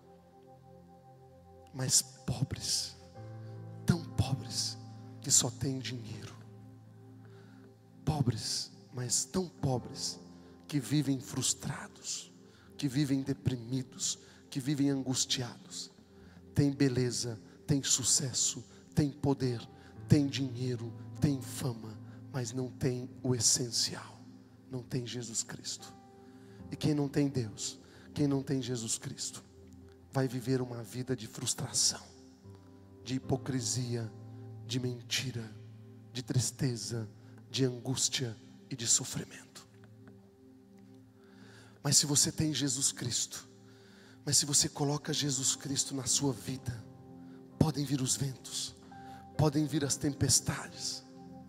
mas pobres, tão pobres que só têm dinheiro. Pobres, mas tão pobres que vivem frustrados, que vivem deprimidos, que vivem angustiados. Tem beleza, tem sucesso, tem poder, tem dinheiro, tem fama, mas não tem o essencial, não tem Jesus Cristo. E quem não tem Deus, Quem não tem Jesus Cristo vai viver uma vida de frustração, de hipocrisia, de mentira, de tristeza, de angústia e de sofrimento. Mas se você tem Jesus Cristo, mas se você coloca Jesus Cristo na sua vida, podem vir os ventos, podem vir as tempestades.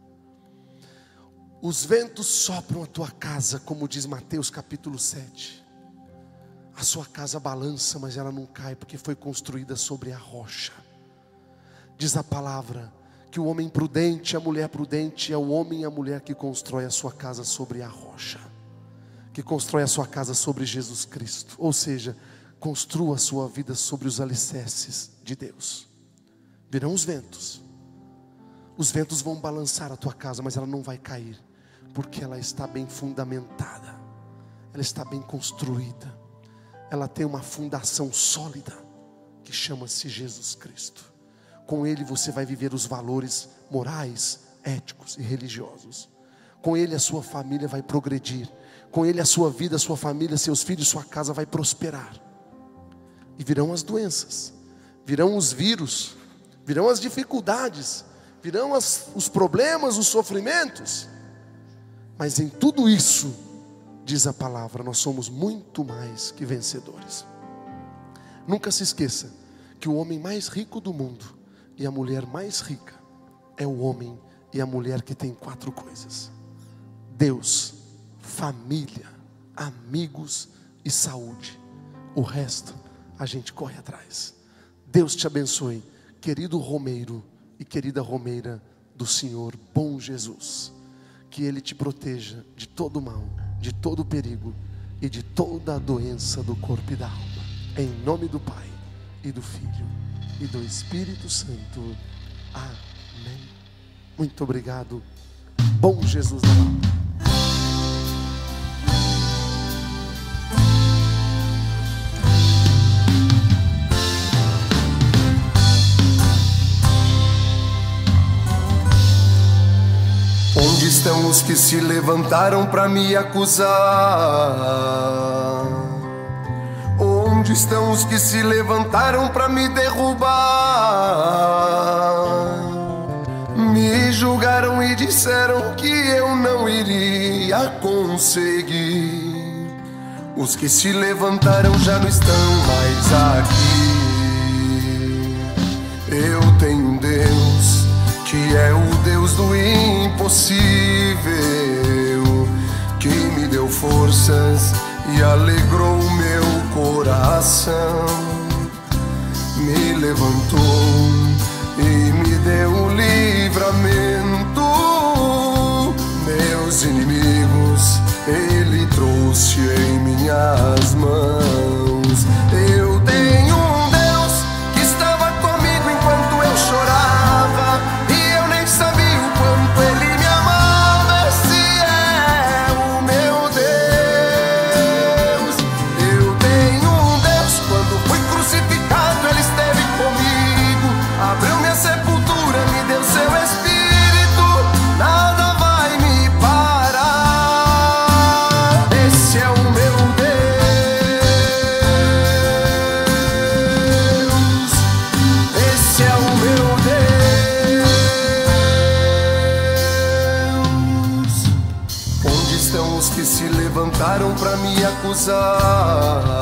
Os ventos sopram a tua casa, como diz Mateus capítulo 7. A sua casa balança, mas ela não cai, porque foi construída sobre a rocha. Diz a palavra que o homem prudente, a mulher prudente, é o homem e a mulher que constrói a sua casa sobre a rocha, que constrói a sua casa sobre Jesus Cristo. Ou seja, construa a sua vida sobre os alicerces de Deus. Virão os ventos vão balançar a tua casa, mas ela não vai cair, porque ela está bem fundamentada, ela está bem construída, ela tem uma fundação sólida, que chama-se Jesus Cristo. Com Ele você vai viver os valores morais, éticos e religiosos. Com Ele a sua família vai progredir. Com Ele a sua vida, a sua família, seus filhos, sua casa vai prosperar. E virão as doenças, virão os vírus, virão as dificuldades, virão os problemas, os sofrimentos. Mas em tudo isso, diz a palavra, nós somos muito mais que vencedores. Nunca se esqueça que o homem mais rico do mundo e a mulher mais rica é o homem e a mulher que tem 4 coisas: Deus, família, amigos e saúde. O resto a gente corre atrás. Deus te abençoe, querido romeiro e querida romeira do Senhor bom Jesus. Que Ele te proteja de todo mal, de todo perigo e de toda a doença do corpo e da alma. Em nome do Pai e do Filho e do Espírito Santo. Amém. Muito obrigado. Bom Jesus da Lapa. Onde estão os que se levantaram para me acusar? Onde estão os que se levantaram para me derrubar? Me julgaram e disseram que eu não iria conseguir. Os que se levantaram já não estão mais aqui. Eu tenho um Deus que é o Deus do impossível, que me deu forças e alegrou o meu coração. Me levantou e me deu o livramento. Meus inimigos Ele trouxe em minhas mãos. Eu tenho um Deus que estava comigo enquanto eu chorava, e eu nem sabia o quanto Ele me amava. Esse é o meu Deus. Eu tenho um Deus, quando fui crucificado Ele esteve comigo, abriu minha sepultura, me deu seu Espírito, nada vai me parar. Esse é o meu Deus. Esse é o meu Deus. Onde estão os que se levantaram para me acusar?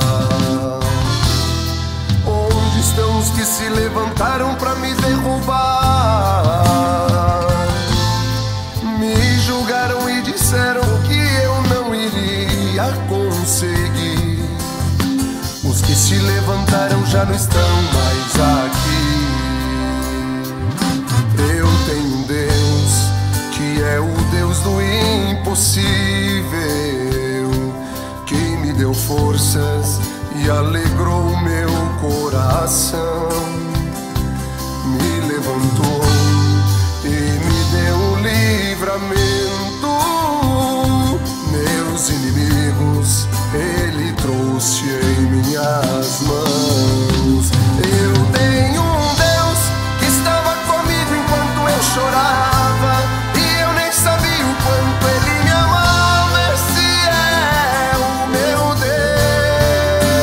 Onde estão os que se levantaram para me derrubar? Me julgaram e disseram que eu não iria conseguir. Os que se levantaram já não estão mais aqui. Eu tenho um Deus que é o Deus do impossível, que me deu forças e alegrou o meu coração. Me levantou e me deu o livramento. Meus inimigos Ele trouxe em minhas mãos. Eu tenho um Deus que estava comigo enquanto eu chorava, e eu nem sabia o quanto Ele me amava. Esse é o meu Deus.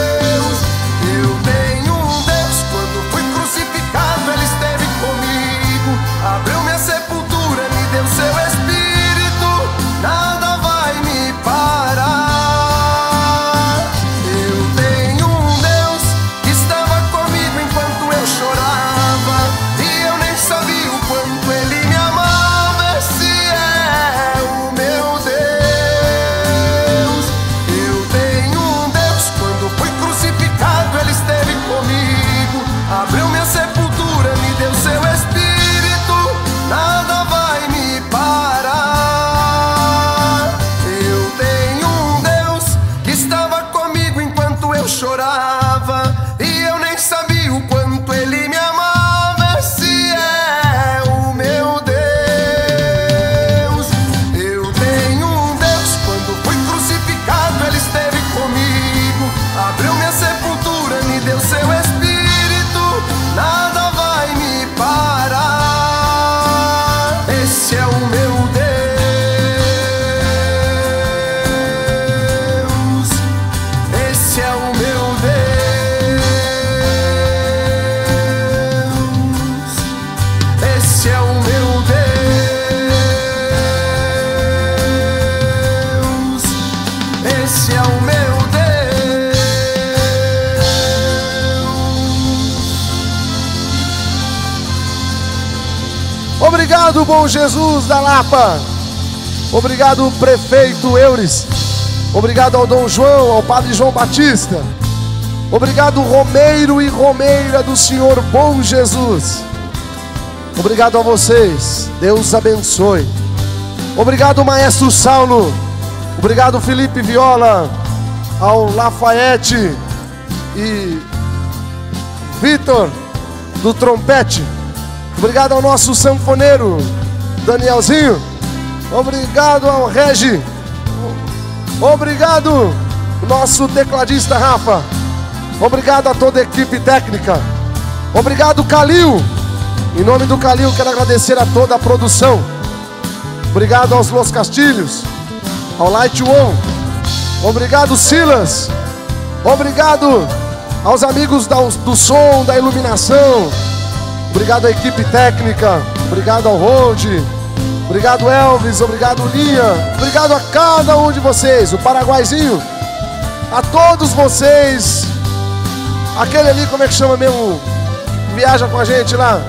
Obrigado, Bom Jesus da Lapa. Obrigado, prefeito Eures. Obrigado ao Dom João, ao Padre João Batista. Obrigado, Romeiro e Romeira do Senhor Bom Jesus. Obrigado a vocês. Deus abençoe. Obrigado, Maestro Saulo. Obrigado, Felipe Viola, ao Lafayette e Vitor do trompete. Obrigado ao nosso sanfoneiro Danielzinho. Obrigado ao Regi. Obrigado, nosso tecladista Rafa. Obrigado a toda a equipe técnica. Obrigado, Calil. Em nome do Calil, quero agradecer a toda a produção. Obrigado aos Los Castilhos, ao Light One. Obrigado, Silas. Obrigado aos amigos do som, da iluminação. Obrigado à equipe técnica. Obrigado ao Rod. Obrigado, Elvis. Obrigado, Linha. Obrigado a cada um de vocês. O Paraguaizinho. A todos vocês. Aquele ali, como é que chama mesmo? Viaja com a gente lá.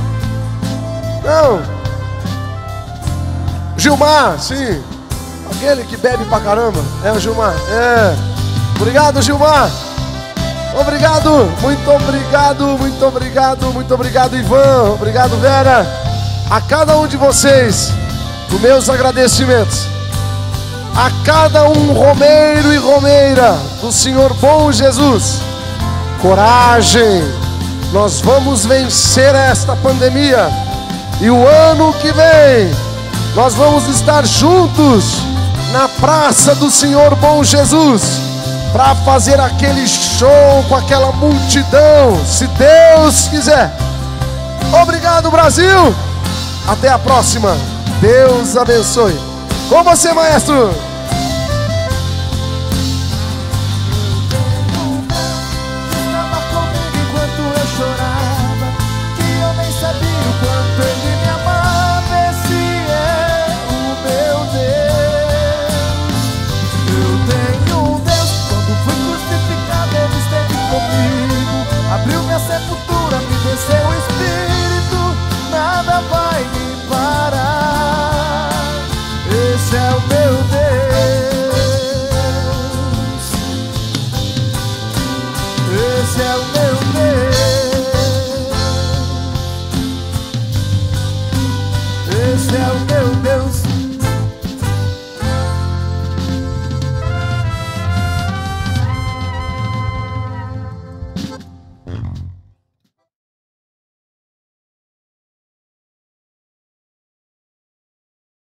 Não. Gilmar, sim. Aquele que bebe pra caramba. É o Gilmar. É. Obrigado, Gilmar. Obrigado. Muito obrigado. Muito obrigado. Muito obrigado, Ivan. Obrigado, Vera. A cada um de vocês, os meus agradecimentos. A cada um romeiro e romeira do Senhor Bom Jesus. Coragem. Nós vamos vencer esta pandemia. E o ano que vem, nós vamos estar juntos na Praça do Senhor Bom Jesus, para fazer aquele show com aquela multidão, se Deus quiser. Obrigado, Brasil. Até a próxima. Deus abençoe. Com você, maestro.